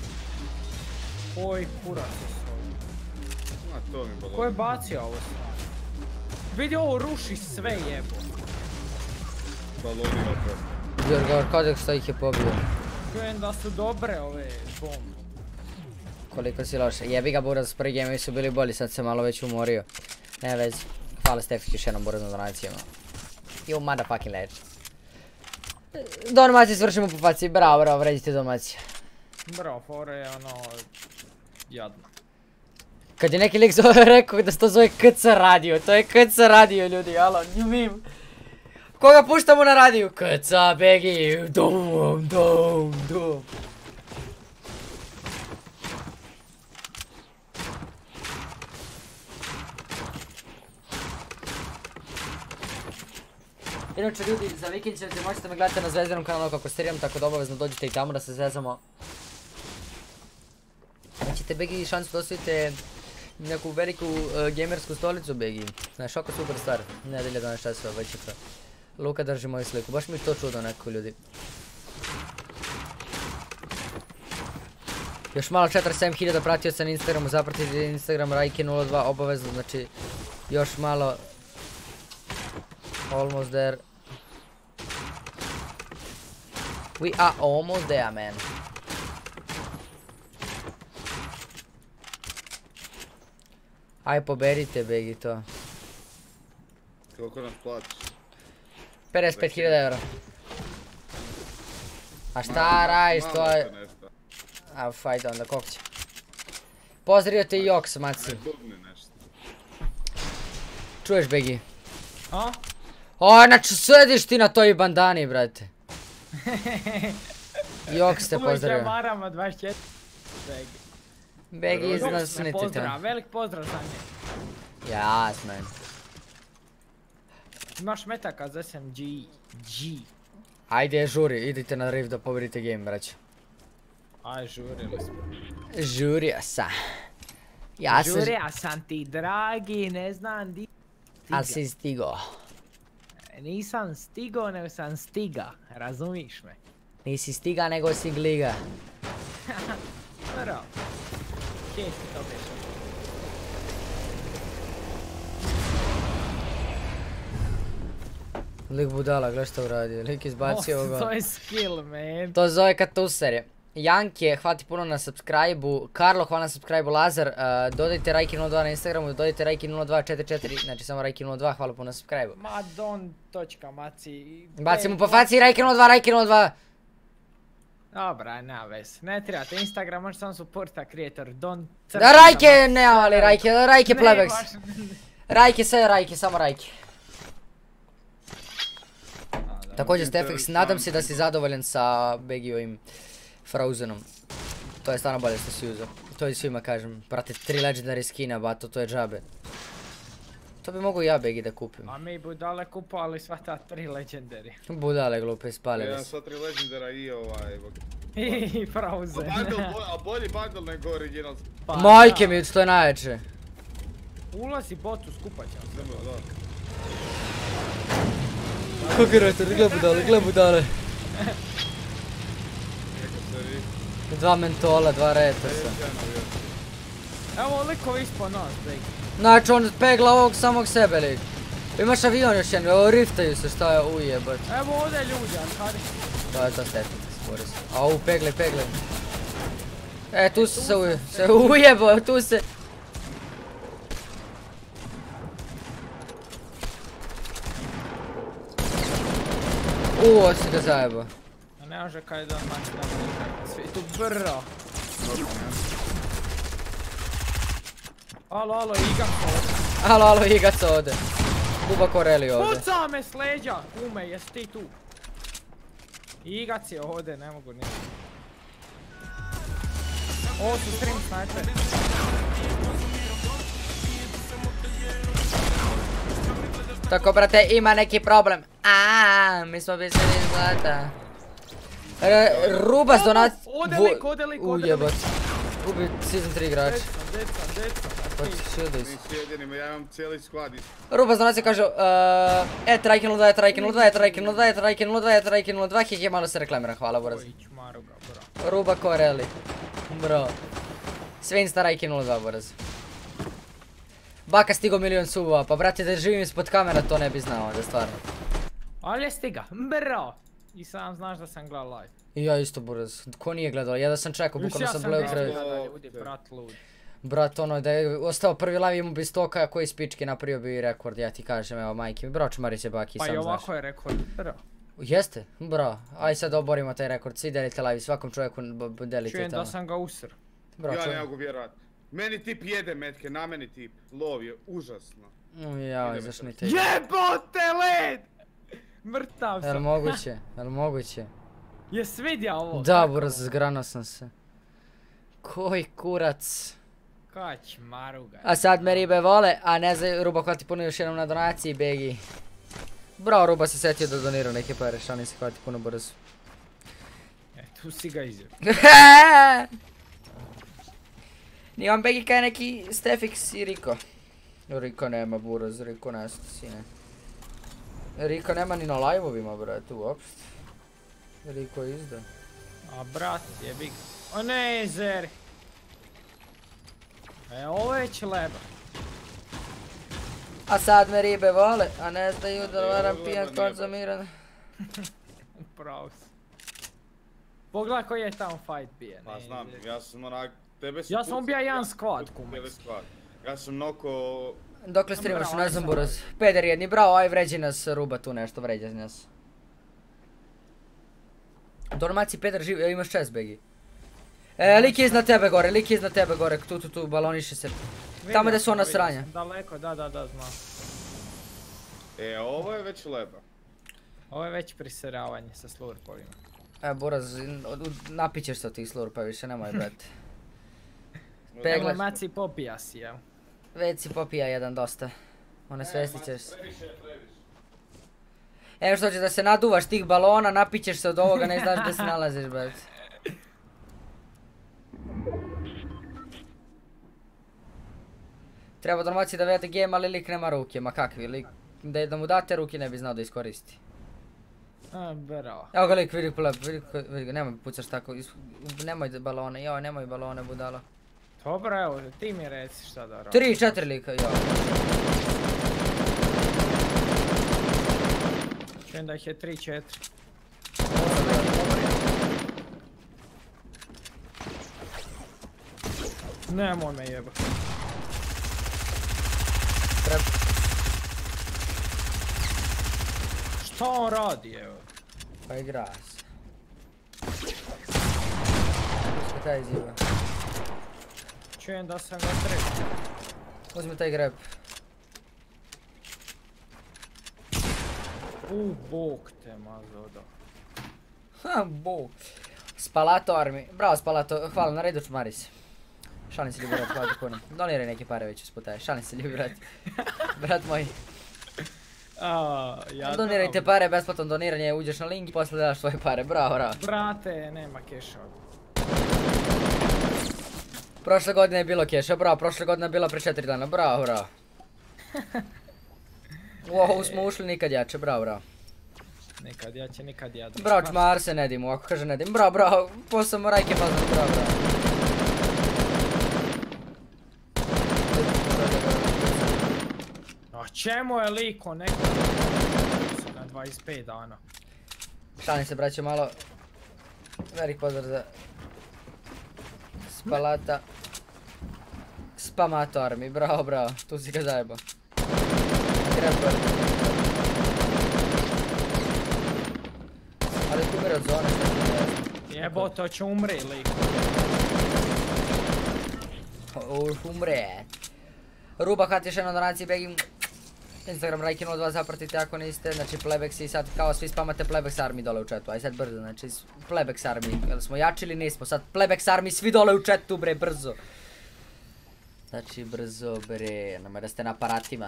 Oj, kurac je svoj. To mi balon. Ko je bacio ovo sve? Vidi ovo ruši sve jebo. balonima to. Jorgor Kodek što ih je pobio. Čujem da su dobre ove bombe. Koliko si loše. Jebi ga Buraz, prvi gamevi su bili bolji, sad se malo već umorio. Ne vezi. Hvala Stefić još jednom Buraz na donacijama. You motherfucking legend. Domaći svršimo po faci, bravo, vredite domaći. Bro, fore je ono... jadno. Kad je neki lik rekao da se to zove KC radio, to je KC radio ljudi, alo, new meme. Koga puštamo na radiju? KC, Begi, dum. Inače ljudi, za vikend ćete moći da me gledate na Zvezdanom kanalu kako stream, tako da obavezno dođite i tamo da se zezamo. Nećete Begi šansu da osvojite neku veliku gamersku stolicu Begi. Znaš, oko super stvar, nedelja 12 časova, već je to. Luka drži moju sliku, baš mi to čudo neko ljudi. Još malo 47.000 pratioca na Instagramu, zapratite Instagram Rajke02 obavezno, znači još malo. Almost there. We are almost there, man. Aj poberite Begi to. Koliko nas platiš? 55.000 eura. A šta radiš to je... A fajde onda, koliko će? Pozdravio te i Joks, maci. Bubni nešto. Čuješ Begi? A? O, znači sediš ti na toj bandani, brate. Joks te pozdravio. Uvijek marama 24. Begi. Begi iznosniti to. Pozdrav, velik pozdrav za nje. Jasno. Imaš metaka za SMG. Ajde, žuri, idite na Rift da pobedite game, braćo. Aj, žurili smo. Žurio sam. Žurio sam ti, dragi, ne znam di stiga. A si stigo. Nisam stigo, nego sam stiga, razumiš me? Nisi stiga, nego si gliga. Bravo. Kje si to bešao? Lik budala, gledaj što uradio, lik izbacio ovoga. To je skill, man. To zove katuser. Janke, hvala ti puno na subscribe-u. Karlo, hvala na subscribe-u. Lazar, dodajte Rajki02 na Instagramu, dodajte Rajki0244, znači samo Rajki02, hvala puno na subscribe-u. Maci. Bacimo po faci Rajki02, Rajki02. Dobra, nema vez. Ne trebate Instagram, možeš samo supporta creator, don... Da, Rajke, ne, ali Rajke playbacks. Rajke, sve Rajke, samo Rajke. Također Stefix, nadam se da si zadovoljan sa Begijovim Frozenom. To je stvarno bolje što si uzeo. To i svima kažem, brate, 3 legendary skina, bato, to je džabe. To bi mogu ja Begi da kupim. A mi budale kupovali sva ta 3 legendary. Budale glupe, spali Jedan vas. sva 3 legendara i ovaj... I Frozen. A bolji bundle nego original. Majke mi, to je najjače. Ulazi bot u skupaća. Kako retor, gle budale. 2 mentola, 2 retorsa. Evo likovi ispod nas, Begi. Znači on pegla ovog samog sebe lik. Imaš avion još jedan, evo riftaju se, šta je ujebat. Evo ovdje ljudi, Arkadi. To je to Stefix, Boris. Au, pegle. Tu se ujebo, tu se... Si ga zajebo. A ne može kaj da mači da bude svijetu brro. Alo, Igac ovdje. Alo, Igac ovdje. Buba Koreli ovdje. Puca me s leđa, kume, jesi ti tu? Igac je ovdje, ne mogu ništa. Ovo su stream snajperi. Tako brate, ima neki problem. Mi smo bez zlata. Rubas donat... Ode lik. Ujebat. Gubi season 3 igrač. Nisi jedini, ja imam cijeli squad. Rubas donat se kaže... Trajke02, Kiki malo se reklamira, hvala Boraz. Ruba Koreli. Bro. Sve insta Rajke02, Boraz. Baka stigo 1.000.000 subova, pa brate da živim ispod kamera to ne bi znao, da stvarno. Ali je stiga, bro! I sam znaš da sam gledao live. I ja isto buraz. Ko nije gledao? Ja da sam čekao, bukvalno sam gledao kraj. Gledao ljudi, brat lud. Brat, ono, da je ostao prvi live imao bi 100k, koji spički napravio bi rekord, ja ti kažem, evo majke mi. Bro, čumari se baki, sam Pa i znaš. ovako je rekord, bro. Jeste? Bro, aj sad oborimo taj rekord, svi delite live, svakom čovjeku delite Čujem tamo. da sam ga usr. Bro, Ja ne čujem. mogu vjerovat. Meni tip jede metke, na meni tip. Lov je užasno. Jao, zašnite. Jebote led! Mrtav Jel sam. moguće? Jel moguće? Jes vidja ovo? Da, buraz, zgrano sam se. Koji kurac. Kać maruga. A sad me ribe vole, a ne znaju, Ruba hvala ti puno još jednom na donaciji, begi. Bravo, Ruba se setio da donira neke pare, šalim se, hvala ti puno brzo. Tu si ga izio. Nije on begi kaj neki Stefix i Riko. Riko nema buraz, Riko nesta sine. Riko nema ni na live-ovima, brate, uopšte. Riko je izda. A brat je big. O ne, Zeri. Ovo je čeleba. A sad me ribe vole, a ne znaju da varam pijan kod za miran. Pravo si. Pogledaj koji je tamo fight bio. Pa znam, ja sam onak, tebe su Ja sam ubija jedan squad, Tebe kumeks. squad. Ja sam noko... Dokle streamaš, Bravo, ne aj znam sam buraz. Peder jedni, bravo, aj vređi nas Ruba tu nešto, vređa nas. Dormaci, Peder živi, imaš čest begi. Lik je iznad tebe gore, tu, baloniše se. Tamo gdje su ona sranja. Daleko, da, znam. Ovo je već leba. Ovo je već priseravanje sa slurpovima. Buraz, napićeš se od tih slurpa više, nemoj brate. Pegle maci popija si, jel? Već si popija jedan dosta. One svestit ćeš se. Evo što ćeš da se naduvaš tih balona, napićeš se od ovoga, ne znaš gdje se nalaziš brate. Treba Dormaci da vede game, ali lik nema ruke, ma kakvi lik. Da mu date ruke ne bi znao da iskoristi. Bravo. Evo ga lik, vidi ga, nemoj pucaš tako, nemoj balone, joj nemoj balone budalo. Dobro, evo, ti mi reci šta da radim. 3-4 lika, joj. Čujem da ih je 3-4. Nemoj me jebati. Šta on radi, evo? Pa igra se. Uzmi taj ziva. Čujem da sam ga trebao. Uzmi taj grab. Bog te mazoda. Ha, bog. Spalato armi. Bravo Spalato, hvala na redu čmari se. Šalim se ljubi brat, hvala ti puno. Doniraj neke pare već usputaje, šalim se ljubi brat. Brat moj. Donirajte pare, besplatno doniranje, uđeš na link i posle daš svoje pare, bravo, bravo. Brate, nema keša. Prošle godine je bilo keša, bravo, prošle godine je bila pre 4 dana, bravo, bravo. U ovu smo ušli nikad jače, bravo. Nikad jače, nikad jače. Bravo, čmar se ne dimu, ako kaže ne dim, bravo, posao morajke fazno, bravo. A čemu je liko neko? Na 25 dana. Šalim se braćo malo. Velik pozdrav za Spalata. Spamato armi, bravo, tu si ga zajebao. Grabbar. Ali tu umire od zone. Jebote, hoće umri liko. Umre. Ruba kad još jedno donaciji begim. Instagram Rajki 02 zapratite ako niste, znači Plebex i sad kao svi spamate Plebex Army dole u chatu, aj sad brzo, znači Plebex Army, jel smo jači ili nismo, sad Plebex Army svi dole u chatu bre, brzo. Znači brzo bre, nemoj da ste na aparatima.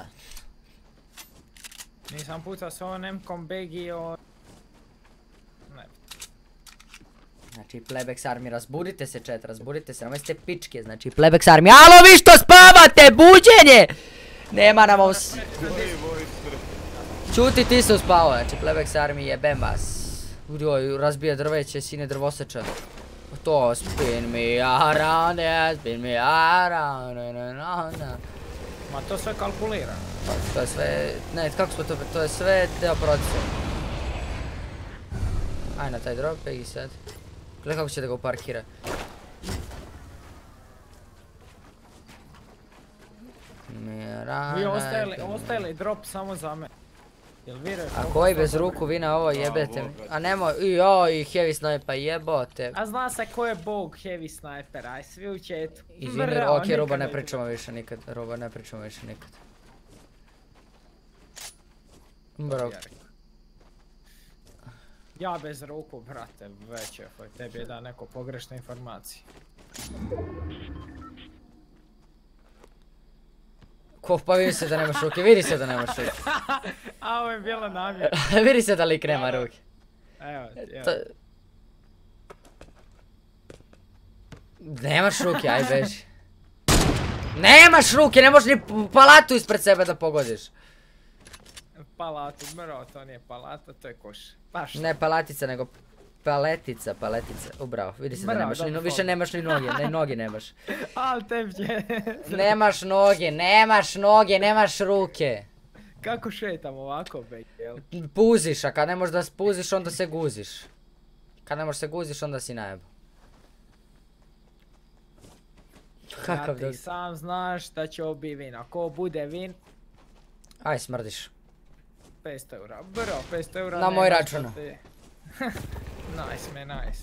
Nisam pucao s ovom M-kom begio... Ne. Znači Plebex Army, razbudite se chat, razbudite se, nemoj ste pičke, znači Plebex Army, alo vi što spavate, buđenje! Nema nam os... Čuti ti se uspavao, znači Plebex Army jebem vas. Joj, razbija drveće, sine drvoseča. To spin me around, spin me around, Ma to sve kalkulira. To je sve, ne, kako smo to je sve deo procesa. Aj na taj drop, Peggy sad. Gledaj kako će da ga uparkira. Vi ostajali drop samo za me. Jel vjeruješ? A koji bez ruku vi na ovo jebete mi? A nemoj, joj, heavy sniper, jebote. A zna se ko je bog heavy sniper, aj svi u chatu. Izvini, ok, Ruba, ne pričamo više nikad. Ruba, ne pričamo više nikad. Bro. Ja bez ruku, brate, već je, tebi je da neko pogrešne informacije. Ko, pa vidi se da nemaš ruke, vidi se da nemaš ruke. A ovo je bila namjera. Vidi se da lik nema ruke. Evo, evo. Nemaš ruke, aj beži. Nemaš ruke, ne možeš ni palatu ispred sebe da pogodiš. Palatu, bro, to nije palata, to je koš. Baš. Ne palatica, nego paletica. Ubravo, vidi se da nemaš, više nemaš ni noge, ne noge nemaš. Al tebje. Nemaš noge, nemaš ruke. Kako šetam ovako, jel? Puziš, a kad ne možeš da puziš, onda se guziš. Kad ne možeš se guziš, onda si najebo. Kakav da ti sam znaš da će ovo biti vin, ako bude vin... Aj, smrdiš. 500 eura, bro, 500 eura... Na moj račun. Nice, man, nice.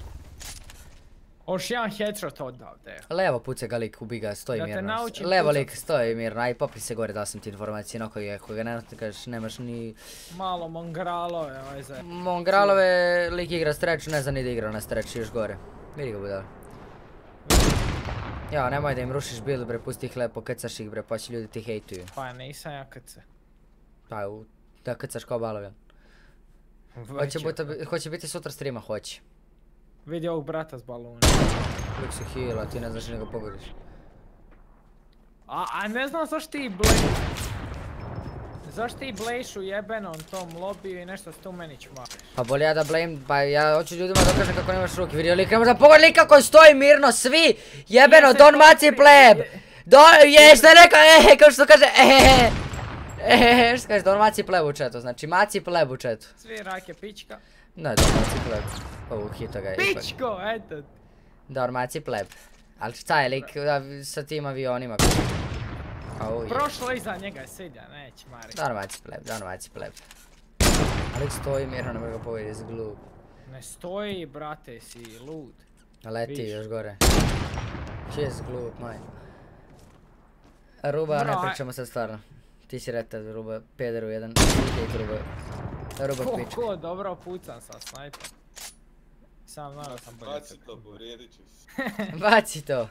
Oš jedan headshot odavde. Levo puce ga lik, ubi ga, stoji mirno. Da te naučim Levo pucat. lik, stoji mirno, aj popri se gore, dao sam ti informacije, no koji ga ne kažeš, nemaš ni... Malo mongralove, ovaj za... Mongralove, lik igra stretch, ne zna ni da igra na stretch, još gore. Vidi ga budala. Ja, nemoj da im rušiš build bre, pusti ih lepo, krcaš ih bre, pa će ljudi ti hejtuju. Pa nisam ja krca. Pa, da krcaš kao balogan. Hoće biti sutra streama, hoće. Vidi ovog brata s balonom. Lik se heala, ti ne znaš ni ga pogodiš. A ne znam zašto ti blejšu. Zašto ti blejšu jebenom tom lobiju i nešto s tu meni čmariš? Pa bolje ja da blame, pa ja hoću ljudima da kažem kako nemaš ruke, vidio lik, ne možda pogodi lik kako stoji mirno, svi, jebeno, don maci pleb! Šta je rekao, kao što kaže, što kaže, don maci pleb u chatu, znači maci pleb u chatu. Svi rake pička. Ne, don maci pleb, hito ga je ipak. Pičko, eto. Don maci pleb, ali šta je lik sa tim avionima? Prošlo iza njega je sidja, neće mari. Don maci pleb. Alik stoji mirno, ne može ga pogodi, jesi glup. Ne stoji, brate, si lud. Leti još gore. Jes glup, maj. Ruba, ne pričamo sad stvarno. Ti si retard, Ruba, pederu jedan. Ruba pička. Ko, dobro pucam sa snajpom. Sam naravno sam bolje. Baci to, povrijedit će se. Baci to.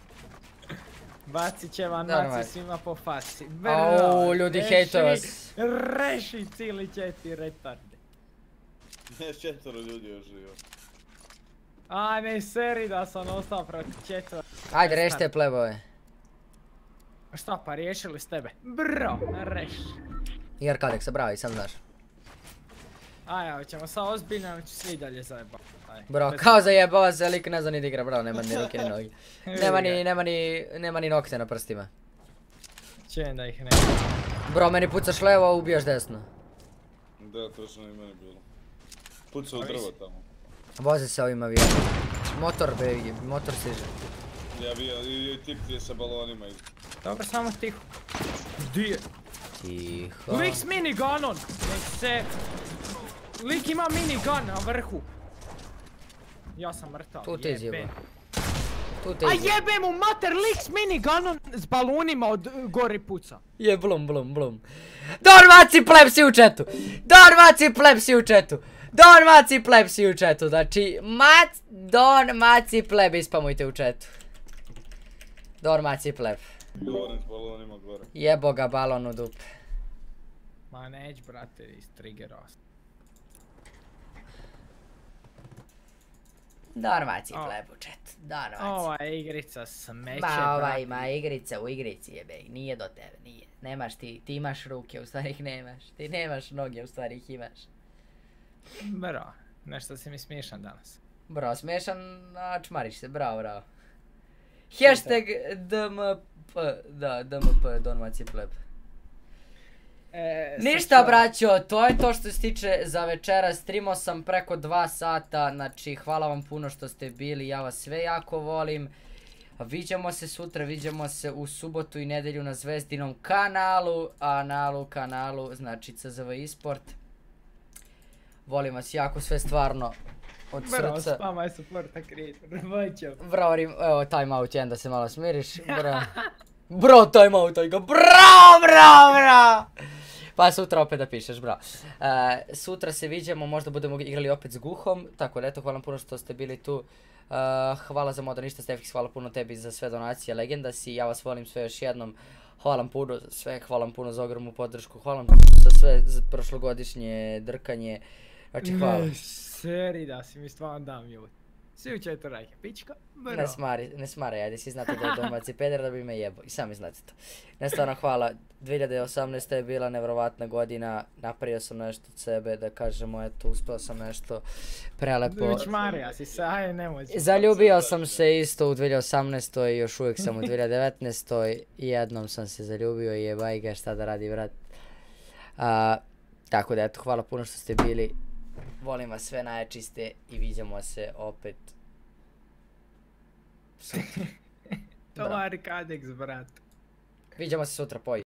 Bacit će vam naci svima po faci. Auuu, ljudi hejtuju vas. Reši cijeli četi retardi. Ne, 4 ljudi još živo. A ne seri da sam ostao proti 4. Ajde, rešite plebove. Šta pa, riješili s tebe? Bro, reš. I Arkadeksa, bravo, i sam znaš. Aj, hoćemo sad ozbiljno, ću svi dalje zajebati. Bro, kao zajebava se, lik ne zna ni da igra, bravo, nema ni ruke ni nogi. Nema ni nokte na prstima. Čujem da ih nema. Bro, meni pucaš levo, a ubijaš desno. Da, točno i meni bilo. Pucao u drvo tamo. Voze se ovim avionom. Motor, motor siže. Ja bio i tip ti je sa balonima. Dobro, samo tiho. Gdje je? Tiho. Lik s miniganom! Nek se... Lik ima minigun na vrhu. Ja sam mrtav, jebem. A jebem mu mater, lik s miniganom s balonima od gori puca. Je, blum. Don maci pleb si u chatu! Znači, Don maci pleb ispamujte u chatu. Don maci pleb. Govorim s balonima gore. Jebo ga balon u dup. Ma neć brate, iz triggera. Don maci pleb u chatu. Ova igrica smeće ba, brate. ova ima igrica u igrici jebe, nije do tebe, nije. Nemaš ti imaš ruke, u stvari ih nemaš. Ti nemaš noge, u stvari ih imaš. Bro, nešto si mi smiješan danas. Bro, smiješan, a čmariš se, bravo. Hashtag DMP, da, DMP, Don maci pleb. Ništa braćo, to je to što se tiče za večera, streamao sam preko 2 sata, znači hvala vam puno što ste bili, ja vas sve jako volim. Viđamo se sutra, viđamo se u subotu i nedelju na Zvezdinom kanalu, znači CZV Esport. Volim vas jako sve stvarno od srca. Bravo, spamaj supporta creator, vajćo. Bravo, evo timeout jedan da se malo smiriš, Bro, timeout, bravo. Pa sutra opet da pišeš, bravo. Sutra se viđemo, možda budemo igrali opet s Guhom, tako da eto, hvala puno što ste bili tu. Hvala za Modernista Stefix, hvala puno tebi za sve donacije, legenda si, ja vas volim sve još jednom. Hvala vam puno za sve, hvala vam puno za ogromnu podršku, hvala vam za sve za prošlogodišnje drkanje. Znači hvala. Seri da si mi stvarno dam ljudi. Svi u 4 rajke, pička, bro. Ne smaraj, ajde, svi znate da je domaći peder da bi me jebo i sami znate to. Ne, stvarno hvala, 2018. je bila nevjerovatna godina, napravio sam nešto od sebe, da kažemo, eto, uspio sam nešto prelepo. Marija si se, aj nemoj. Zaljubio sam se isto u 2018. i još uvijek sam u 2019. i jednom sam se zaljubio i jebaj ga šta da radi vrat. Tako da eto, hvala puno što ste bili. Volim vas sve najčiste i vidimo se opet sutra. To je Kadeks, brat. Vidimo se sutra, poj.